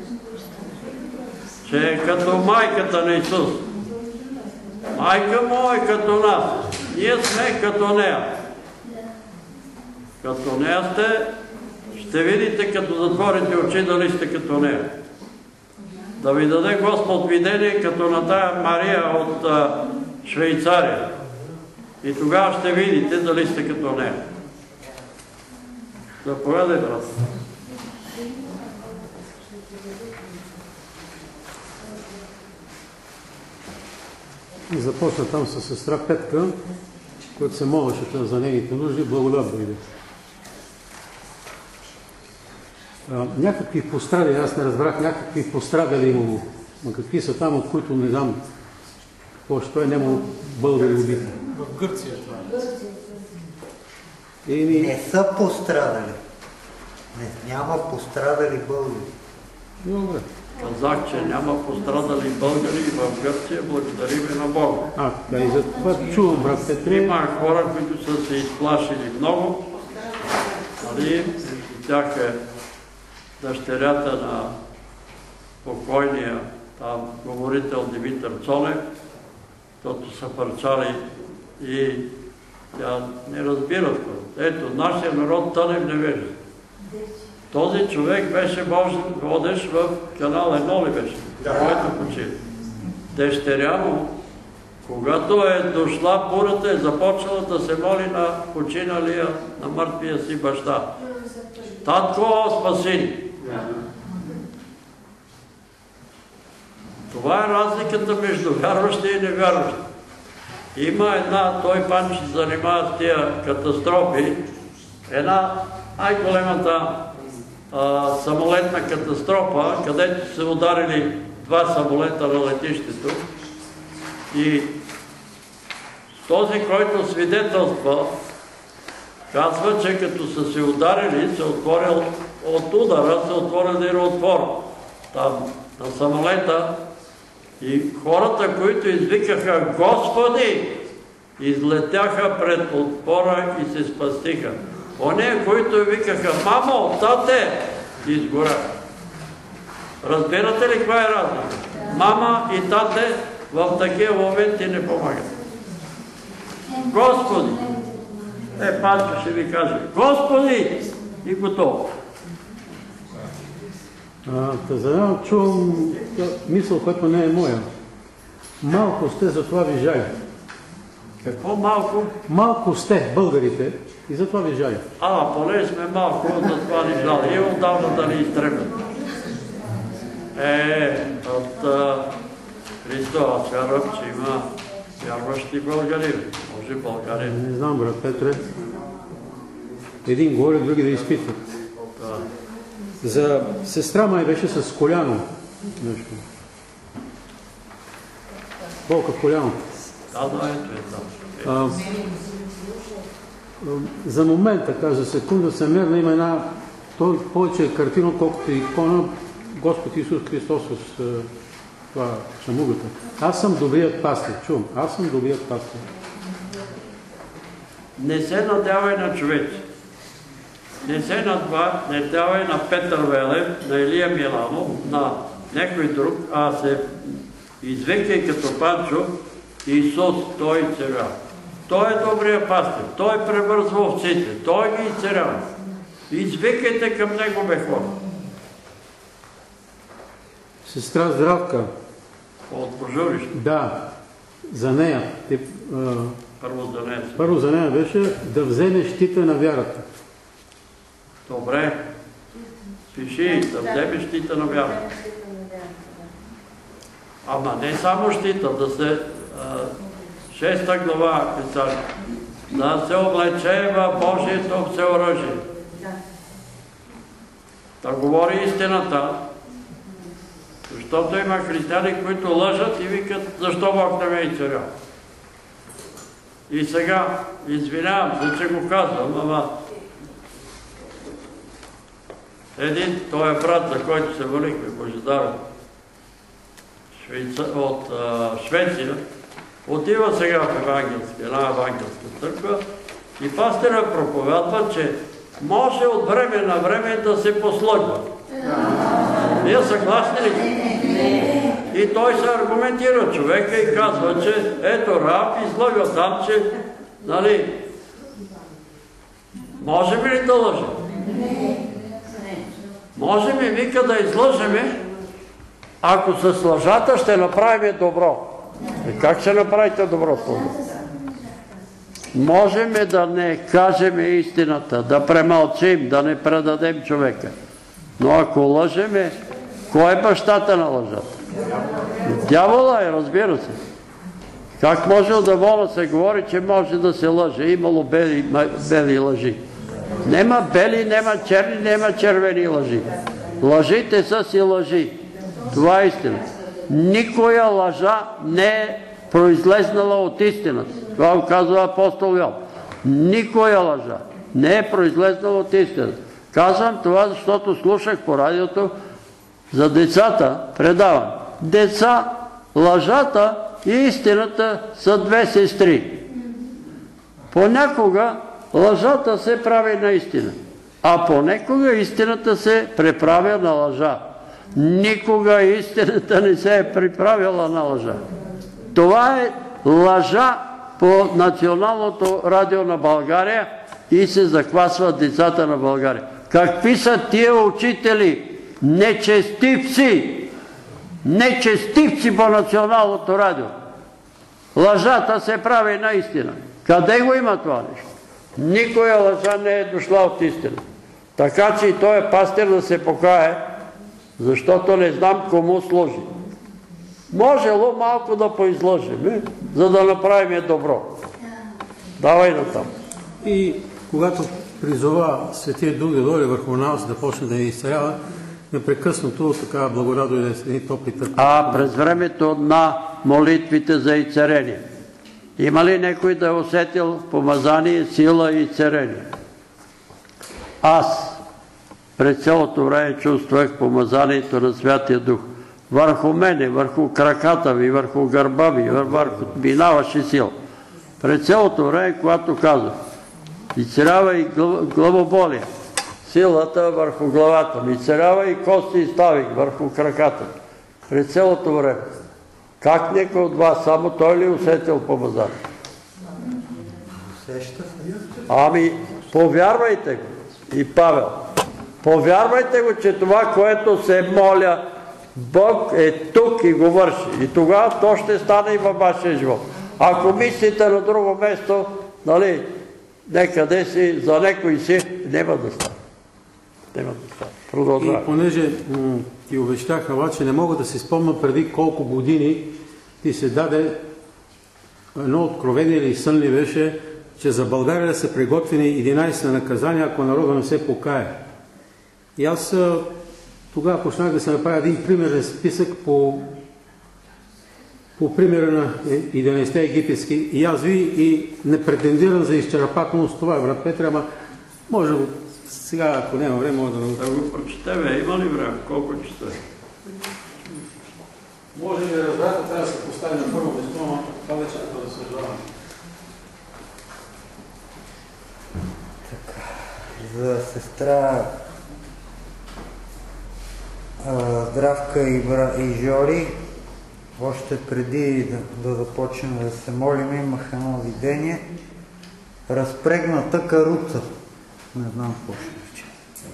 Че е като майката на Исус. Майка му е като нас. Ние сме като нея. Като нея сте, ще видите, като затворите очи, дали сте като нея. Да ви даде Господ видение, като на тая Мария от а, Швейцария. И тогава ще видите, дали сте като нея. Заповядай, брат. И започна там с сестра Петка, която се молеше за нейните нужди. Благодат дойде. Някакви пострадали, аз не разбрах, някакви пострадали имало. Но какви са там, от които не знам, какво той нямало българи убити. В Гърция това е. Еми... Не са пострадали. Не, няма пострадали българи. Добре. Казах, че няма пострадали българи в Гърция, благодариме на Бога. А, да, и за това чувам, брат Петре. Има хора, които са се изплашили много. Нали, тях е дъщерята на покойния там говорител Димитър Цонев, защото са парчали и тя не разбира. Ето, нашия народ тъне в невежда. Този човек беше водещ в канал едно ли беше? Който почи. Дъщеря му, когато е дошла бурата, е започнала да се моли на починалия, на мъртвия си баща. Татко, спаси ни! Това е разликата между вярващи и невярващи. Има една, той пан ще занимава с тия катастрофи, една най-големата самолетна катастрофа, където се ударили два самолета на летището и този, който свидетелства, казва, че като са се ударили, се отворил от удара, се отворил един отвор там на самолета и хората, които извикаха Господи, излетяха пред отвора и се спастиха. Оне, които викаха мамо, тате, изгоряха. Разбирате ли каква е разлика? Мама и тате в такива моменти не помагат. Господи! Е, Панчо ще ви каже, Господи! И готово. За едно чувам мисъл, която не е моя. Малко сте, затова ви жаля. Какво малко? Малко сте, българите, и затова ви жаля. А, поне сме малко, затова ни жаля. И отдавна да ни изтребят. Е, от Христо, аз вярвам, че има вярващи българи. Може България. Не знам, брат Петре. Един говори, други да изпитват. За сестра май беше с коляно. Нещо. Колко коляно? Да, да, ето е там. За момента, кажа секунда, се мерна, има една повече картина, колкото икона Господ Исус Христос с това шамугата. Аз съм добрият пастир. Чувам. Аз съм добрият пастир. Не се надявай на човеци. Не се надявай на Петър Велев, на Илия Миланов, на някой друг, а се извикай като Панчо Исус, Той царя. Той е добрият пастир. Той превързва овците. Той ги изцерява. Извикайте към него, бе хора. Сестра Здравка. От Божурище. Да. За нея. Те, а... Първо за нея. Първо за нея беше да вземе щита на вярата. Добре. Пиши, да вземе щита на вярата. Ама не само щита, да се... А, шеста глава писали. Да се облече в Божието всеоръжие. Да говори истината. Защото има християни, които лъжат и викат, защо Бог не ме е царя. И сега, извинявам се, че го казвам, ама един, той е брат, за който се молихме, Божидаров, от Швеция, отива сега в евангелска, една евангелска църква и пастира проповядва, че може от време на време да се послъгва. Вие съгласни ли? И той се аргументира човека и казва, че ето Рав излъга там, че, нали, можем ли да лъжем? Можем и вика да излъжеме, ако с лъжата ще направим добро. И как ще направите доброто? Можем да не кажем истината, да премълчим, да не предадем човека. Но ако лъжеме, кой е бащата на лъжата? Дявола е, разбира се. Как може от Авона се говори, че може да се лъже? Имало бели, бели лъжи. Нема бели, нема черни, нема червени лъжи. Лъжите са си лъжи. Това е истина. Никоя лъжа не е произлезнала от истината. Това го казва апостол Йов. Никоя лъжа не е произлезнала от истината. Казвам това, защото слушах по радиото за децата, предавам. Деца, лъжата и истината са две сестри. Понякога лъжата се прави на истина, а понекога истината се преправя на лъжа. Никога истината не се е приправила на лъжа. Това е лъжа по Националното радио на България и се захвасват децата на България. Какви са тия учители? Нечестивци! Нечестивци по Националното радио. Лъжата се прави наистина. Къде го има това нещо? Никоя лъжа не е дошла от истина. Така че и той е пастир да се покае, защото не знам кому служи. Можело малко да поизлъжем, за да направим добро. Давай натам. И когато призова Светия Дух да дойде върху нас, да почне да ни изцелява, непрекъснато така благодат дойде с едни топли тъпи. А през времето на молитвите за изцеление, има ли някой да е усетил помазание, сила и изцеление? Аз през цялото време чувствах помазанието на Святия Дух. Върху мене, върху краката ми, върху гърба ми, върху минаваше сила. През цялото време, когато казах, изцелява и главоболие, силата върху главата ми, изцелява и кости и стави върху краката. През цялото време. Как някой от вас, само той ли усетил помазание? Ами, повярвайте го. И Павел. Повярвайте го, че това, което се моля, Бог е тук и го върши. И тогава то ще стане и във вашия живот. Ако мислите на друго место, нали, некъде си, за некой си, няма да стане. Няма да стане. Продължава. И понеже ти обещах, Ала, че не мога да си спомня преди колко години ти се даде едно откровение или сън ли беше, че за България са приготвени единайсет наказания, ако народа не се покае. И аз тогава почнах да се направя един примерен списък по, по примера на единайсетте египетски. И аз ви и не претендирам за изчерпателност това, брат Петре, ама може сега, ако няма време, може да научим. Да го прочетем, има ли време? Колко часа? Може ли да разбрате, трябва да се постави на първо место, но това вече да се съжалявам. За сестра Здравка и, бра, и Жори, още преди да, да започнем да се молим, имах едно видение. Разпрегната каруца. Не знам какво ще рече.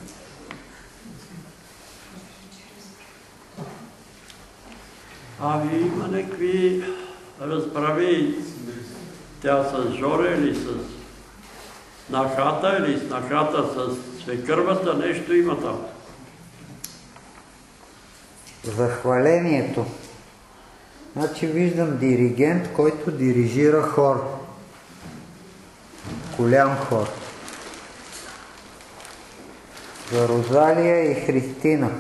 Ами има някакви разправи. Тя с Жоре или с нахата, или с нахата с свекървата, нещо има там. За хвалението. Значи виждам диригент, който дирижира хор. Голям хор. За Розалия и Христина.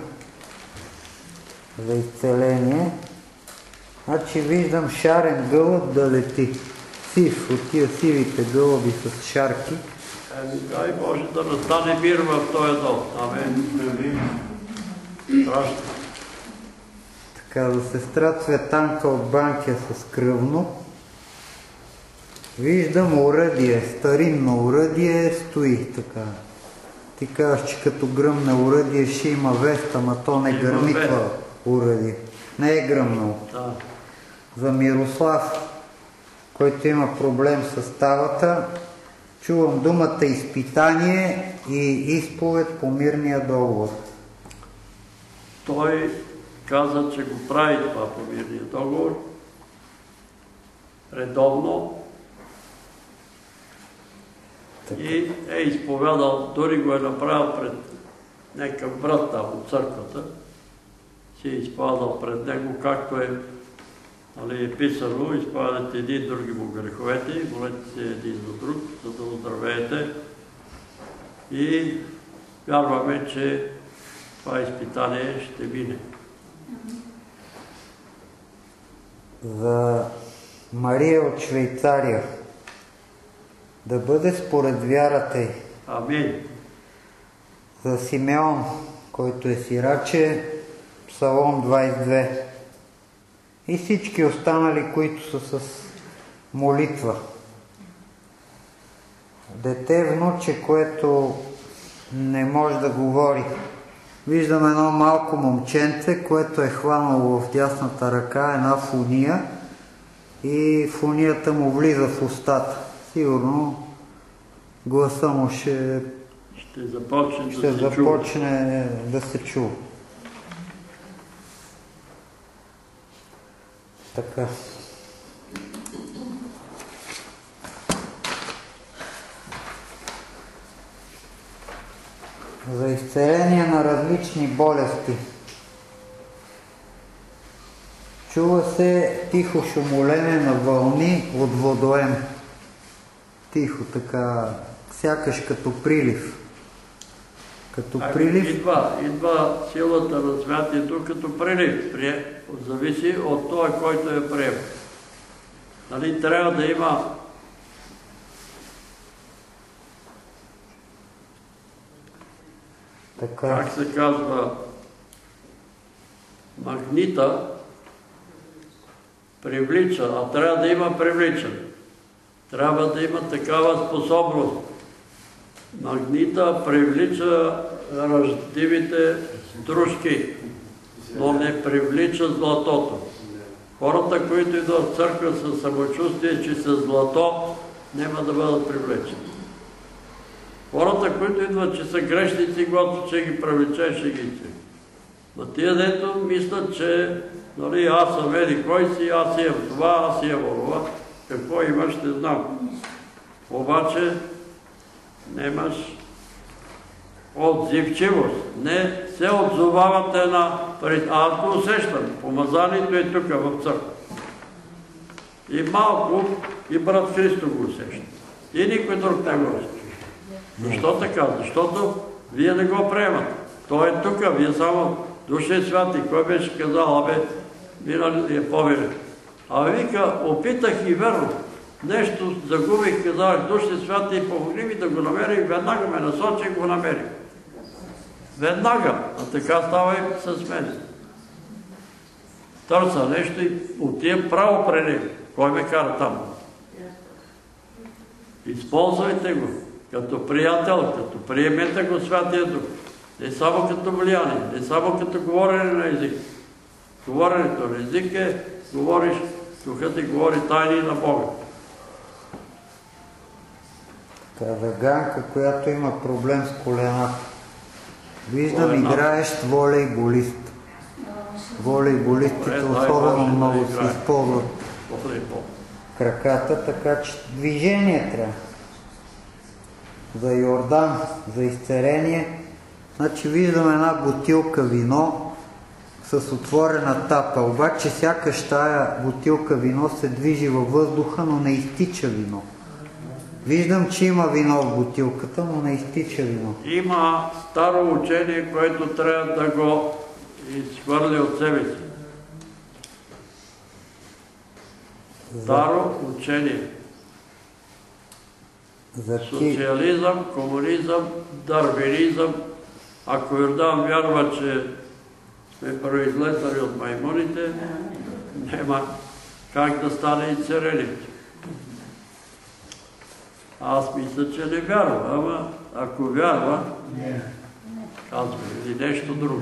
За изцеление. Значи виждам шарен гълъб да лети. Сив, от тия сивите гълъби с шарки. Еми, дай Боже да настане мир в този дом. Амен. Страшно. Така, за сестра Цветанка от Банкя с кръвно. Виждам оръдие, старинно оръдие стои така. Ти казваш, че като гръмне оръдие ще има вест, ама то не гърми това оръдие. Не е гръмнало. Да. За Мирослав, който има проблем с ставата, чувам думата изпитание и изповед по мирния договор. Той каза, че го прави това по мирния договор. Редовно. Така. И е изповядал, дори го е направил пред някакъв брат там от църквата. Си е изповядал пред него, както е, нали, е писано, изповядате един други му греховете, молете се един за друг, за да оздравеете. И вярваме, че това изпитание ще мине. За Мария от Швейцария. Да бъде според вярата й. Амин. За Симеон, който е сираче, Псалом двайсет и две. И всички останали, които са с молитва. Дете внуче, което не може да говори. Виждам едно малко момченце, което е хванало в дясната ръка една фуния и фунията му влиза в устата. Сигурно гласа му ще, ще започне, ще да, се започне да се чува. Така. За изцеление на различни болести. Чува се тихо шумолене на вълни от водоем. Тихо така, сякаш като прилив. Като прилив? Идва, идва силата на святието като прилив. Зависи от това, който е прием. Нали, трябва да има така. Как се казва, магнита привлича, а трябва да има привличане. Трябва да има такава способност. Магнита привлича рождивите стружки, но не привлича златото. Хората, които идват в църква със самочувствие, че са злато, няма да бъдат привлечени. Хората, които идват, че са грешници, когато ще ги привлече, ще ги цели. Но тия дето мислят, че нали, аз съм еди кой си, аз имам това, аз имам това. Какво имаш, ще знам. Обаче нямаш отзивчивост. Не се отзовавате на... А аз го усещам. Помазанието е тук в църква. И малко и брат Христо го усеща. И никой друг не го усеща. Защо така? Защото вие не го приемате. Той е тук, вие само Душе Святи. Кой беше казал, абе, минали е поверен. А вика, опитах и верно. Нещо загубих, казах, Душе Святи, помогли ми да го намерих, веднага ме насочих, го намерих. Веднага. А така става и с мен. Търса нещо и отивам право при него. Кой ме кара там? Използвайте го като приятел, като приемете го Святия Дух. Не само като влияние, не само като говорене на език. Говоренето на език е, говориш, Духът ти говори тайни на Бога. Ганка, която има проблем с колената. Виждам, играеш волейболист. Волейболистите особено много се използват краката, така че движение трябва. За Йордан, за изцерение. Значи виждам една бутилка вино с отворена тапа, обаче сякаш тая бутилка вино се движи във въздуха, но не изтича вино. Виждам, че има вино в бутилката, но не изтича вино. Има старо учение, което трябва да го изхвърли от себе си. Старо учение. Социализъм, комунизъм, дарвинизъм. Ако Йордан вярва, че сме произлезали от маймуните, няма как да стане и царелите. Аз мисля, че не вярва, ама ако вярва, казва или нещо друго.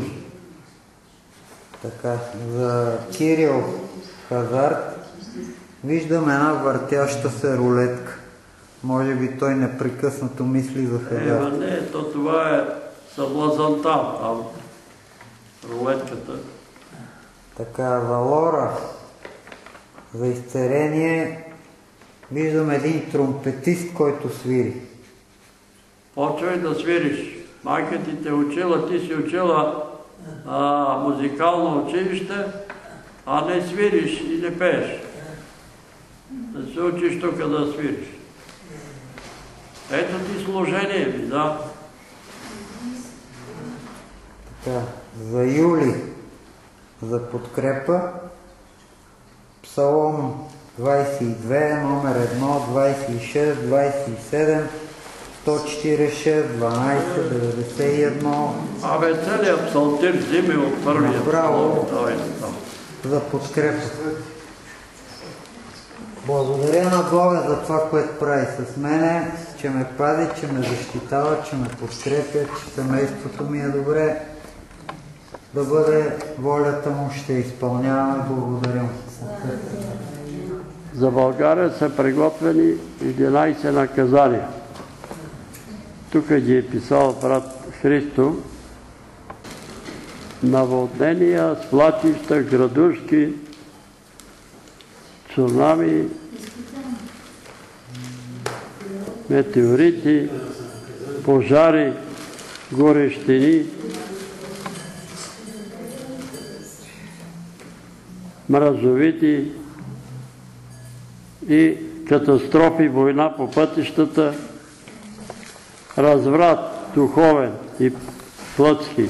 Така, за Кирил Хазарт виждам една въртяща се рулетка. Може би той непрекъснато мисли за хазарт. Ева не, то това е съблазанта, там, рулетката. Така, за Лора, за изцерение, виждам един тромпетист, който свири. Почвай да свириш. Майка ти те учила, ти си учила а, музикално училище, а не свириш и не пееш. Да се учиш тук да свириш. Ето ти служение ми, да. Така, за Юли, за подкрепа, Псалом двайсет и две, номер едно, двайсет и шест, двайсет и седем, сто четиридесет и шест, дванайсет, деветдесет и едно. Абе, целият псалтир взиме от първия. Браво, за подкрепа. Благодаря на Бога за това, което прави с мене, че ме пази, че ме защитава, че ме подкрепя, че семейството ми е добре. Да бъде волята му, ще изпълняваме. Благодаря му. За България са приготвени единайсет наказания. Тук ги е писал брат Христо. Наводнения, свлачища, градушки, цунами, метеорити, пожари, горещини, мразовити и катастрофи, война по пътищата, разврат духовен и Плъцки.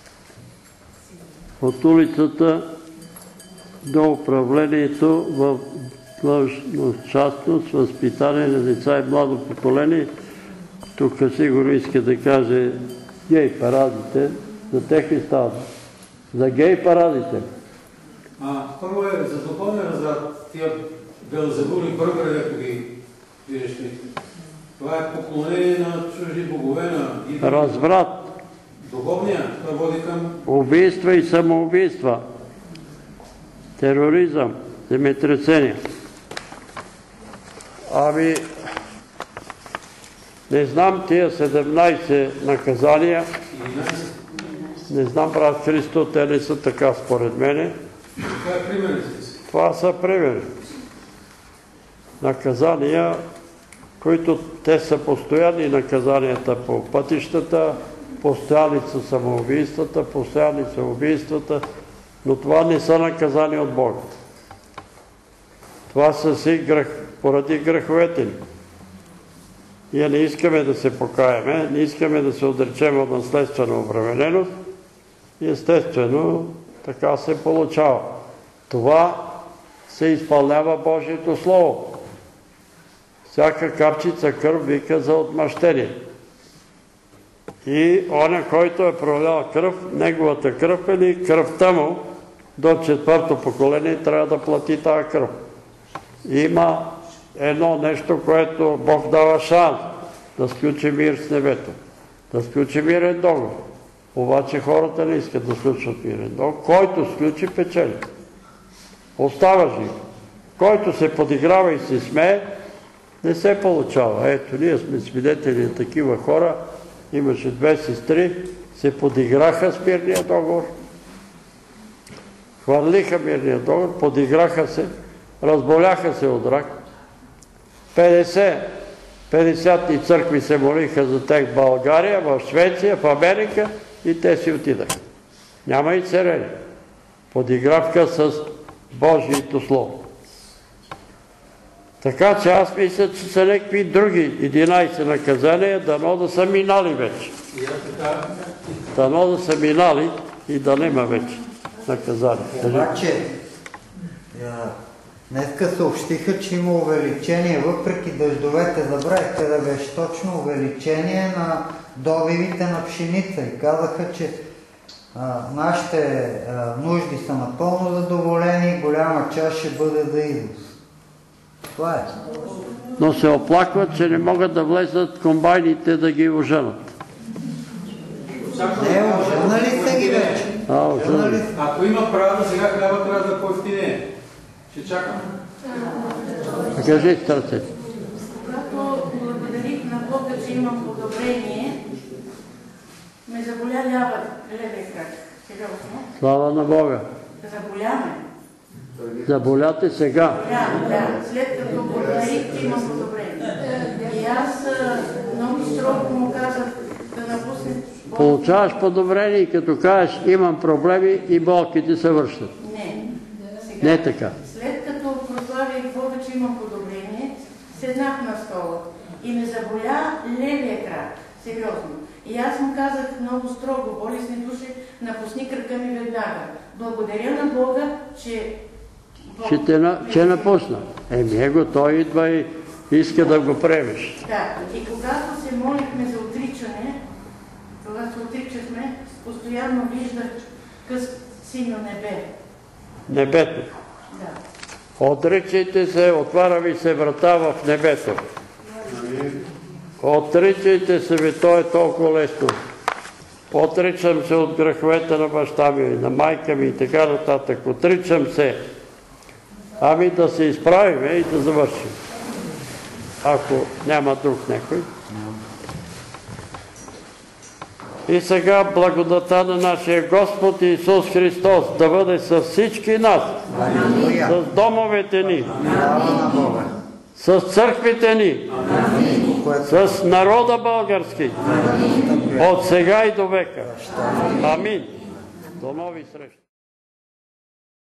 От улицата до управлението в частност, възпитание на деца и младо поколение. Тук сигурно иска да каже гей парадите, за техни става. За гей парадите. А, първо е за духовния разврат, тия белзебули бърбари, ако ги виждаш ли. Това е поклонение на чужди богове, на... Разврат. Духовния, това води към... Убийства и самоубийства. Тероризъм, земетресения. Ами, не знам тия седемнайсет наказания. Не знам, брат Христо, те не са така според мене. Това е примери си. Това са примери. Наказания, които те са постоянни наказанията по пътищата, постоянни са самоубийствата, постоянни са убийствата, но това не са наказания от Бога. Това са си грех, поради греховете ни. Ние не искаме да се покаяме, не искаме да се отречем от наследствена обремененост и естествено така се получава. Това се изпълнява Божието Слово. Всяка капчица кръв вика за отмъщение. И оня, който е пролял кръв, неговата кръв или кръвта му до четвърто поколение трябва да плати тази кръв. Има едно нещо, което Бог дава шанс да сключи мир с небето, да сключи мирен договор. Обаче хората не искат да сключват мирен договор. Който сключи, печели. Остава жив. Който се подиграва и се смее, не се получава. Ето, ние сме свидетели на такива хора. Имаше две сестри, се подиграха с мирния договор. Хвърлиха мирния договор, подиграха се, разболяха се от рак. петдесет, петдесет църкви се молиха за тях в България, в Швеция, в Америка и те си отидаха. Няма и царени. Подигравка с Божието Слово. Така че аз мисля, че са някакви други единайсет наказания, дано да са минали вече. Дано да са минали и да нема вече наказания. Обаче, днеска съобщиха, че има увеличение, въпреки дъждовете, забравихте да беше точно увеличение на добивите на пшеница и казаха, че а, нашите а, нужди са напълно задоволени и голяма част ще бъде за износ. Това е. Но се оплакват, че не могат да влезат комбайните да ги оженат. Не, оженали сте ги вече. А, оженали. Ако има правда, сега хляба трябва да по-евтине. Ще чакам. Кажи сърцето. Когато благодарих на Бога, че имам подобрение, ме заболя лява, левия крак. Сериозно. Слава на Бога. Заболяме. Заболяте сега. Да, да. След като благодарих, че имам подобрение. И аз много строго му казах да напусне... Получаваш подобрение и като кажеш имам проблеми и болките се вършат. Не. Не така. След като прославих Бога, че имам подобрение, седнах на стола и ме заболя левия крак. Сериозно. И аз му казах много строго, болесни души, напусни крака ми веднага. Благодаря на Бога, че... Че, те, че напусна. Еми его, той идва и иска да го приемеш. Да, и когато се молихме за отричане, когато се отричахме, постоянно виждах къс синьо небе. Небето. Да. Отричайте се, отваря ви се врата в небето. Отричайте се, бе, то е толкова лесно. Отричам се от греховете на баща ми, на майка ми и така нататък. Отричам се. Ами да се изправиме и да завършим. Ако няма друг някой. И сега благодата на нашия Господ Исус Христос да бъде с всички нас, с домовете ни, с църквите ни, с народа български, от сега и до века. Амин. До нови срещи.